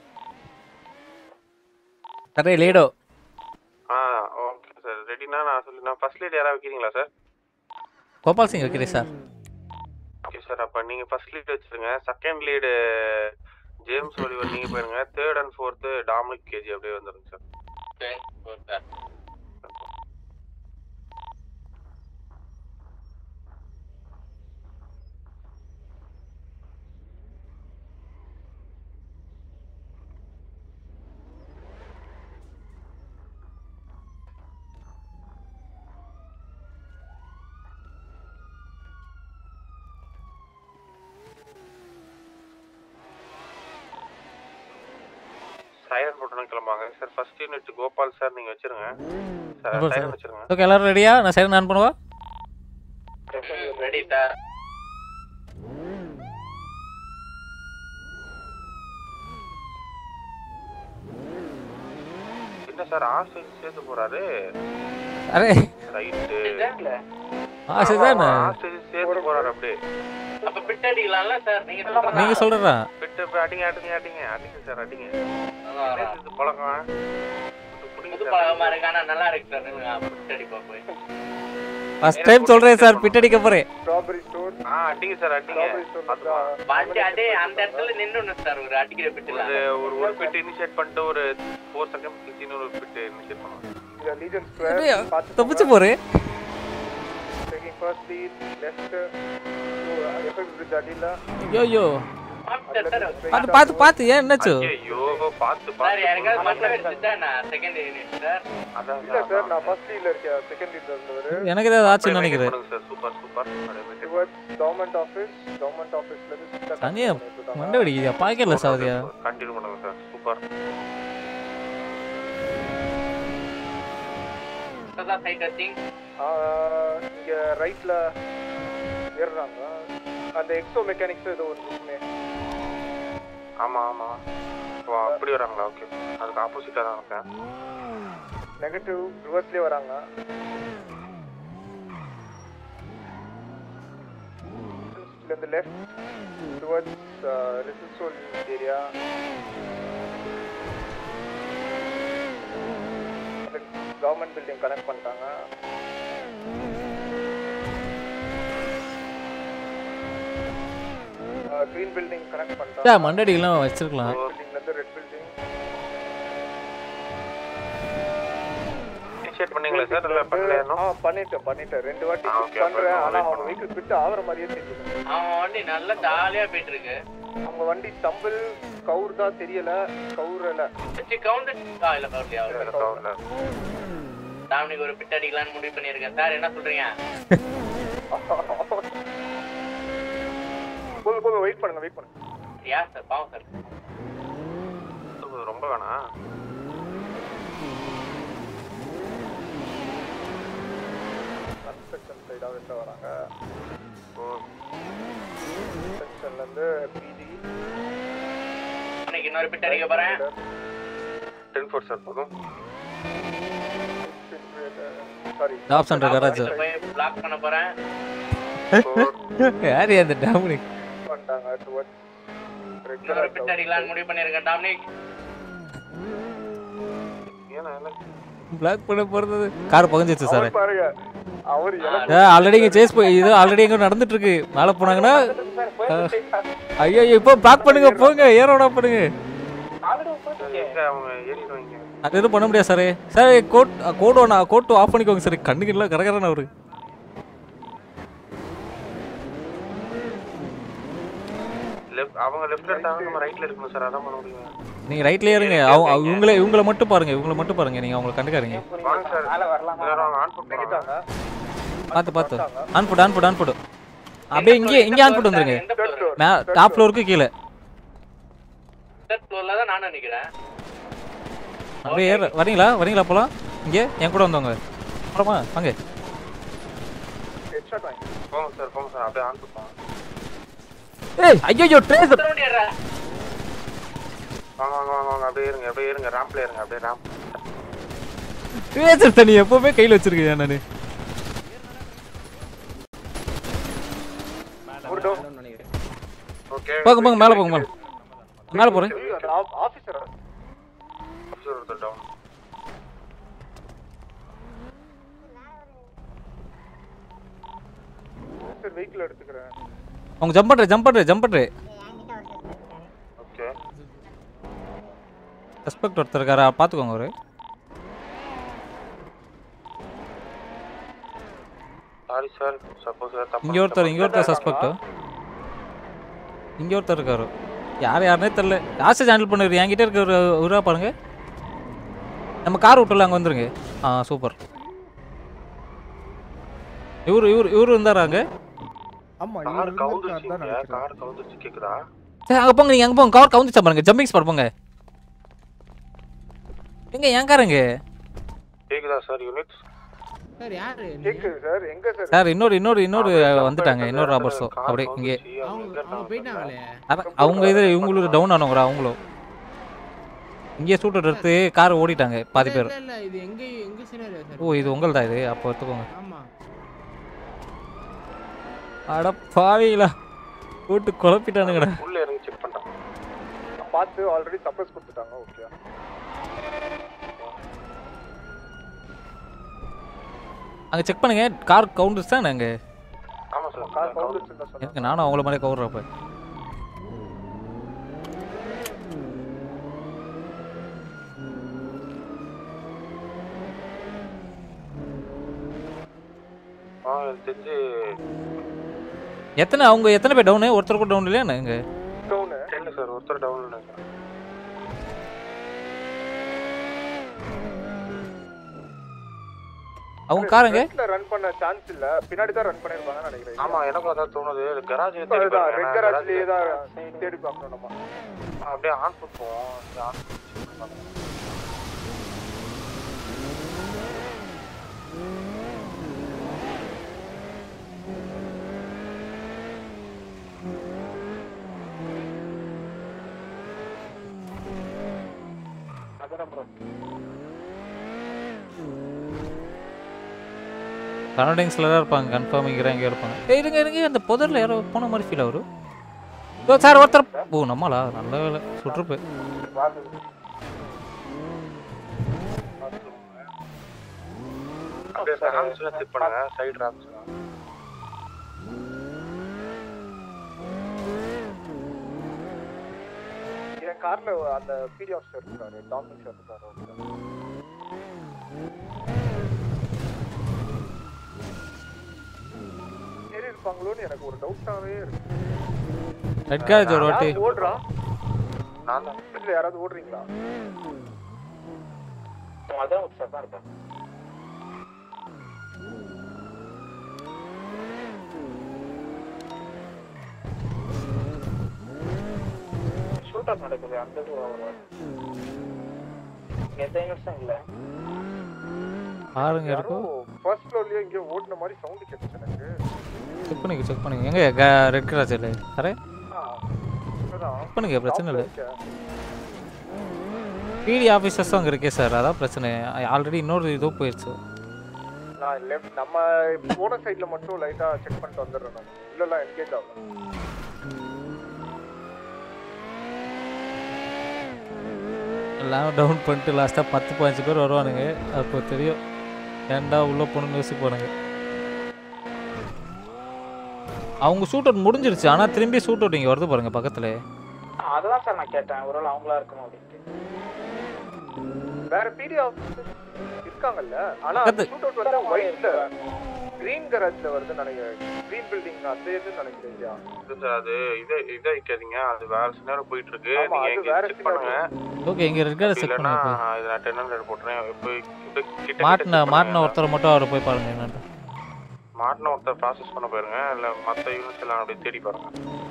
அரே லேடோ. ஓகே சார் ரெடினா நான் ஃபர்ஸ்ட் லீட் யாராவது வைக்கிறீங்களா சார்? கோபால் சிங் வைக்கிறேன் சார். ஓகே சார் அப்போ நீங்கள் ஃபர்ஸ்ட் லீட் வச்சுருங்க. செகண்ட் லீடு ஜேம்ஸ் ஒலிவர் நீங்கள் போயிருங்க. Third and fourth Dominic KG அப்படியே வந்துடுங்க சார். சைரன் போட்டோன்னு கிளம்பாங்க sir. First unit Gopal sir நீங்கள் வச்சிருங்க. சைரன் வச்சிருங்க. ஓகே எல்லாரும் ரெடியா? நான் சைரன் ஆன் பண்ணுவா. Ready sir. என்ன சார் ஆசை சேர்த்து போறாரு? அரே ரைட்டு ஆசை தானே. ஆசை சேர்த்து போறாரு அப்படியே. அப்ப பிட் அடிக்கலாம்ல சார்? நீங்க சொல்றதா? பிட் அடிங்க சார் அடிங்க. இது பழக்கம். புது பழக்கமா இருக்கு ஆனா நல்லா இருக்கு சார். பிட் அடிப்பா போய். ஃபர்ஸ்ட் டைம் சொல்றேன் சார் பிட் அடிக்க போறேன். Strawberry store. அடிங்க சார் அடிங்க. பாண்டி அடே அந்த இடத்துல நின்னுன சார் ஒரு அடிக்கிற பிட்ல. ஒரு பிட் இனிஷியேட் பண்ணிட்டு ஒரு 4 செகண்ட் கழிச்சு இன்னொரு பிட் இனிஷியேட் பண்ணுவோம். இந்த லீஜன் ஸ்கொயர் தப்பிச்சு போறேன். Taking first lead left effect bridge அடியில. ஐயோ பாத்து ஏன் என்னாச்சு? ஐயோ பாத்து சார் யாருக்காவது மண்ண வெச்சிட்டானா செகண்ட் யூனிட் சார்? இல்ல சார் நான் ஃபர்ஸ்ட் லீட்ல இருக்கேன். செகண்ட் லீட்ல இருந்தவர் எனக்கு ஏதாவது ஆச்சுன்னு நினைக்கிறேன். சூப்பர் கவர்மெண்ட் ஆபீஸ்ல இருந்து தனியா மண்டை வெடிக்குதா? பாக்கெட்ல சாவதியா? கண்டினியூ பண்ணுங்க சார். சூப்பர். சதா சைட் டச்சிங். இங்க ரைட்ல ஏறுறாங்க. அந்த எக்ஸோ மெக்கானிக்ஸ் ஏதோ ஒன்று இருக்குமே. ஆமா ஓ அப்படி வராங்களா? ஓகே, அதுக்கு ஆப்போசிட்டாக தான் இருக்கேன். நெகட்டிவ் ரிவர்ஸ்லேயே வராங்க. இந்த லெஃப்ட் டுவர்ட்ஸ் ரிசல்சோல் ஏரியா. கவர்மெண்ட் பில்டிங் கனெக்ட் பண்ணிட்டாங்க. கிரீன் பில்டிங் கனெக்ட் பண்ணிட்டாங்க. மண்டடிலாம் வச்சிருக்கலாம். பில்டிங்ல இருந்து ரெட் பில்டிங் இனிஷியேட் பண்ணீங்களா சார்? இல்ல பண்ணலையா? பண்ணிட்டேன் 2 வாட்டி பண்றேன். ஆனா அவன் வெஹிக்கிள் ஃபிட் ஆவற மாதிரியே தெரியல. அவன் வண்டி நல்லா ஜாலியா போயிட்டு இருக்கு. அவங்க வண்டி ஸ்டம்பிள் கவுர் தான் தெரியல. கவுரல கவுண்டர் இல்ல கவுர்ல. டாமினிக் ஒரு பிட் அடிக்கலாம்னு முடிவு பண்ணிருக்கேன் சார். என்ன சொல்றீங்க? போங்க வெயிட் பண்ணுங்க. யா சார், பாவம் சார். ரொம்ப வேணாம். கன்ஸ்ட்ரக்ஷன் சைடா வெட்ட வராங்க. செக்ஷன்ல இருந்து பிடி. இன்னைக்கு இன்னொரு பிட் அடிக்க போறேன். 10-4 சார் போதும். சாரி, டாப் சென்டர் கராஜ் போய் பிளாக் பண்ண போறேன். யார் அந்த டாமினிக் பண்ணிட்டாங்க. டுவர்ட்ஸ் இன்னொரு பிட் அடிக்கலாம்னு முடிவு பண்ணிருக்கேன் டாமினிக். பிளாக் பண்ண போறது கார் பகஞ்சிச்சு சார். பாருங்க, அவர் ஆல்ரெடி இங்க சேஸ் போய் இது ஆல்ரெடி எங்க நடந்துட்டு இருக்கு. மேல போனாங்கன்னா ஐயோ இப்போ பிளாக் பண்ணுங்க, போங்க ஏரோட பண்ணுங்க. அது எதுவும் பண்ண முடியாது சார். சார் கோட் ஆஃப் பண்ணிக்கோங்க சார். கண்ணுக்கு இல்லை கரகரன்னு அவரு. அவங்க லெஃப்ட்ல இருக்காங்க, நம்ம ரைட்ல இருக்கணும் சார். அதான் பண்ண முடியும். நீங்க ரைட்லயே இருங்க. இவங்கள மட்டும் பாருங்க. நீங்க அவங்கள கண்டுக்காதீங்க. வாங்க சார். எல்லாரும் ஆன் பண்ணிட்டாங்க. பாத்து ஆன் போடு. அப்படியே இங்க ஆன் போட்டு வந்துருங்க. டாப் ஃப்ளோருக்கு கீழ. தேர்ட் ஃப்ளோர்ல தான் நான் நிக்கிறேன். அப்படியே வரீங்களா போலாம். இங்க என் கூட வந்தவங்க அப்புறமா வாங்க. ஹெட்ஷாட் வாங்க. போங்க சார். அப்படியே ஆன் பண்ணுங்க. ஏய் ஐயோ ட்ரேசர். வாங்க. அப்படியே இருங்க. ராம்ப்ல இருங்க. அப்படியே ராம்ப். ட்ரேசர் தண்ணி எப்பவுமே கையில வச்சிருக்கேன் நானு. ஓகே, போங்க மேல போறேன். ஆபீசர் ஒருத்தர் டவுன். சார் வெஹிக்கிள் எடுத்துக்கிறேன். அவங்க ஜம்ப் பண்றே. ஓகே, சஸ்பெக்ட் ஒருத்தர் இருக்காரா பாத்துக்கோங்க. அவரு சாரி சார். சப்போஸ் இங்க ஒருத்தர் சஸ்பெக்ட். இங்க ஒருத்தர் இருக்காரு. யாருன்னே தெரியல. லாஸ்ட் ஹேண்டில் பண்ணுவாரு. என்கிட்ட இருக்க ஒரு பாருங்க. நம்ம கார் விட்டுல அங்க வந்துருங்க. சூப்பர். இவரு இருந்தாராங்க. ஆமா, கார் கவுந்துச்சு கேக்குதா? சரி அங்க போங்க. நீங்க அங்க போங்க. கார் கவுந்துச்சா பாருங்க. ஜம்பிங் ஸ்பாட் போங்க. எங்க என் காரங்க கேக்குதா சார்? யூனிட்ஸ் சார் யாரு கேக்குது சார். எங்க சார்? சார் இன்னொரு வந்துட்டாங்க. இன்னொரு ராபர்ஸோ அப்படியே இங்கே. அவங்க போயிட்டாங்களே. அவங்க இவங்களுக்கு டவுன் ஆனவங்கடா. அவங்களும் இங்கே ஷூட்டர் எடுத்து கார் ஓடிட்டாங்க பாதி பேர். இல்ல இது எங்க சினாரியோ சார்? ஓ இது உங்கள்தா இது. அப்போ எடுத்துக்கோங்க. ஆமா. அட பாவிங்களா போட்டு குழப்பிட்டானுங்கடா. உள்ள இறங்கி செக் பண்றேன். பார்த்து ஆல்ரெடி சப்ரஸ் கொடுத்துட்டாங்க. ஓகே, அங்க செக் பண்ணுங்க. கார் கவுண்டர்ஸ் தான் நாங்க. ஆமா சார், கார் கவுண்டர்ஸ் தான் சொன்னாங்க. எனக்கு நானும் அவங்கள மாதிரி கவுர்றப்ப தெரிஞ்சு எத்தனை பேர் டவுனு? ஒருத்தர் கூட டவுன் இல்லையா? நாங்க டவுன் இல்ல சார். ஒருத்தர் டவுன் நினைக்கிறேன். அவங்க காரங்க ரன் பண்ண சான்ஸ் இல்ல. பின்னாடி தான் ரன் பண்ணிருப்பாங்கன்னு நினைக்கிறேன். ஆமா, எனக்கும் அதான் தோணுது. கராஜ் ரெட் கராஜ்லயே தான் தேடி பார்க்கணும் நம்ம. அப்படியே ஆன் பண்ணுவோம். ஆன் சரௌண்டிங்ஸில் தான் இருப்பாங்க கன்ஃபார்ம் இங்கே எங்கே இருப்பாங்க. இருங்க இருங்க அந்த புதரில் யாரோ போன மாதிரி ஃபீல் ஆகும். ஓ சார் ஒருத்தர் ஓ நம்மளா நல்ல வேலை சுற்றுப்பு. அப்படியே சார் ராம்ஸ்ல செட் பண்ணுங்க சைடு ராம்ஸ். என் கார்ல அந்த பிடி ஆஃபீஸர் இருக்காரு, டாமினிக் சார் இருக்காரு. ஏறி இருப்பாங்களோன்னு எனக்கு ஒரு டவுட்டாவே இருக்கு. ரெட் காலேஜ் ஒரு வாட்டி ஓடுறா நான் தான் இல்ல யாராவது ஓடுறீங்களா? அதான் சார் தான் இருப்பேன். ஷூட் அப் நடக்குது அந்த எந்த யூனிட்ஸும் இல்லை. பாருங்க இருக்கும். ஃபர்ஸ்ட் ஃப்ளோர்லயே இங்க ஓடுன மாதிரி சவுண்ட் கேட்டுச்சு எனக்கு. செக் பண்ணுங்க எங்க ரெட் காலேஜ் இல்லை அரே செக் பண்ணுங்க பிரச்சனை இல்லை. பிடி ஆஃபீஸர்ஸும் அங்கே இருக்கே சார் அதான் பிரச்சனை. ஆல்ரெடி இன்னொரு இதோ போயிடுச்சு. நான் லெஃப்ட் நம்ம போன சைடுல மட்டும் லைட்டா செக் பண்ணிட்டு வந்துடுறேன் நான். இல்லலாம் என்கேஜ் ஆகல. எல்லாம் டவுன் பண்ணிட்டு லாஸ்ட்டாக 10-15 பேர் வருவானுங்க. அப்போ தெரியும் ஏன்டா உள்ளே போகணுன்னு யோசிப்பானுங்க. அவங்க ஷூட் அவுட் முடிஞ்சிருச்சு ஆனால் திரும்பி ஷூட் அவுட் இங்கே வருது பாருங்க பக்கத்தில். அதெல்லாம் சார் நான் கேட்டேன் ஒருவேளை அவங்களா இருக்குமா அப்படின்ட்டு. வேற பிடி ஆஃபீஸர் இருக்காங்கல்ல ஆனா ஷூட் அவுட் வந்து ஒயிட்ல கிரீன் கராஜ்ல வருதுன்னு நினைக்கிறேன். கிரீன் பில்டிங் அந்த இதுன்னு நினைக்கிறேன். இது சார் அது இதை வைக்காதீங்க, அது வேற நேரம் போயிட்டு இருக்கு. நீங்க எங்க செக் பண்ணுங்க. ஓகே இங்கே ரெட் காலேஜ் செக் பண்ணுங்க. இது நான் 1000 போட்டுறேன். இப்போ மாட்டின ஒருத்தர் மட்டும் அவரை போய் பாருங்க என்னன்னு. மாட்டின ஒருத்தர் ப்ராசஸ் பண்ண போயிருங்க இல்லை மற்ற யூனிட்ஸ் எல்லாம் அப்படியே தேடி பாருங்க.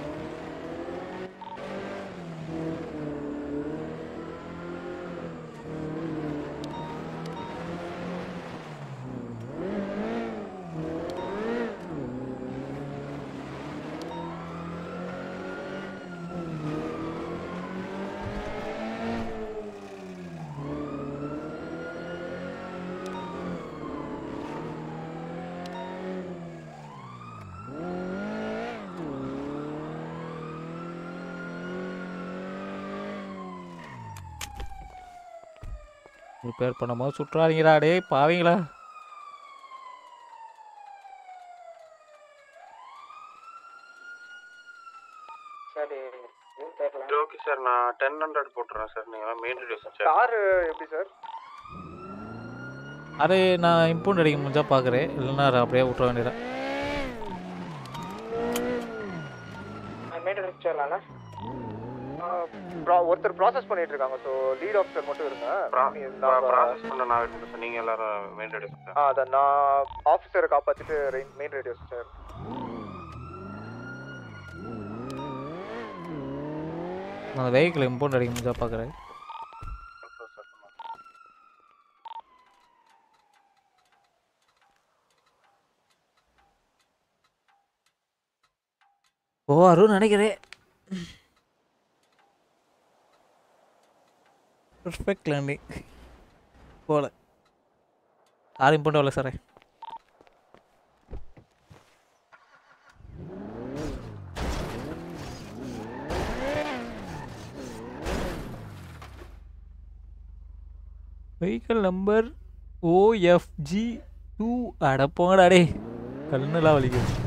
ரிப்பேர் பண்ணும்போது சுற்றாதீங்கடா டேய் பாவீங்களா. சரி ஓகே சார் நான் 1000 போட்டுறேன் சார். நீங்கள் மெயின் ரேடியோ சார். கார் எப்படி சார்? அரே நான் இம்பவுண்ட் அடிக்க முடிஞ்சா பார்க்குறேன் இல்லைன்னா அப்படியே விட்டுற வேண்டியதான். மெயின் ரேடியோ சொல்லலாம்ல. ஒருத்தர் ப்ராசஸ் பண்ணிட்டு இருக்காங்க. சோ லீட் ஆஃபீஸர் மட்டும் இருங்க. ப்ராசஸ் பண்ண நான் வெயிட் பண்ணேன். நீங்க எல்லாரும் மெயின் ரேடியோ சார். அத நான் ஆபீசரை காப்பாத்திட்டு மெயின் ரேடியோ சார். நான் வெஹிக்கிள் இம்பவுண்ட் அடிக்க முடிஞ்சா பார்க்குறேன். ஓ அருண் நினைக்கிறேன். பர்ஃபெக்ட் லேண்டிங் போல யாரும் இம்பவுண்ட் வரல சார். வெஹிக்கிள் நம்பர் OFG2 அட போங்கடா டே கண்ணுலாம் வலிக்குது.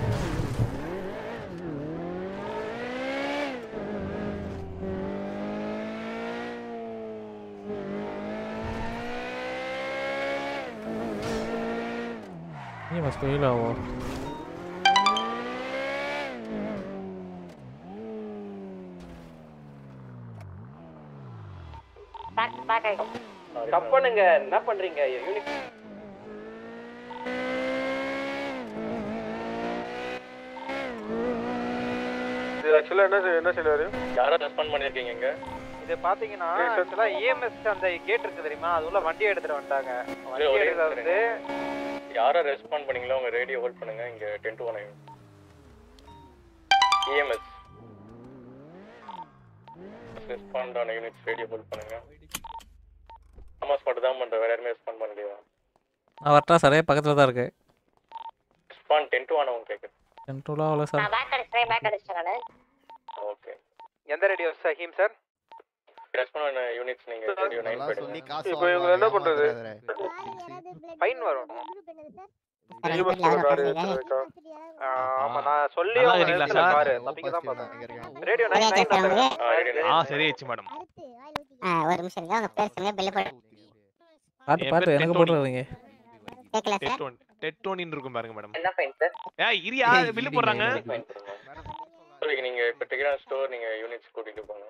Ini mas fail lah wah. Stop பண்ணுங்க. என்ன பண்றீங்க? யூனிட் இது ஆக்சுவலா என்ன சொல்றாரு? யாரோ ரெஸ்பாண்ட் பண்ணிருக்கீங்க இங்க? இது பாத்தீங்கன்னா ஆக்சுவலா EMS அந்த கேட் இருக்கு தெரியுமா, அது உள்ள வண்டி எடுத்துட்டு வந்துட்டாங்க. வண்டி எடுத்துட்டு வந்து யாரோ ரெஸ்பாண்ட் பண்ணீங்களோ உங்க ரேடியோ ஹோல்ட் பண்ணுங்க. இங்க 10 to 1 EMS ரெஸ்பாண்ட் ஆன யூனிட்ஸ் ரேடியோ ஹோல்ட் பண்ணுங்க. தாமஸ் மட்டும் தான் பண்றேன், வேற யாருமே ரெஸ்பாண்ட் பண்ண முடியாது. நான் வரட்டா சார்? பக்கத்தில் தான் இருக்கு. ரெஸ்பாண்ட் 10 to 1 அவங்க கேக்குது. 10 to 1 அவ்வளோ சார். பேக் அடிச்சிட்டேன். ஓகே. எந்த ரேடியோ சஹீம் சார்? ரெஸ்பாண்ட் பண்ண யூனிட்ஸ் நீங்க ரேடியோ 9 போடுங்க. இப்போ இவங்க என்ன பண்றது? ஃபைன் வரும். ஆமா நான் சொல்லி கார் தப்பிக்க தான் பார்த்தேன். ரேடியோ 9 சரி ஆச்சு மேடம். ஒரு நிமிஷம் இருங்க, உங்க பேர் சொல்லுங்க. பில் போடு. பாத்து எனக்கு போடுறீங்க. கேக்கல சார்? டெட்டோனின் இருக்கும் பாருங்க மேடம். என்ன ஃபைன் சார்? ஏய் இரியா பில் போடுறாங்க. சரி நீங்க இப்ப டிக்கெட் ஸ்டோர் நீங்க யூனிட்ஸ் கூட்டிட்டு போங்க.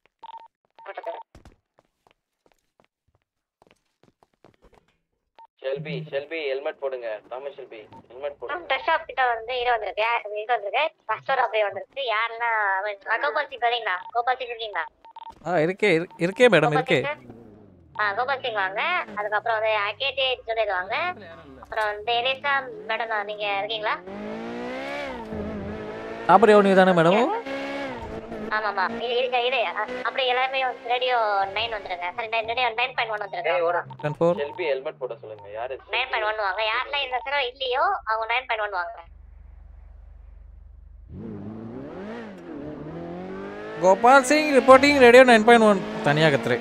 ஷெல்பி ஹெல்மெட் போடுங்க. தாமஸ் ஷெல்பி ஹெல்மெட் போடுங்க. டச் ஷாப் கிட்ட வந்து இது வந்திருக்கு. ஃபர்ஸ்ட் அப்படியே வந்திருக்கு. யாருன்னா கோபால் சிங் வரீங்களா? கோபால் சிங் இருக்கீங்களா? இருக்கே மேடம் இருக்கே. கோபால் சிங் வாங்க. அதுக்கப்புறம் வந்து கேஜே ஜுனேத் வாங்க. அப்புறம் வந்து எலிசா மேடம் நீங்க இருக்கீங்களா? சாபரி அவனி தானே மேடம்? ஆமாமா இது அப்படி எல்லாமே ரேடியோ 9 வந்துருங்க. சரி ரேடியோ 9.1 வந்துருங்க. 10-4 ஷெல்பி ஹெல்மெட் போட சொல்லுங்க. யாரு 9.1 வாங்க. யாரெல்லாம் இந்த தடவை இல்லையோ அவங்க 9.1 வாங்க. கோபால் சிங் ரிப்போர்ட்டிங் ரேடியோ 9.1 தனியா கத்துரு.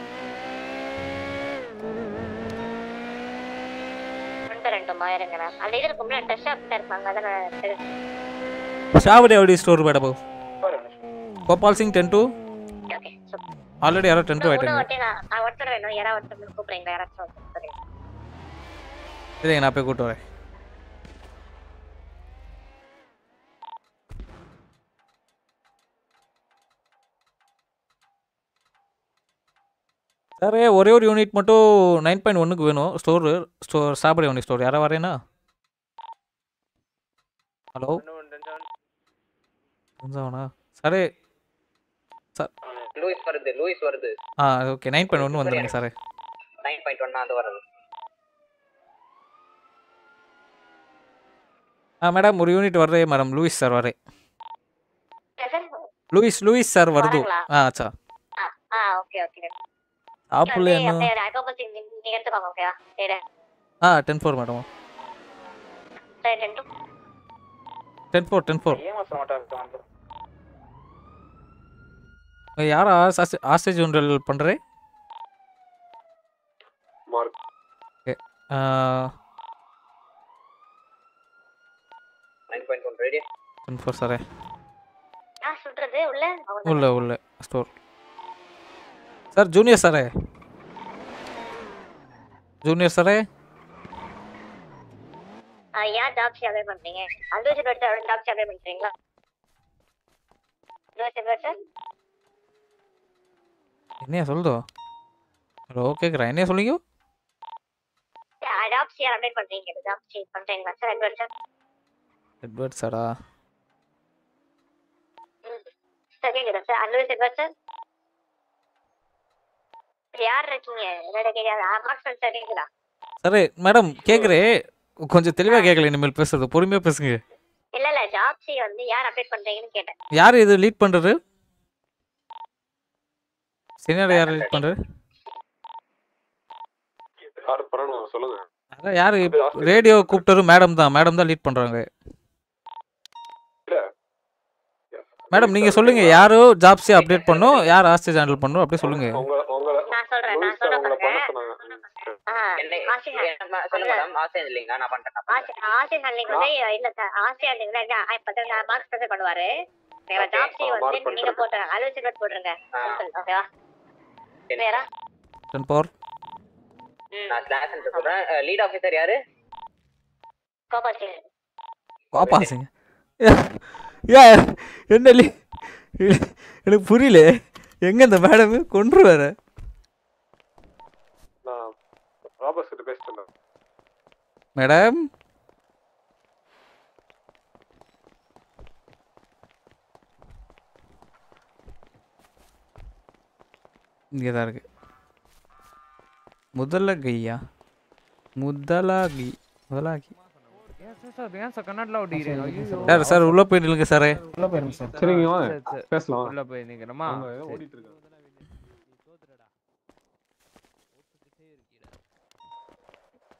ரெண்டு மாயிருங்க. அந்த இது இருக்கும்ல டச் ஷாப் கிட்ட இருப்பாங்க. அத சாபரி அவடி store madam. Gopal Singh 10 to okay super. Already யாரோ 10 to ஆயிட்டாங்க. ஒருத்தர் வேணும். யாரா ஒருத்தர் கூப்பிடுறீங்களா? யாராச்சும் சரி சரிங்க நான் போய் கூட்டு வரேன். சார் ஒரே ஒரு யூனிட் மட்டும் 9.1க்கு வேணும். ஸ்டோர் சாபரி அவனி ஸ்டோர் யாரா வரேனா? ஹலோ கொஞ்சம்ண்ணா சரி சார். லூயிஸ் வருது. ஓகே 9.1 வந்துருங்க சார். 9.1 அது வருது. மேடம் ஒரு யூனிட் வர்றே மேடம். லூயிஸ் சார் வரே. லூயிஸ் சார் வருது. அச்சா ஓகே ஓகே. ஆப்புல என்ன கோபால் சிங் நீங்க எடுத்துக்கோங்க. ஓகேவா? சரி 10-4 மேடம். சரி 10-4 யாரா ஆஸ்டேஜ் ஜெனரல் பண்றே? மார்க். Okay 9.1 ready. 10-4 சார். சுட்றது உள்ள ஸ்டோர் சார். ஜூனியர் சார் யார் ஜாப் ஷேர் பண்றீங்க? அல்டோஜி பட் ஜாப் ஷேர் பண்றீங்களா? சார் என்னையா சொல்லுதோ? ஹலோ கேக்குறேன். என்னையா சொல்லுங்க? ஜாப் ஷேர் அப்டேட் பண்றீங்க. ஜாப் ஷேர் பண்றீங்களா சார்? எட்வர்ட் சாரா? சரிங்க சார். அல்டோஜி பட் சார் யார் இருக்கீங்க? என்னடா கேக்குறீங்க? மார்க்ஸ் சரிங்களா? சரி மேடம் கேக்குறேன். கொஞ்சம் தெளிவா கேட்கல. இனிமேல் பேசுறது பொறுமையா பேசுங்க. இல்ல ஜாப் ஷேர் வந்து யார் அப்டேட் பண்றீங்கன்னு கேட்டேன். யார் இது லீட் பண்றது? சீனியர் யார் லீட் பண்றது? யார் பண்ணனும் சொல்லுங்க. அத யார் ரேடியோ கூப்பிட்டது? மேடம் தான் லீட் பண்றாங்க. மேடம் நீங்க சொல்லுங்க. யாரோ ஜாப்ஸ் அப்டேட் பண்ணனும், யார் ஆஸ்டேஜ் ஹேண்டில் பண்ணனும் அப்படி சொல்லுங்க. நான் சொல்றேன் சொல்லுங்க மேடம். ஆசை இல்லைங்க நான் பண்றேன். ஆசை ஹேண்டிலிங் வந்து இல்ல சார். ஆசை ஹேண்டிலிங் இப்ப மார்க்ஸ் ப்ரெசென்ட் பண்ணுவாரு. ஜாப் ஷேர் வந்து நீங்க போட்டு அலுவலக பட் போடுங்க. ஓகேவா? வேறா 10-4 நான் ஸ்லாஷ் என்று சொல்றேன். லீட் ஆபீசர் யாரு? கோபால் சிங். என்ன எனக்கு புரியல. எங்க இந்த மேடம் கொன்று வேற? நான் ராபர்ட் கிட்ட பேசிட்டேன் மேடம். இங்கே தான் இருக்கு. முதலாகி சார் உள்ள போய் நில்லுங்க சார். உள்ள போயிருங்க சார். சரிங்க வாங்க பேசலாம். உள்ள போய் நிக்கணுமா? ஓடிட்டு இருக்கு.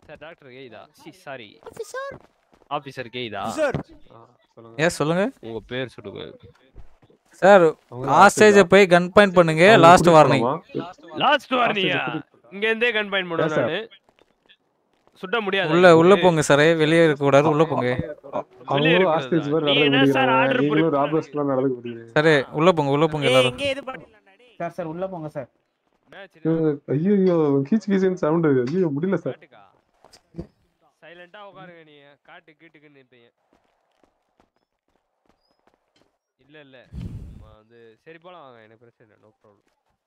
சார் டாக்டர் கேக்குதா சாரி ஆபீசர் கேக்குதா சொல்லுங்க சொல்லுங்க உங்க பேர் சொல்லுங்க சார் ஹாஸ்டேஜ் போய் கன் பாயிண்ட் பண்ணுங்க லாஸ்ட் வார்னிங் இங்க இருந்தே கன் பாயிண்ட் பண்ணுவேன் நானு சுட முடியாது உள்ள போங்க சார் வெளியே இருக்க கூடாது உள்ள போங்க அவங்க ஹாஸ்டேஜ் வர நடந்து நீங்களும் ராபர்ஸ்லாம் நடந்து போறீங்க சரி உள்ள போங்க எல்லாரும் இங்க இது பண்ணிடலாம் சார் உள்ள போங்க சார் ஐயோ கீச் சவுண்ட் ஐயோ முடியல சார் சைலண்டா உட்காருங்க நீ காட்டு கீட்டுக்கு நிப்பீங்க இல்ல வந்து சரி போலாம் வாங்க எனக்கு பிரச்சனை இல்ல நோ ப்ராப்ளம்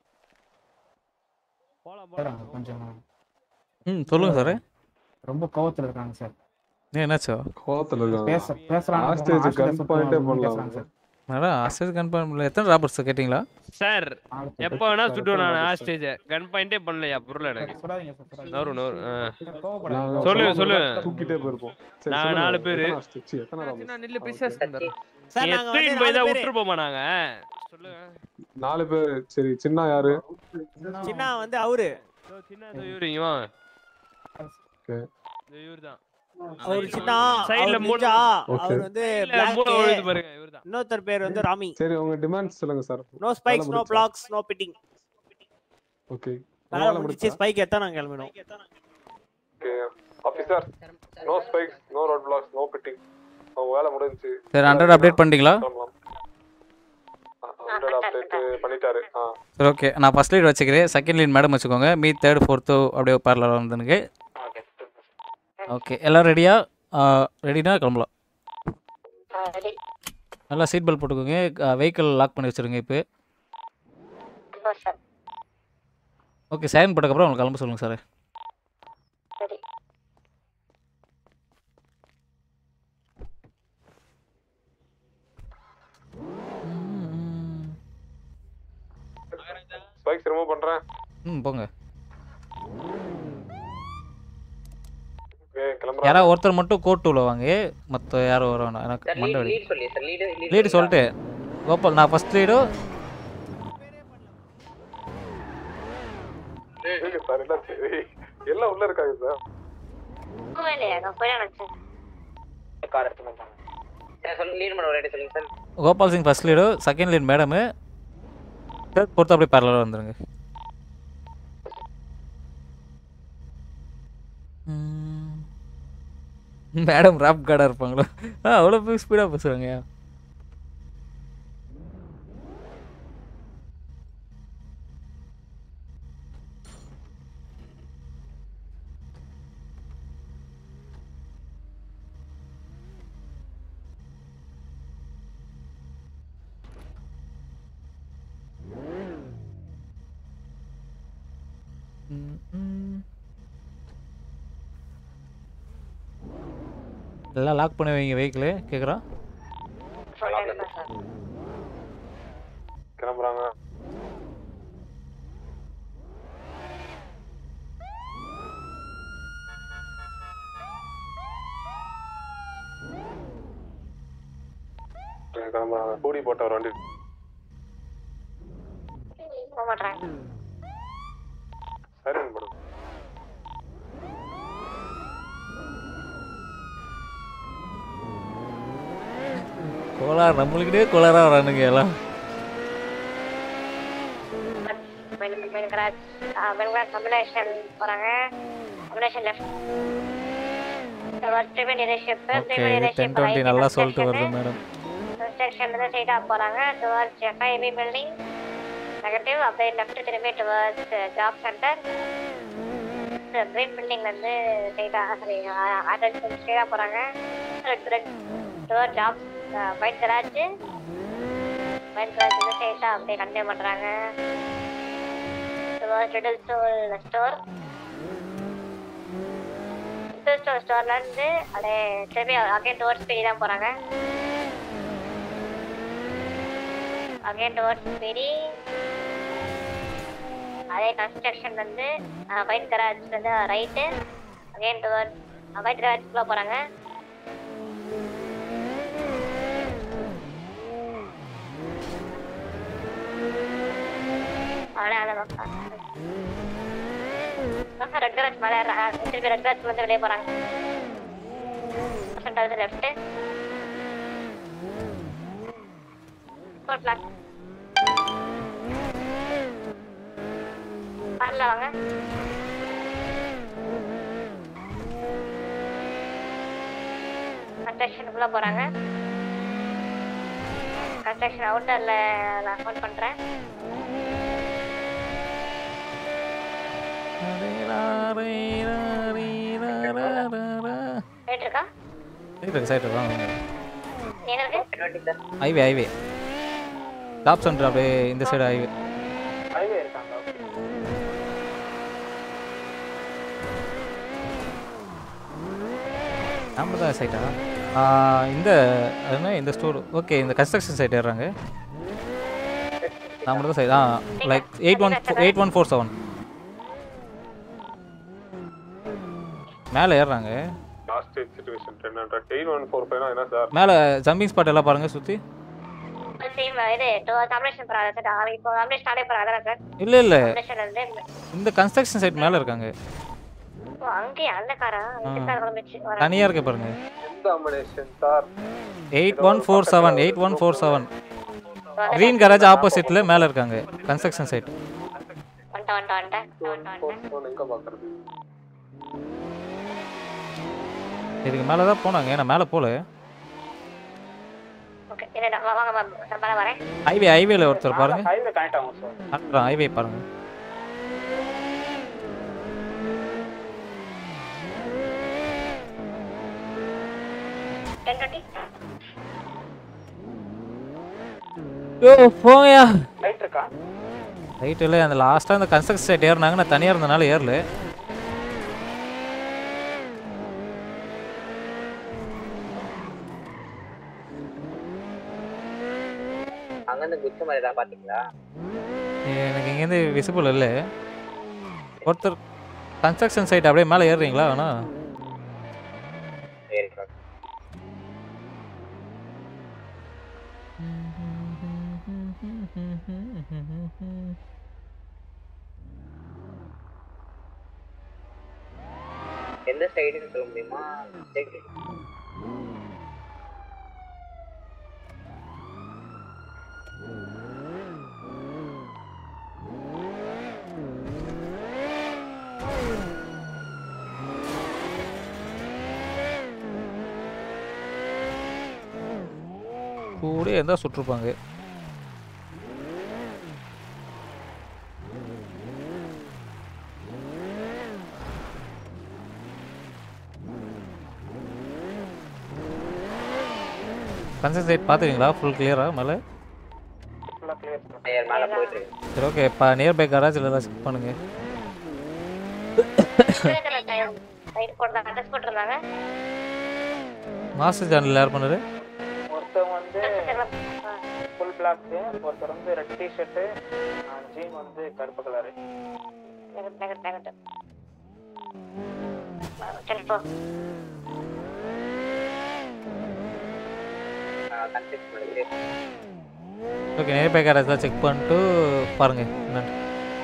போலாம் கொஞ்சம் சொல்லுங்க சார் ரொம்ப கோவத்துல இருக்காங்க சார் என்னாச்சு கோவத்துல இருக்காங்க பேசலாம் ஹாஸ்டேஜ் கன் பாயிண்டே பண்ணலாம் sir madam hostage gun point எத்தனை ராபர்ஸ் கேட்டிங்களா சார் எப்ப வேணா சுடுவேன் நான் ஹாஸ்டேஜ் கன் பாயிண்டே பண்ணலையா புரியல எனக்கு நோரு சொல்லு தூக்கிட்டே போயிருப்போம் நான் 4 பேர் நான் நில்ல பிசினஸ் பண்றேன் சார் நாங்க வந்து போய் தான் விட்டு போமா நாங்க சொல்லுங்க 4 பேர் சரி சின்ன யாரு சின்ன வந்து அவரு சின்ன இவரு ஓகே இவர்தான் அவர் சின்ன சைடுல மூணு அவர் வந்து பாருங்க இவர்தான் இன்னொருத்தர் பேர் வந்து ராமி சரி உங்க டிமாண்ட்ஸ் சொல்லுங்க sir no spikes no blocks no pitting okay வேலை முடிச்சு ஸ்பைக் எத்தனை நாங்க கிளம்பணும் okay officer no spikes no road blocks no pitting அவங்க வேலை முடிஞ்சி சார் 100 அப்டேட் பண்ணிட்டீங்களா 100 அப்டேட் பண்ணிட்டாரு சரி ஓகே நான் ஃபர்ஸ்ட் லீட் வச்சுக்கிறேன் செகண்ட் லீட் மேடம் வச்சுக்கோங்க மீ தேர்ட் ஃபோர்த்து அப்படியே பார்லர் வந்துனுங்க ஓகே எல்லாம் ரெடியா ரெடினா கிளம்பலாம் நல்லா சீட் பெல்ட் போட்டுக்கோங்க வெஹிக்கிள் லாக் பண்ணி வச்சுருங்க இப்போ ஓகே சைன் போட்டதுக்கப்புறம் உங்களுக்கு கிளம்ப சொல்லுங்கள் சார் ஸ்பைக்ஸ் ரிமூவ் பண்றேன் போங்க யாராவது ஒருத்தர் மட்டும் கோட் டூல வாங்க மற்ற யாரும் வருவாங்க எனக்கு மண்டை லீடு சொல்லிட்டு கோபால் நான் ஃபர்ஸ்ட் லீடு எல்லாம் உள்ள இருக்காங்க sir Gopal Singh first lead second lead madam பொறுத்து அப்படியே பேரலர் வந்துருங்க மேடம் ராப் கார்டாக இருப்பாங்களோ அவ்வளோ ஸ்பீடாக பேசுகிறாங்க எல்லாம் லாக் பண்ணி வைங்க வெஹிக்கிள் கேட்குறா கிளம்புறாங்க கிளம்புறாங்க கூடி போட்ட ஒரு வண்டி சரி மேடம் கோளாறு நம்மளுக்கிட்டே கோளாறாக வரானுங்க எல்லாம் நல்லா சொல்லிட்டு வருது மேடம் நெகட்டிவ் அப்படியே லெஃப்ட் திரும்பி டுவர்ட்ஸ் ஜாப் சென்டர் கிரீன் பில்டிங்ல இருந்து ஸ்ட்ரைட்டா சரி அட்ரஸ் ஸ்ட்ரைட்டா போறாங்க டுவர்ட் ஜாப் ஒயிட் கராஜ் ஸ்ட்ரைட்டா அப்படியே கண்டினியூ பண்றாங்க டுவர்ட்ஸ் லிட்டில் ஸ்டோர் ஸ்டோர்ல இருந்து அப்படியே திரும்பி அகைன் டுவர்ட்ஸ் ஸ்பீடி தான் போறாங்க அகைன் டுவர்ட்ஸ் ஸ்பீடி அதே கன்ஸ்ட்ரக்ஷன் வந்து ஒயிட் கராஜ் வந்து ரைட்டு அகைன் டுவர்ட்ஸ் ஒயிட் கராஜ்க்குள்ள போறாங்க ரெட் கராஜ் மேலே திருப்பி ரெட் கராஜ் வந்து வெளியே போகிறாங்க. பர்சன்ட் லெஃப்ட்டு 4 பிளாக் வரல வாங்க. கன்ஸ்ட்ரக்ஷனுக்குள்ளே போகிறாங்க. கன்ஸ்ட்ரக்ஷன் அவுட்டரில் நான் ஃபோன் பண்ணுறேன். ரைட் இருக்கா? சைடு வாங்க. எங்க இருக்கு? ஹைவே டாப் சென்டர் அப்படியே இந்த சைடு ஹைவே. ஹைவே இருக்காங்க. நம்ம தான் சைட்டா? இந்த அதுனா இந்த ஸ்டோர் ஓகே. இந்த கன்ஸ்ட்ரக்ஷன் சைட் ஏறுறாங்க. நம்ம தான் சைட் லைக் 8147 மேலே ஏறுறாங்க. லாஸ்ட் சிச்சுவேஷன் 1000 8145 என்ன சார்? மேலே ஜம்பிங் ஸ்பாட் எல்லாம் பாருங்க சுற்றி. சேம் இது காம்பினேஷன் போறாங்க சார். இப்போ காம்பினேஷன் ஸ்டார்ட் போறாங்க சார். இல்லை காம்பினேஷன் இந்த கன்ஸ்ட்ரக்ஷன் சைட் மேலே இருக்காங்க. ஓ அங்கே அந்த காரா இந்த கார் கொண்டு வர தனியாக இருக்க பாருங்க. இந்த காம்பினேஷன் சார் 8147 கிரீன் கராஜ் ஆப்போசிட்ல மேலே இருக்காங்க கன்ஸ்ட்ரக்ஷன் சைட். எங்க பாக்குறது? இதுக்கு மேலே தான் போனாங்க. நான் மேலே போல. ஓகே என்ன வாங்க நான் மேலே வரேன். ஹைவேல ஒருத்தர் பாருங்க. ஹைவே கனெக்ட் ஆகும் சார். அப்புறம் ஹைவே பாருங்க. போயா ரைட் இருக்கா? ரைட் இல்லை. அந்த லாஸ்ட்டாக அந்த கன்ஸ்ட்ரக்ஷன் சைட் ஏறினாங்க. நான் தனியாக இருந்தனால ஏறல. அங்கேருந்து குச்ச மாதிரி தான் பார்த்தீங்களா? எனக்கு இங்கேருந்து விசிபிள் இல்லை. ஒருத்தர் கன்ஸ்ட்ரக்ஷன் சைட் அப்படியே மேலே ஏறுறீங்களா? வேணா எந்த சைடுன்னு சொல்ல முடியுமா? கூட இருந்தால் சுட்டிருப்பாங்க. கன்ஸ்ட்ரக்ஷன் சைட் பார்த்துக்கிங்களா? ஃபுல் கிளியரா மேலே? ஃபுல்லா கிளியர் சார். மேலே போயிட்டு இருக்கு. சரி ஓகே. இப்போ நியர் பை கராஜில் எல்லாம் செக் பண்ணுங்க. ரைட் போடுறதா அட்ரஸ் போட்டுருந்தாங்க. மாஸ்டர் சேனல் யார் பண்ணாரு? ஒருத்தர் வந்து ஃபுல் பிளாக், ஒருத்தர் வந்து ரெட் டி-ஷர்ட், ஜீன் வந்து கருப்பு கலர். நெகட் டெலிஃபோ ஓகே. நியர் பை கராஜ் தான் செக் பண்ணிட்டு பாருங்க என்னன்னு.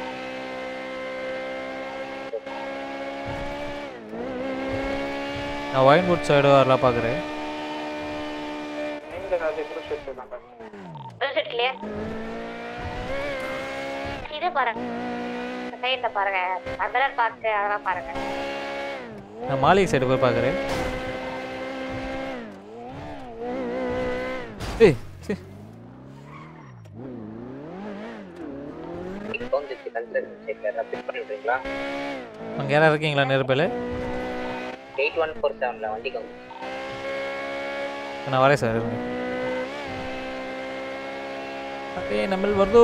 நான் ஒயின்வுட் சைடு வரலாம் பார்க்குறேன். நீங்க அது க்ரூஷியஸ் தான் பாருங்க. கிளியர். இது பாருங்க. சைடுல பாருங்க. அதெல்லாம் பார்த்து அதெல்லாம் பாருங்க. நான் மாலிக் சைடு போய் பார்க்குறேன். ஏய் சரி. அங்கே யாராவது இருக்கீங்களா நியர்பைல? 8147 வண்டிக்கு வந்து நான் வரேன் சார். அதே நம்ம வருது.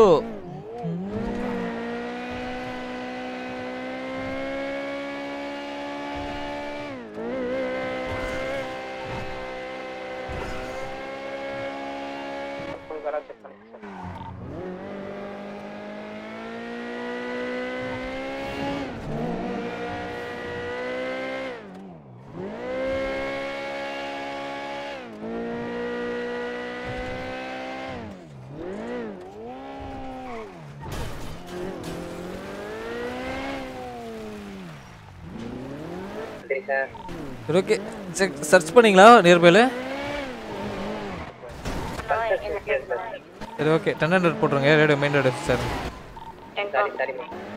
ஃபுல் கராஜ் செக் பண்ணுங்க சார். சரி சார். சரி ஓகே சர்ச் பண்ணீங்களா நியர்பைல? சரி ஓகே 1000 போட்டுருங்க ரேடியோ மெயின் ரேடியோ சார். சரி சரி.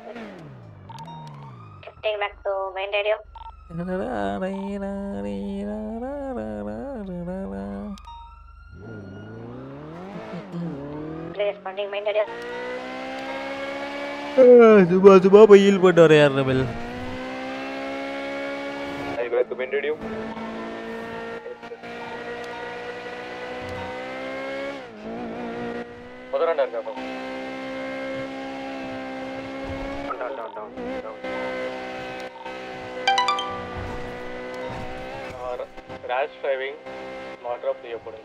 Take back to main radio. Responding main radio. சும்மா போய் ஹீல் பண்ணிட்டு வர யார் நபில்? Take back to main radio. முதல்ல இருக்கா ரேஷ் டிரைவிங் ஸ்மார்ட் ட்ராப் செய்யப்படுது.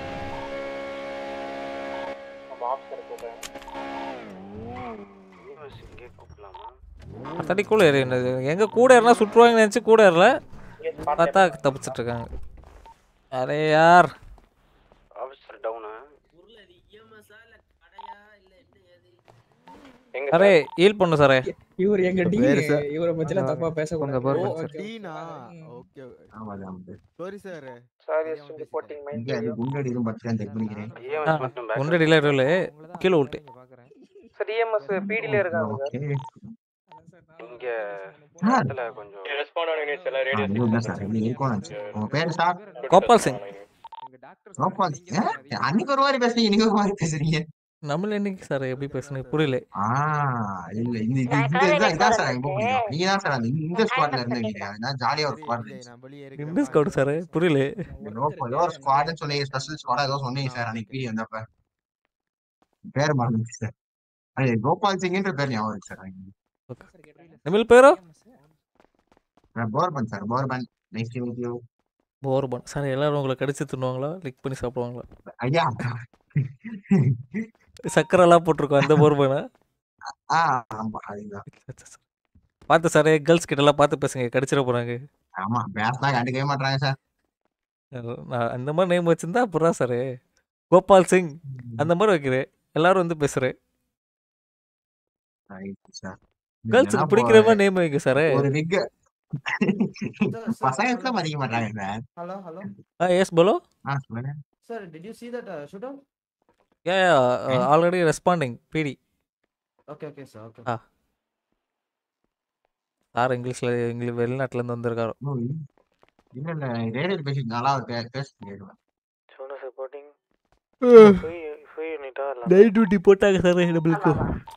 நம்ம ஆப்ஷன் போடுறேன். இங்கே கூப்பிடலாமா? தடி கூட ஏறி எங்க கூட ஏறனா சுற்றுவாங்கன்னு நினைச்சு கூட ஏறல. பார்த்தா தப்பிச்சிட்டு இருக்காங்க. அரே யார் ஆஃபீஸர் டவுனா? அரே ஹீல் பண்ணு சாரே. இவர் எங்க டீன் இவரை பத்தில தப்பா பேச கூடாது. டீனா ஓகே ஆமா sorry sir. Sorry reporting mind. இங்க அது குண்டடி ரூம் பத்தி செக் பண்ணிக்கிறேன். குண்டடி இல்ல கீழ விட்டு. சரி EMS PDல இருக்காங்க சார். இங்க இடத்துல கொஞ்சம் ரெஸ்பாண்ட் ஆன யூனிட்ஸ் எல்லாம் ரேடியோ இல்ல சார் இங்க இருக்கோம். உங்க பேர் சார்? கோபால் சிங். கோபால் அன்னைக்கு ஒரு வாரி பேசுறீங்க இன்னைக்கு ஒரு வாரி பேசுறீங்க. நம்மள என்னைக்கு சார் எப்படி பேசுனீங்க புரியல. இல்ல இதான் சார் ரொம்ப பிடிக்கும். நீங்க தான் சார் இந்த ஸ்குவாட்ல இருந்தீங்க. நான் ஜாலியா ஒரு ஸ்குவாட். இந்த ஸ்குவாட் சார் புரியல. ஏதோ ஒரு ஸ்குவாட்னு சொன்னீங்க ஸ்பெஷல் ஸ்குவாட் ஏதோ சொன்னீங்க சார் அன்னைக்கு வீடியோ வந்தப்ப. பேர் மறந்துச்சு சார். அது கோபால் சிங்ன்ற பேர் ஞாபகம் இருக்கு சார். நபில் பேரோ? Bourbon sir Bourbon. Nice to meet you. Bourbon sir எல்லாரும் உங்களை கடிச்சு தின்னுவாங்களா லிக் பண்ணி சாப்பிடுவாங்களா? ஐயா சக்கரெல்லாம் போட்டிருக்கோம் அந்த போர்பனா? பார்த்து சார் கேர்ள்ஸ் கிட்ட எல்லாம் பார்த்து பேசுங்க கடிச்சிட போறாங்க. ஆமா பேசலாம் கண்டுக்கவே மாட்டாங்க சார். அந்த மாதிரி நேம் வச்சிருந்தா அப்புறம் சார் கோபால் சிங் அந்த மாதிரி வைக்கிறேன் எல்லாரும் வந்து பேசுறேன். கேர்ள்ஸுக்கு பிடிக்கிற மாதிரி நேம் வைங்க சார். ஒரு விக் பசங்க மதிக்க மாட்டாங்க சார். ஹலோ ஹலோ எஸ் போலோ. சொல்லுங்க sir. Did you see that shootout? Yeah, already responding PD. Okay okay sir. Okay. Sir English வெளிநாட்டுல இருந்து வந்திருக்காரு. இல்ல ரேடியோ பேசி நல்லா பேசுங்க. சோனா சப்போர்ட்டிங் ஃபுல் யூனிட்டா நைட் டியூட்டி போட்டாங்க சார் நம்மளுக்கு.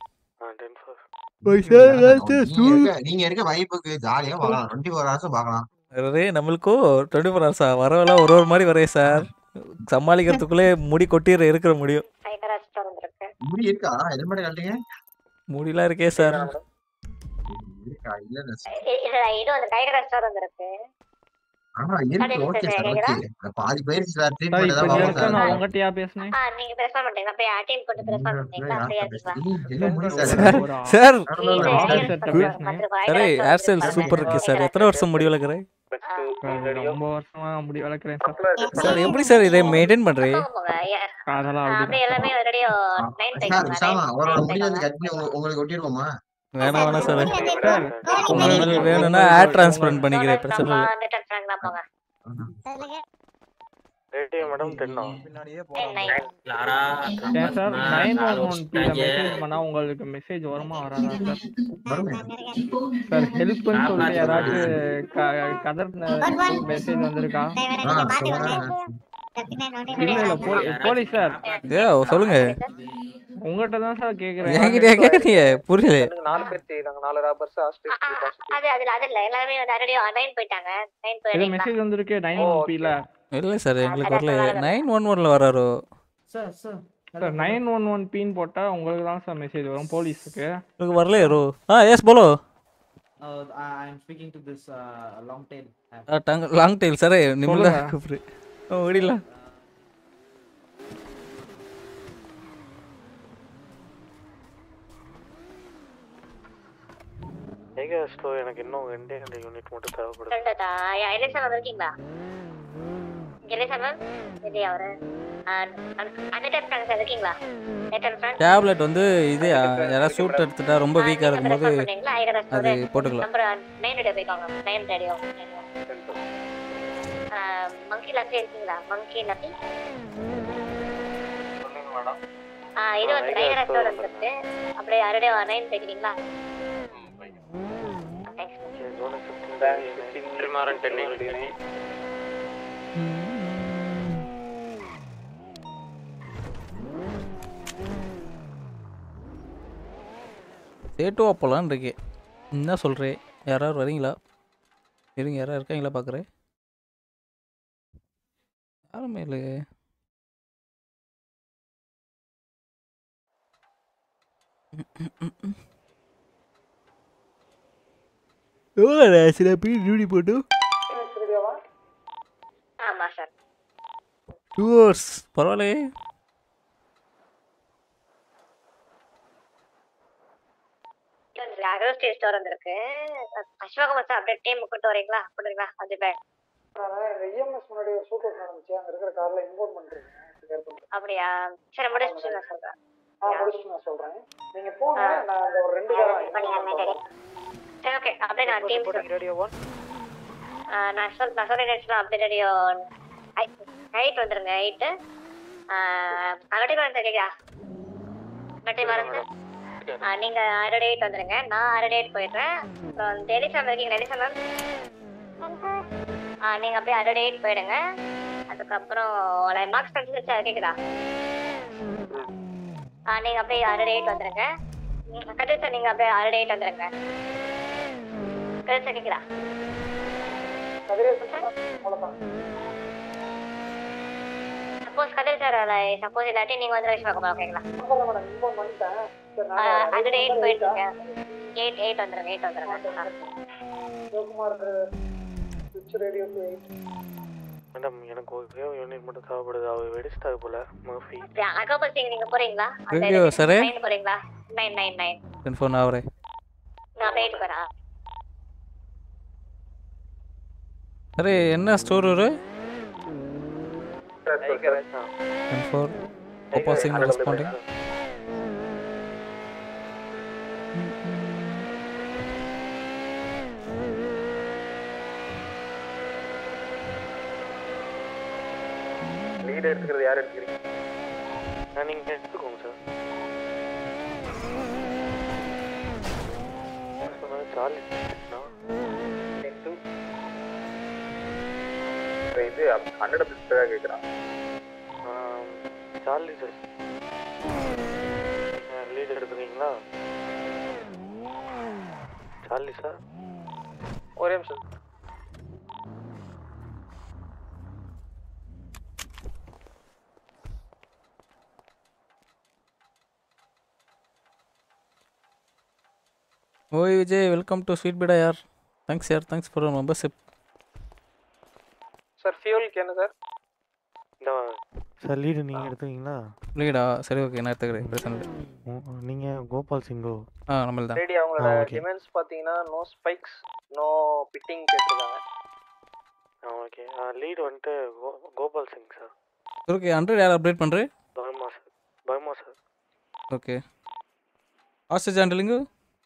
10 நீங்க இருக்க வைப்புக்கு ஜாலியா பார்க்கலாம். 24 hours பார்க்கலாம். அரே நம்மளுக்கு 24 hours வரவெல்லாம் ஒரு மாதிரி வரே சார். சமாளிக்கிறதுக்குள்ளே முடி கொட்டிற இருக்கிற முடியும். முடி இருக்கா? ஹெல்மெட் கழட்டுங்க. முடிலாம் இருக்கே சார். இருக்கா? இல்ல இல்ல இது அந்த டைகர் ரெஸ்டாரன்ட் இருக்கு. இருக்கு ஓகே சார் ஓகே. பாதி பேர் சார் ட்ரீட் பண்ணதா பாப்பா சார். நான் உங்ககிட்டயா பேசுனேன். நீங்க பேச மாட்டீங்க. போய் டீம் போட்டு பேச மாட்டீங்களா? ஃப்ரீயா சார் சார் அரே ஏர்செல் சூப்பர் இருக்கு சார். எத்தனை வருஷம் முடி வளர்க்குறேன்? ரொம்ப வருஷமா முடி வளர்க்குறேன் சார். சார் எப்படி சார் இதை மெயின்டைன் பண்றீங்க? அதெல்லாம் அப்படியே எல்லாமே ரேடியோ 9 சார் சாமா ஒரு முடி வந்து கட் பண்ணி உங்களுக்கு ஒட்டிடுவோமா? வேணாம் சார். உங்களுக்கு வேணும்னா ஏர் ட்ரான்ஸ்பரன்ட் பண்ணிக்கிறேன் பிரச்சனை இல்லை. ரேடியோ மேடம் 10 பின்னாடியே போறோம் சார். 911 ல மெசேஜ் பண்ணா உங்களுக்கு மெசேஜ் வருமா வராதா சார்? சார் ஹெல்ப்னு சொல்லி யாராச்சும் கதர் மெசேஜ் வந்திருக்கா? இல்ல போலீஸ் சார். சொல்லுங்க. உங்ககிட்ட தான் சார் கேக்குறேன். என்கிட்ட கேக்குறீங்க புரியல. 4 பேர் செய்றாங்க. 4 ராபர்ஸ் ஹாஸ்டேஜ் அது இல்ல எல்லாரும் ரேடியோ 9 போயிட்டாங்க. 9 இது மெசேஜ் வந்திருக்கு 911 ல. இல்ல சார் எங்களுக்கு வரல. 911 ல வராரோ சார். சார் 911 பின் போட்டா உங்களுக்கு தான் சார் மெசேஜ் வரும் போலீஸ்க்கு. உங்களுக்கு வரல யாரோ? எஸ் போலோ. I am speaking to this long tail. Long tail sir நிம்மல கூப்பிடு. ஓடிடலாம். எனக்கு இன்னும் 2 யூனிட் மட்டும் தேவைப்படுது. எலெக்ஷன் வந்திருக்கீங்களா? எலெக்ஷன் இல்லையா அவரு? அந்த டைம் சார் இருக்கீங்களா? நெட் ஃப்ரெண்ட் டேப்லெட் வந்து இது யாராவது சூட் எடுத்துட்டா ரொம்ப வீக்காக இருக்கும்போது அது போட்டுக்கலாம். நம்பர் 9 ரேடியோ போய்க்கோங்க. 9 ரேடியோ. மங்கி லப்பி இருக்கீங்களா? மங்கி லப்பி சொல்லுங்க மேடம். இது வந்து 9 ரெஸ்டாரன்ட் இருக்கு. அப்படியே அரடே 9 போய்க்கிறீங்களா? திருமாறன் 10 சேட்டுவா போகலான்னு இருக்கே. என்ன சொல்கிறேன்? யாராவது வரீங்களா? இருங்க, யாராவது இருக்காங்களா பார்க்குறேன். யாருமே இல்லையே. எவ்வளோ சில பேர் டியூட்டி போட்டு ஆமா சார். 2 hours பரவாயில்லையே. அகஸ்டி ரெஸ்டாரன்ட் இருக்கு. அஸ்வகமன் சார் அப்படியே டீம் கூட்டு வரீங்களா? பண்ணுறீங்களா? அது பேக் இஎம்எஸ் முன்னாடி ஒரு ஷூட் அவுட் நடந்துச்சு. அங்க இருக்கிற கார்ல இம்போர்ட் பண்றீங்க. அப்படியா? சரி முடிச்சிட்டு நான் சொல்றேன். முடிச்சிட்டு நான் சொல்றேன். நீங்க போங்க. நான் அந்த ஒரு 2 கார் சரி ஓகே. அப்படியே நான் டீம் ரேடியோ 1 நான் சொல்றேன். அப்படியே ரேடியோ 8 வந்துருங்க. 8 அங்கடி வரேன் சார். கேக்குதா? அங்கடி வரேன் சார். நீங்க அரடே 8 வந்துருங்க. நான் அரடே 8 போயிடுறேன். அப்புறம் டெலிசாம் இருக்கீங்க. டெலிசாம் நீங்க அப்படியே அரடே 8 போயிடுங்க. அதுக்கப்புறம் மார்க்ஸ் பண்ணிச்சு. கேக்குதா? நீங்க அப்படியே அரடே 8 வந்துருங்க. கதிர் சார் நீங்க அப்படியே அரடே 8 வந்துருங்க. கதிர் சார் கேக்குதா? சப்போஸ் கதிர் சார் சப்போஸ் இல்லாட்டி நீங்க வந்து ரேஷ் பார்க்க ஓகேங்களா? அரடே 8 போயிடுங்க. 8 வந்துருங்க. 8 வந்துருங்க. ரேடியோ மேடம் எனக்கு ஒரே ஒரு யூனிட் மட்டும் தேவைப்படுது. அவ வெடிச்சிட்டாங்க போல மர்ஃபி. அகோபல் சிங் நீங்க போறீங்களா? ரேடியோ சார் 9 போறீங்களா? 9 கன்ஃபார்ம் ஆவரே. நான் வெயிட் பண்ணா. அரே என்ன ஸ்டோர் ஒரு கன்ஃபார்ம் opposing responding. லீட் எடுத்துக்கிறது யார் எடுத்துக்கிறீங்க? நீங்க எடுத்துக்கோங்க சார். சார்லி இது 100 பிஸ்டாக கேட்குறான். சார்லி சார் லீட் எடுத்துக்கிறீங்களா? சார்லி சார் ஒரே நிமிஷம். ஓய் விஜய், வெல்கம் டு ஸ்வீட் பீடா யார். தேங்க்ஸ் யார், தேங்க்ஸ் ஃபார் மெம்பர்ஷிப். சார் ஃபியூலுக்கு என்ன சார்? சார் லீடு நீங்கள் எடுத்துக்கிங்களா? லீடா சரி ஓகே நான் எடுத்துக்கிறேன். பிரச்சனை இல்லை. நீங்கள் கோபால் சிங்கோ? நம்மள தான். ரெடி. அவங்களோட டிமாண்ட்ஸ் பார்த்தீங்கன்னா நோ ஸ்பைக்ஸ் நோ பிட்டிங் கேட்டிருக்காங்க. ஓகே லீடு வந்துட்டு கோபால் சிங் சார். ஓகே 100 யார் அப்டேட் பண்ணுறேன்? பர்மா சார். பர்மா sir. Okay hostage handling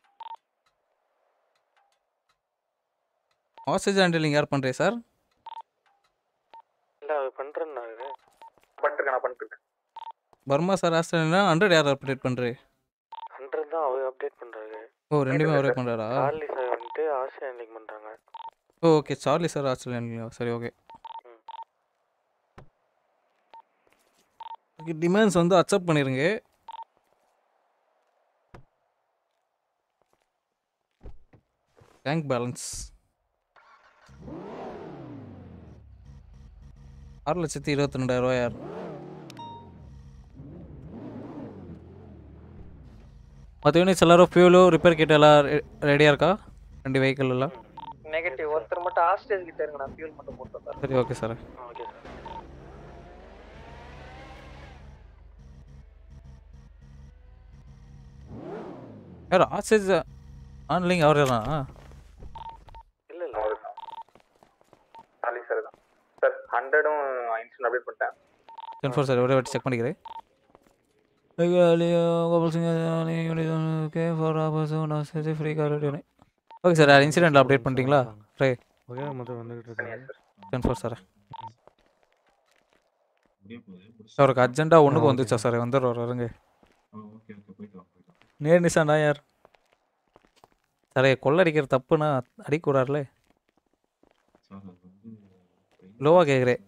hostage handling யார் பண்ணுறேன் சார்? இல்லை அது பண்ணுறேன் நான் பண்ணிட்டுருக்கேன். பர்மா சார் ஹாஸ்டேஜ்னா 100 யார் அப்டேட் பண்ணுறேன்? 100 தான் அவர் அப்டேட் பண்ணுறாரு. ஓ ரெண்டுமே அவரே பண்ணுறாரா? சார்லி சார் வந்துட்டு ஹாஸ்டேஜ் ஹேண்ட்லிங் பண்ணுறாங்க. Okay Charlie sir hostage handling. சரி ஓகே. ஓகே டிமாண்ட்ஸ் வந்து அக்செப்ட் பண்ணிடுங்க. பேங்க் பேலன்ஸ் 6,22,000 யார்? மற்ற யூனிட்ஸ் எல்லாரும் ஃபியூலு ரிப்பேர் கிட்ட எல்லாம் ரெடியாக இருக்கா? 2 வெஹிக்கிள் எல்லாம் நெகட்டிவ். ஒருத்தர் மட்டும் ஹாஸ்டேஜ் கிட்ட இருங்க. நான் ஃபியூல் மட்டும் போட்டு தரேன். சரி ஓகே சார். Okay sir. யார் ஹாஸ்டேஜ் ஹேண்ட்லிங் அவர் தான்? இல்லை சார்லி சார் தான் சார். 100ம் இன்ஸ்டன் அப்டேட் பண்ணிட்டேன். 10-4 சார் ஒரே வாட்டி செக் பண்ணிக்கிறேன். கோபால் சிங் ஓகே ஃபார் ஆப்பர்ஸ் ஃப்ரீ கார் ஓகே சார் இன்சிடென்ட்ல அப்டேட் பண்ணிட்டீங்களா? ரே ஓகே மொத்தம் வந்துகிட்டு இருக்காங்க. 10-4 சார். அவருக்கு அர்ஜென்ட்டாக ஒன்றுக்கு வந்துச்சா சார் வந்துடுறாரு வருங்க. நேர் நிசாண்டா யார் சார் கொள்ளடிக்கிற தப்புனா அடிக்கூடாருல. லோவாக கேட்குறேன்.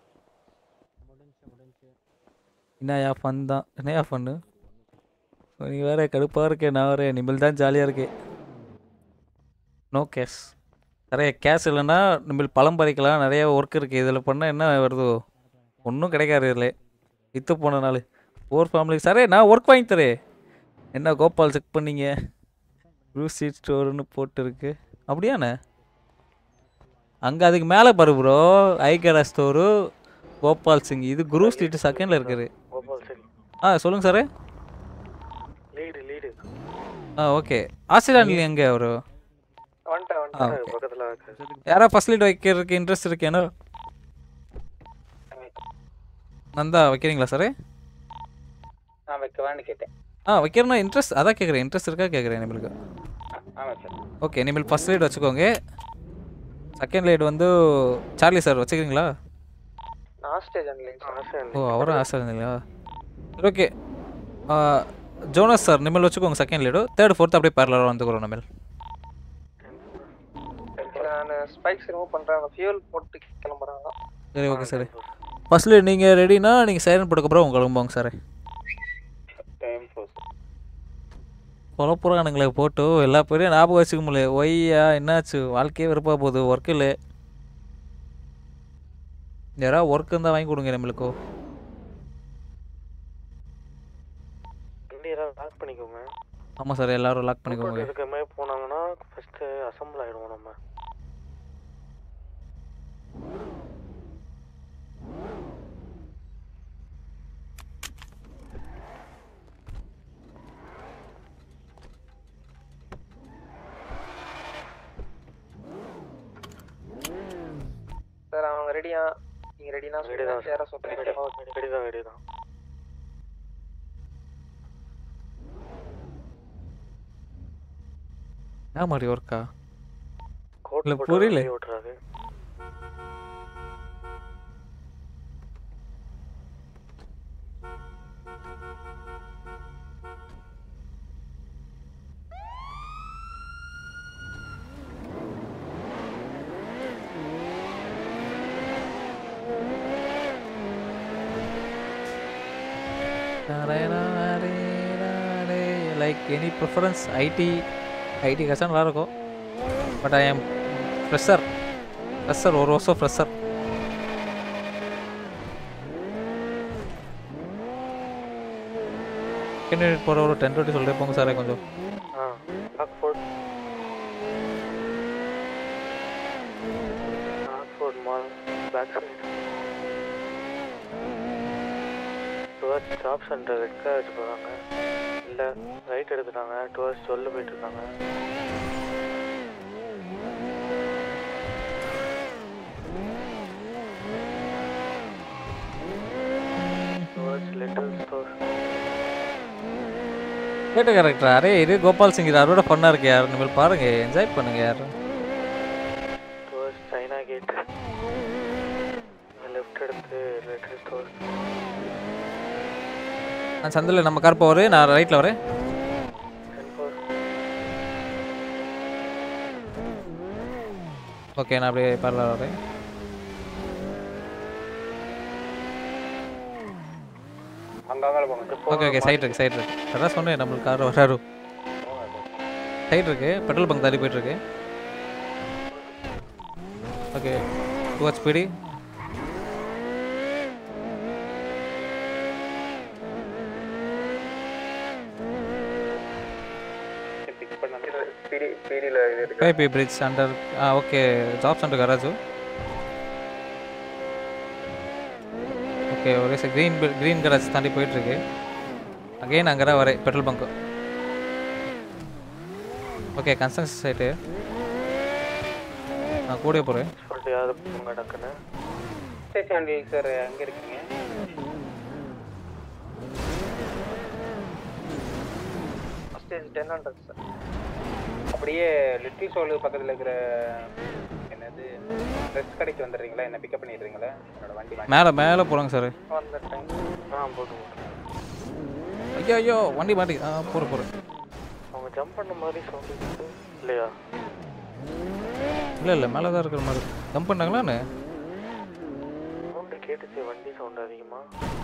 என்னையா ஃபன் தான் என்னையா ஃபன்னு நீ வேற கடுப்பாக இருக்கே நான் வேறு நிமில் தான் ஜாலியாக இருக்கே. நோ கேஷ் நிறைய கேஷ் இல்லைன்னா நிமில் பழம் பறிக்கலாம் நிறைய ஒர்க் இருக்குது. இதில் பண்ணால் என்ன வருதோ ஒன்றும் கிடைக்காது. இதில் விற்று போன நாள் ஓர் ஃபேமிலி சாரே நான் ஒர்க் வாங்கி தரேன். என்ன கோபால் செக் பண்ணீங்க ப்ளூ சீட் ஸ்டோர்னு போட்டுருக்கு அப்படியாண்ணே? அங்கே அதுக்கு மேலே பாரு ப்ரோ ஐகடா ஸ்டோரு கோபால் சிங் இது குரு ஸ்ட்ரீட் செகண்டில் இருக்குது. சொல்லுங்கள் சார். ஓகே ஆசிரியர் எங்கே அவர் யாரா ஃபர்ஸ்ட் லீட் வைக்கிறதுக்கு இன்ட்ரெஸ்ட் இருக்கேன்னா நந்தா வைக்கிறீங்களா சார்? நான் வைக்கவான்னு கேட்டேன். வைக்கிறேன்னா இன்ட்ரெஸ்ட் அதான் கேட்குறேன். இன்ட்ரெஸ்ட் இருக்கா கேட்குறேன் நம்மளுக்கு. ஓகே நீங்கள் ஃபர்ஸ்ட் லைட் வச்சுக்கோங்க. செகண்ட் லைட் வந்து சார்லி சார் வச்சுக்கிறீங்களா? ஓ அவரும் ஆஸ்திரேலியா. சரி ஓகே ஜோனஸ் சார் நிமல் வச்சுக்கோங்க செகண்ட் லைடு. தேர்ட் ஃபோர்த் அப்படியே பேரலராக வந்துக்கிறோம் நிமல். நான் ஸ்பைக்ஸ் ரிமூவ் பண்ணுறேன். ஃபியூல் போட்டு கிளம்புறாங்க. சரி ஓகே சார். ஃபர்ஸ்ட் லைட் நீங்கள் ரெடினா நீங்கள் சைலண்ட் போட்டுக்கப்புறம் உங்களுக்கு கிளம்புவாங்க சார். குழப்புறானுங்களே போட்டு எல்லா பேரையும் ஞாபகம் வச்சுக்க முடியல. ஒய்யா என்னாச்சு வாழ்க்கையே வெறுப்பாக போகுது. ஒர்க் இல்லை. யாராவது ஒர்க் இருந்தால் வாங்கி கொடுங்க நம்மளுக்கோ. லாக் பண்ணிக்கோங்க. ஆமாம் சார் எல்லாரும் லாக் பண்ணிக்கோங்க. இதுக்கு மேலே போனாங்கன்னா ஃபஸ்ட்டு அசம்பிள் ஆகிடுவோம் நம்ம. சார் அவங்க ரெடியா? நீங்க ரெடினா சொல்லுங்க. சேர சொல்றேன். ரெடி தான். என்ன மாதிரி ஒர்க்கா இல்லை புரியல. ஓட்டுறாரு லைக் எனி ப்ரிஃபரன்ஸ் ஐடி கஷ்டம் நல்லா இருக்கும். பட் ஐ எம் ஃப்ரெஷர் ஒரு வருஷம் ஃப்ரெஷர். கேண்டிடேட் போகிற ஒரு 10-20 சொல்லிட்டு போங்க சார் கொஞ்சம். ஜாப் சென்டர் ரெட் கார் வச்சு போகிறாங்க. இல்லை ரைட் எடுத்துட்டாங்க. டுவர்ஸ் 12 போயிட்டு இருக்காங்க. கேட்டு கரெக்டா? அரே இது கோபால் சிங் யாரோட ஃபன்னாக இருக்கு யார் நீங்கள் பாருங்க என்ஜாய் பண்ணுங்க. யார் சைனா கேட் லெஃப்ட் எடுத்து ரெட் ஸ்டோர். நான் சந்தில் நம்ம கார் போவார். நான் ரைட்டில் வரேன். ஓகே நான் அப்படியே பார்லர் வரேன். ஓகே சைட் இருக்கு. அதான் சொன்னேன் நம்மளுக்கு கார் வராரு. சைட் இருக்கு. பெட்ரோல் பங்க் தாண்டி போயிட்டுருக்கு. Okay 2 speedy. பி bridge under. Okay job center garage. Okay ஒரே சார் க்ரீன் கராஜ் தாண்டி போயிட்டுருக்கு. அகெயின் அங்கே தான் வரேன் பெட்ரோல் பங்க்கு. ஓகே கன்ஸ்ட்ரக்ஷன் சைட்டு நான் கூட போகிறேன். சொல்லிட்டு யாரு போங்க டக்குன்னு. சார் அங்கே இருக்கீங்க? Mileage 1000 sir. அப்படியே லிட்டில் சோல் பக்கத்துல இருக்கிற என்னது ட்ரெஸ் கடைக்கு வந்துடுறீங்களா? என்ன பிக்கப் பண்ணிடுறீங்களா? என்னோட வண்டி மேலே போகிறாங்க சார். வந்துட்டேன். போட்டு ஐயோ வண்டி மாட்டி போகிறேன். அவங்க ஜம்ப் பண்ண மாதிரி சவுண்ட் இல்லையா? இல்லை மேலே தான் இருக்கிற மாதிரி. ஜம்ப் பண்ணாங்களான்னு சவுண்டு கேட்டுச்சு, வண்டி சவுண்ட் அதிகமா.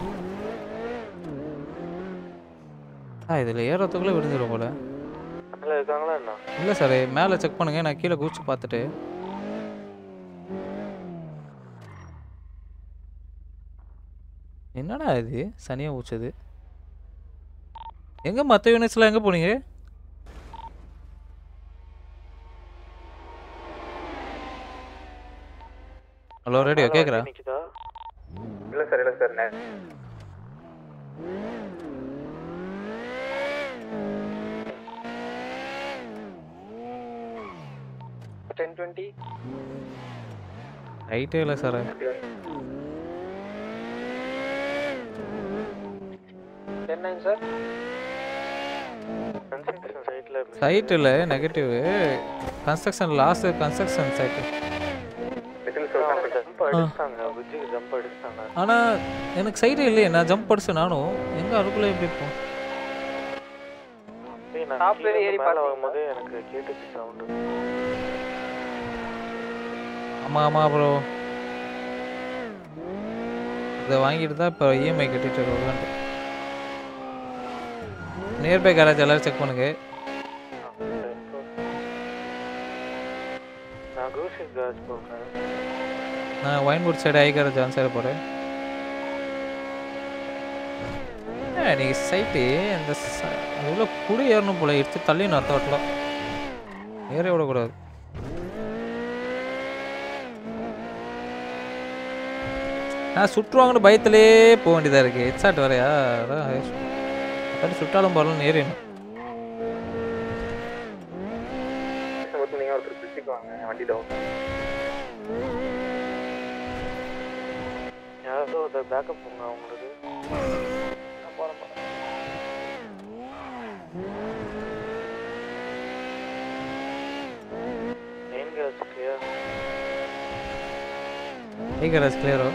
இதில் ஏறத்துக்குள்ளே விழுந்துடும் போல. அதில் இருக்காங்களா என்ன? இல்லை சார், மேலே செக் பண்ணுங்க. நான் கீழே குதிச்சு பார்த்துட்டு என்னடா இது சனியாக ஊச்சது. எங்கே மற்ற யூனிட்ஸ்லாம் எங்கே போனீங்க? ஹலோ ரேடியோ கேட்குறா? இல்லை சார் 1020 ரைட்டே இல்லை சார். 10-9 சார். சைட் இல்லை, negative construction, last construction site. ஆனால் எனக்கு சைடு இல்லையே, நான் ஜம்ப் அடிச்சேன். நானும் எங்கே அதுக்குள்ளே எப்படி இருப்போம்? எனக்கு கேட்டுச்சு சவுண்டு. ஆமாம் ப்ரோ, இதை வாங்கிட்டு தான் இப்போ இஎம்ஐ கட்டிட்டு இருக்கோம். நியர்பை கேரேஜ் எல்லோரும் செக் பண்ணுங்க. நான் ஒயின்புட் சைடு ஐ கேரேஜ் ஆன் சைடு போகிறேன். நீங்கள் சைட்டு அந்த உள்ள குடி ஏறணும் போல, எடுத்து தள்ளின்னு அர்த்த வட்டலாம் ஏற விடக்கூடாது. நான் சுற்றுவாங்கன்னு பயத்திலே போக வேண்டியதாக இருக்குது. ஹெட்ஷாட் வரையா? அதான் சுட்டாலும் போகலன்னு ஏறிடணும். நீங்கள் ஒருத்தர் பிடிச்சிக்குவாங்க வண்டி டவுன். யாரோ அதை பேக்கப் போங்க அவங்களுக்கு. நான் போகிறேன். Main garage clear. Main garage கிளியரோ?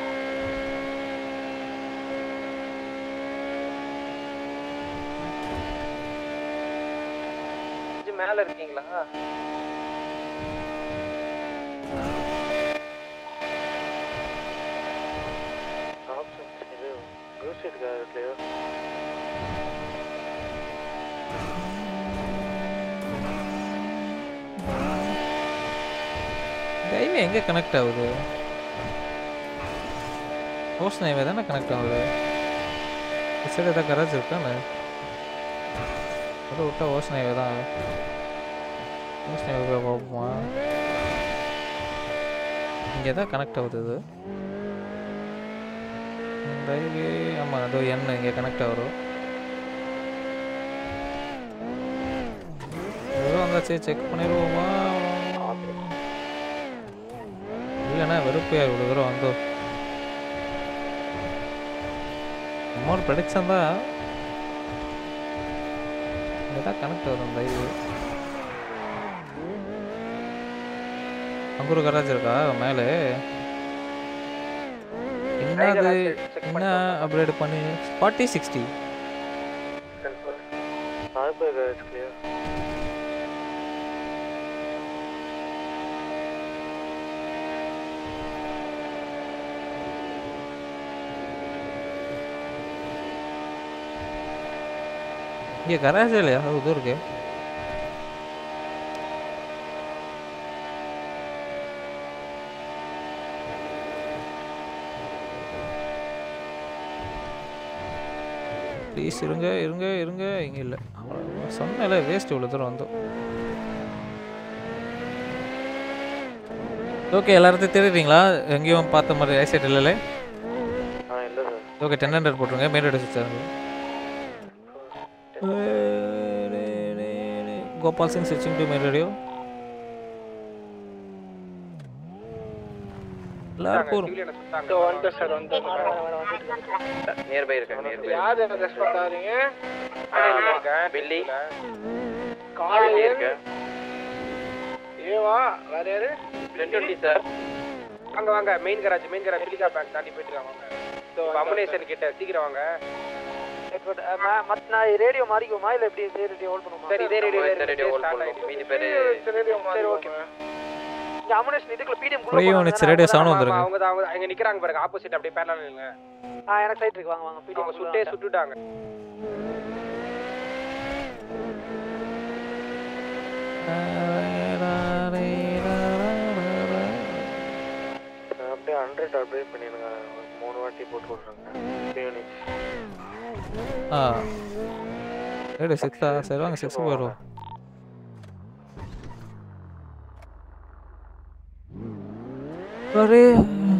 மேலே இருக்கீங்களா? ஹைவே எங்கே கனெக்ட் ஆகுது? ஓசன் ஹைவே தானே கனெக்ட் ஆகுது. சைடு ஏதாவது கராஜ் இருக்கான்னு அதை விட்டா ஓசன் ஹைவே தான். ஓசன் ஹைவே பார்ப்போமா? இங்கே தான் கனெக்ட் ஆகுது இது. இந்த ஹைவே ஆமாம், அதோ என்ன இங்கே கனெக்ட் ஆகும். ஏதோ வந்தாச்சு, செக் பண்ணிடுவோமா? இல்லைண்ணா வெறுப்பையா இவ்வளோ தூரம் வந்தோம். ஒரு ப்ரடிக்ஷன் தான். இங்கே தான் கனெக்ட் ஆகுது அந்த ஹைவே. அங்கே ஒரு கராஜ் இருக்கா மேலே? என்னது என்ன அப்கிரேட் பண்ணி 4060 இங்கே கராஜ் இல்லையா? அது இது இருக்கு. ப்ளீஸ் இருங்க இருங்க இருங்க. இங்கே இல்லை, சொன்னால வேஸ்ட் இவ்வளோ தூரம் வந்தோம். ஓகே, எல்லாத்தையும் தெரியுறீங்களா? எங்கேயும் பார்த்த மாதிரி ஐசைட் இல்லைல்ல? ஓகே, 1000 போட்டுருங்க. மெயின் ரோடு சுவிட்ச் ஆகுது. Gopal Singh switching to main radio. Nearby இருக்கு. யார் ரெஸ்பாண்ட் ஆறீங்க? பில்லி காலையில இருக்கு ஏவா வேற யாரு 1020 சார் வாங்க வாங்க மெயின் கராஜ் பில்லிகா பேங்க் தாண்டி போயிட்டு இருக்காங்க வாங்க காம்பினேஷன் கிட்ட சீக்கிரம் வாங்க மத்த நான் ரேடியோ மாறிக்குமா இல்ல எப்படி இதே ரேடியோ ஹோல்ட் பண்ணுமா? சரி இதே ரேடியோ ஹோல்ட் பண்ணுங்க மீதி பேரு சரி ஓகே. இந்த அமுனேஷன் இதுக்குள்ள பிடிஎம் குள்ள ப்ரீ யூனிட்ஸ் ரேடியோ சவுண்ட் வந்திருக்கு. அவங்க அங்க நிக்கறாங்க பாருங்க ஆப்போசிட் அப்படியே பேரலா நில்லுங்க. எனக்கு சைட் இருக்கு வாங்க வாங்க பிடிஎம் சுட்டுட்டாங்க. அப்படியே 100 அப்டேட் பண்ணிடுங்க 3 வாட்டி போட்டு விட்றாங்க யூனிட் ரேடியோ 6 சரி வாங்க 6 போயிடுவோம். அரே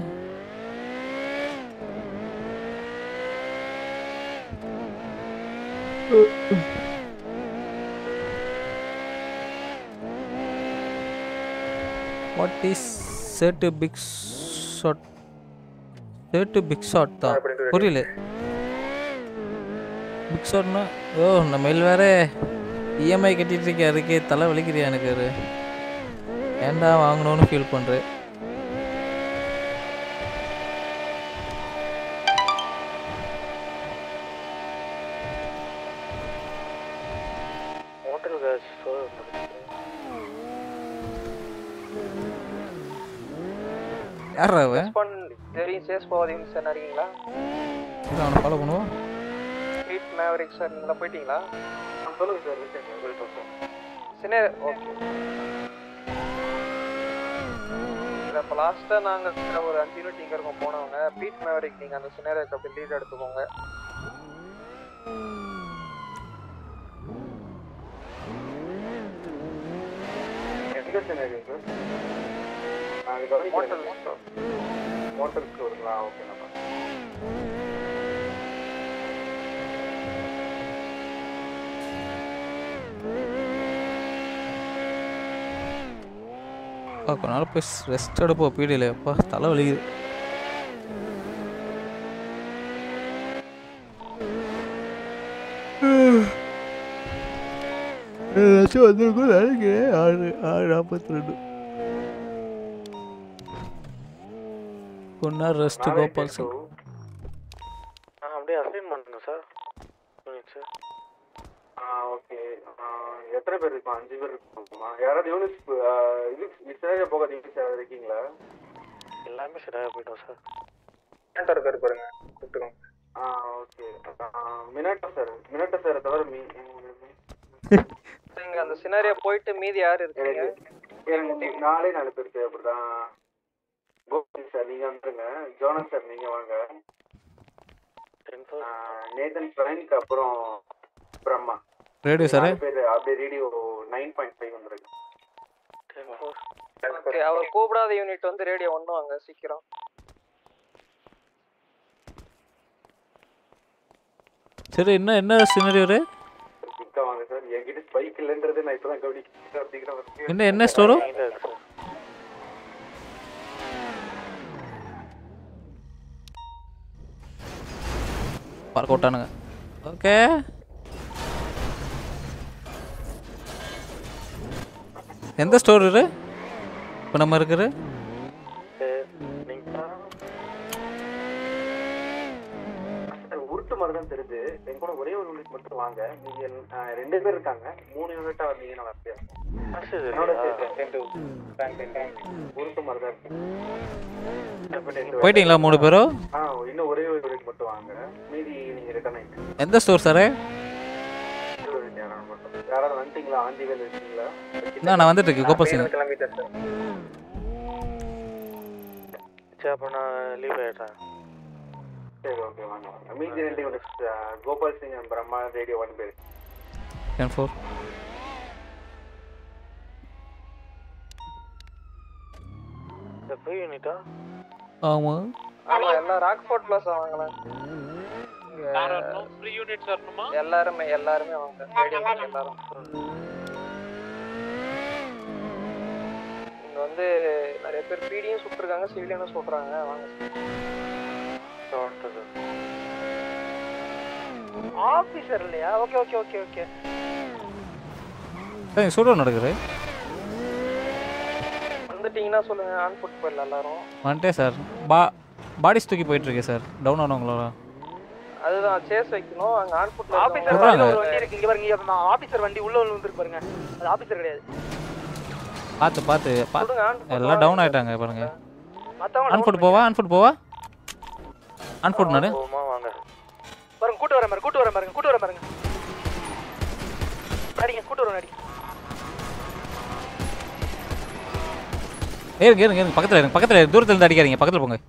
What is set to big shot? Set to big shot தான் புரியல. பிக் ஷாட்னா நம்ம வேற இஎம்ஐ கட்டிட்டு இருக்கேன் அதுக்கே தலை வலிக்கிறியா எனக்கு அது ஏன்டா வாங்கணும்னு ஃபீல் பண்ணுறேன். ஹோட்டல் கேஸ் யாரா அவன்? தெரியும் சேஸ் போவாதீங்க சார் இருக்கீங்களா? அவனை ஃபாலோ பண்ணுவோம். ஸ்ட்ரீட் மேவரிக் சார் நீங்களா போயிட்டீங்களா? சொல்லுங்க சார் சினே ஓகே. இப்போ லாஸ்ட்டாக நாங்கள் ஒரு 5 யூனிட் இங்கே இருக்கோம் போனவங்க பீட் மேவரிக் நீங்கள் அந்த சினேரியோக்கு அப்படி லீட் எடுத்துக்கோங்க. எந்த சினேரியோ சார்? மோட்டலுக்கு வருங்களா? ஓகே நம்ம கொஞ்ச நாள் போய் ரெஸ்ட் எடுப்போம் பீடியில் அப்பா தலை வலிக்குது. வந்துருக்கும் நினைக்கிறேன் 6:42 கொஞ்ச நேரம் ரெஸ்ட் கோபால் சிங். அப்படியே அசைன் பண்ணுங்க சார் யூனிட் சார். ஓகே எத்தனை பேர் இருக்கோம்? 5 பேர் இருக்கோமா? யாராவது யூனிட்ஸ் இது சரியா போகாதீங்க சார் இருக்கீங்களா? எல்லாமே சரியாக போயிட்டோம் சார். மினாட்டோ இருக்காரு பாருங்க கூப்பிட்டுக்கோங்க. ஓகே மினாட்டோ சார் தவிர நீங்கள் அந்த சினாரியா போயிட்டு மீதி யார் இருக்கீங்க? எனக்கு 4 பேர் தேவைப்படுதான். கோபிங் சார் நீங்க வந்துருங்க. ஜோனஸ் சார் நீங்க வாங்க. நேதன் பிரைனுக்கு அப்புறம் பிரம்மா ரேடியோ சார் அப்படியே ரேடியோ 9.5 வந்துருக்கு. ஓகே அவர் கூப்பிடாத யூனிட் வந்து ரேடியோ 1 வாங்க சீக்கிரம். சரி என்ன சினரியோ வாங்க சார். என்கிட்ட ஸ்பைக் இல்லைன்றது நான் இப்பதான் கவனிக்கிறேன். என்ன ஸ்டோரோ? பார்க்க விட்டானுங்க. ஓகே எந்த ஸ்டோர் இரு இப்போ நம்ம இருக்கிற? உருட்டு மாதிரி தான் தெரியுது. என் கூட ஒரே ஒரு யூனிட் மட்டும் வாங்க. நீங்க 2 பேர் இருக்காங்க. 3 யூனிட்டா வந்தீங்கன்னா வரப்பே உருட்டு மாதிரி தான் இருக்கு. போயிட்டீங்களா 3 பேரும்? இன்னும் ஒரே ஒரு யூனிட் மட்டும் வாங்க. மீதி நீங்க ரிட்டர்ன் ஆயிட்டு. எந்த ஸ்டோர் சார்? யாராவது வந்துட்டீங்களா? ஆண்டிவேல் இருக்கீங்களா? நான் வந்துட்டு இருக்கேன் கோபால் சிங். கிளம்பிட்டேன் சார். சரி அப்போ நான் லீவ் ஆயிடுறேன். சரி ஓகே வாங்க. மீதி 2 units Gopal Singh and Brahma radio 1 பேர் 10-4 ஃப்ரீ யூனிட்டா? ஆமா எல்லாம் ராக்ஃபோர்ட் பிளஸ் வாங்கலாம். ஃப்ரீ யூனிட்ஸ் வரணுமா? எல்லாரும் வாங்க. ரேடியோ எல்லாரும் இங்க வந்து நிறைய பேர் பிடியும் சுட்டுருக்காங்க, சிவிலியனும் சுட்டுறாங்க. வாங்க ஆபீசர் இல்லையா? Okay okay okay okay. Sir shoot நடக்குது. வந்துட்டீங்கன்னா சொல்லுங்க, ஆன் போட்டு போயிடலாம் எல்லாரும். வந்துட்டேன் சார். பாடிஸ் தூக்கி போயிட்டு இருக்கேன் சார். டவுன் ஆனவங்களா? அதுதான் சேஸ் வைக்கணும். அங்க ஆன் போட்டு ஆபீசர் வண்டி ஒரு வண்டி இருக்கு. இங்க பாருங்க, ஆபீசர் வண்டி உள்ள வந்துருக்கு பாருங்க. அது ஆபீசர் கிடையாது. பார்த்து எல்லாம் டவுன் ஆயிட்டாங்க பாருங்க. ஆன் ஃபுட் போவா? ஆன் ஃபுட் நானு வாங்க பாருங்க. கூட்டு வர பாருங்க. அடிங்க, கூட்டு வர அடி. ஏறுங்க பக்கத்துல தூரத்துல இருந்து அடிக்காதீங்க. பக்கத்துல போங்க.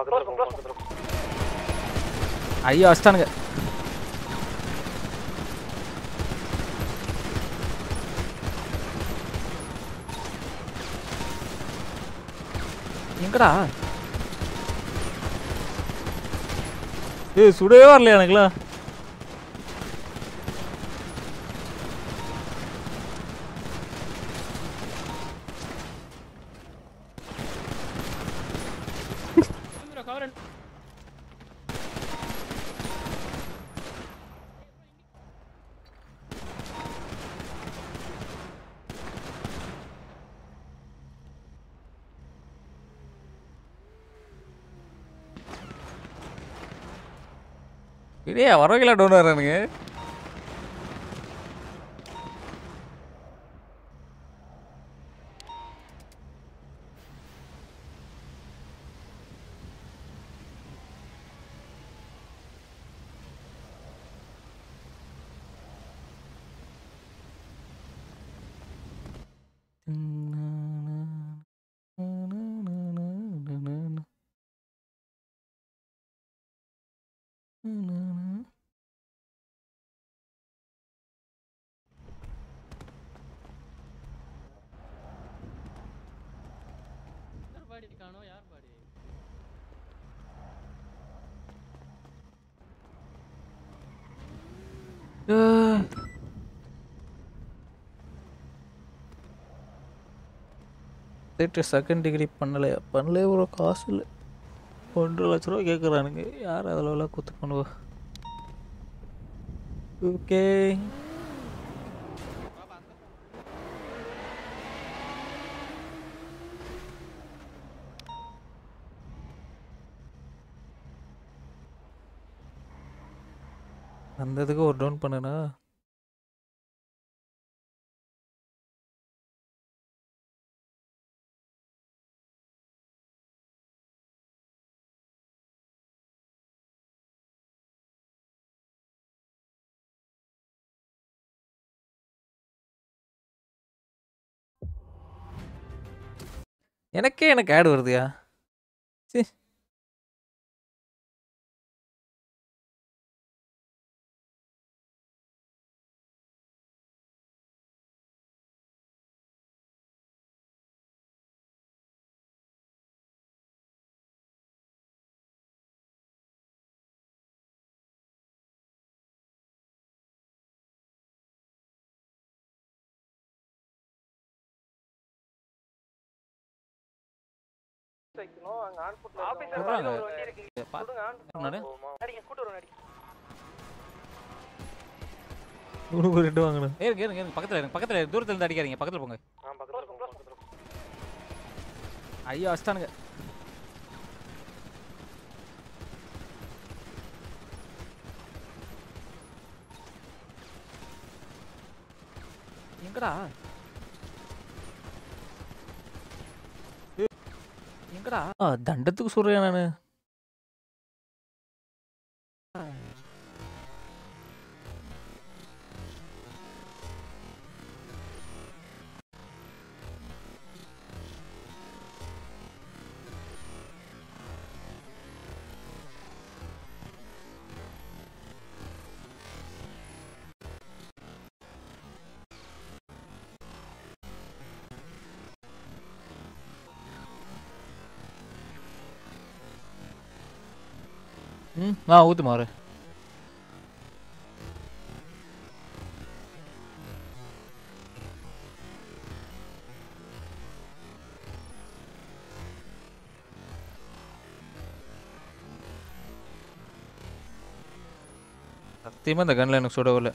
ஐயோ அஸ்டானுங்க. எங்கடா? சுடவே வரலையா எனக்குலாம்? இல்லையா வரவங்களா டவுன் வரானுங்க. செகண்ட் டிகிரி பண்ணலையே ஒரு காசு இல்லை. 1.5 லட்ச ரூபா கேட்குறானுங்க. யார் அதில் குத்து பண்ணுவா? ஓகே அந்த இதுக்கு ஒரு டவுன் பண்ணுனா எனக்கு ஆட் வருதுயா. சரி வைக்கணும். அங்க ஆன் போட்டு ஆபீசர் வண்டி ஒரு வண்டி இருக்கு. சொல்லுங்க, ஆன் அடிங்க, கூட்டு வர அடி. ஒரு ரெண்டு வாங்கணும். ஏறுங்க பக்கத்துல தூரத்துல இருந்து அடிக்காதீங்க. பக்கத்துல போங்க. ஐயோ அஸ்டானுங்க. எங்கடா தண்டத்துக்கு சொல்றேன் நானு. ஊத்து மாறு. சத்தியமாக இந்த கன்னில் எனக்கு சுடவில்லை.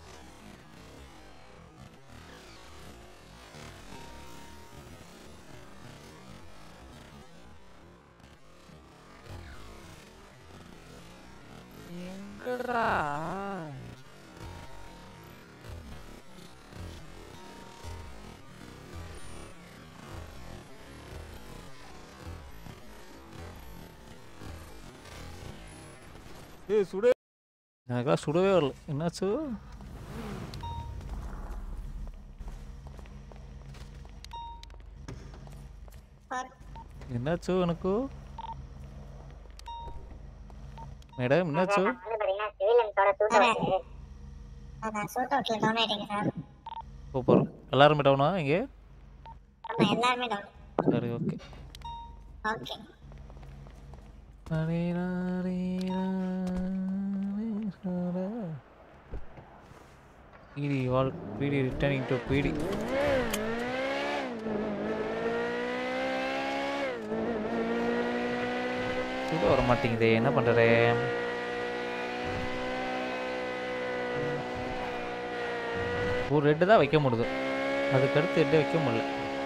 சுட எனக்கெல்லாம் சுடவே வரல. என்னாச்சு? என்னாச்சு எனக்கு? மேடம் என்னாச்சு? சூப்பர். எல்லாருமே டவுனா இங்கே? சரி okay. PD all PD returning to PD. சுட வர மாட்டேங்குதே, என்ன பண்றது? ஒரு ரெட்டு தான் வைக்க முடியுது, அதுக்கடுத்து ரெட்டு வைக்க முடியல.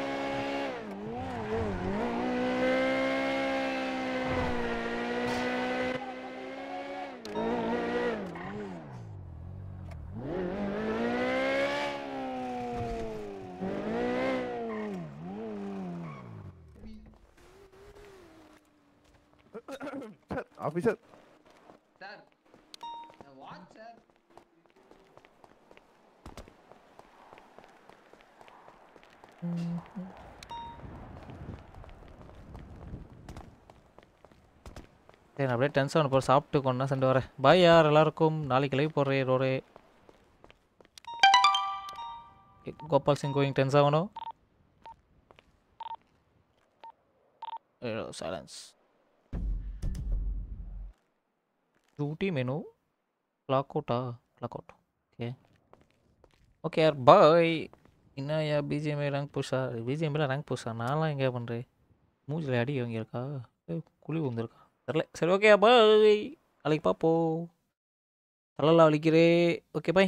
Officer sir watch sir. சரி, நான் அப்படியே டென்ஷன் போகிற சாப்பிட்டு கொண்டா சென்று வரேன். பாய் யார் எல்லாருக்கும். நாளைக்கு லைவ் போடுறேன் ரோரே. கோபால் சிங் கோயிங் டென்ஸ் ஆகணும். சைலன்ஸ். ड्यूटी मेनू क्लॉक आउट ओके यार बाय. इन्ना यार बीजीएम में रैंक पुशा बीजीएम में रैंक पुशा नाला எங்க பண்றே மூஞ்சில அடி வாங்கி இருக்கா குழி வந்திருக்கா தெரியல. சரி ஓகே பாய், நாளைக்கு பாப்போம். தலலா வலிக்கிறே. ஓகே பாய்.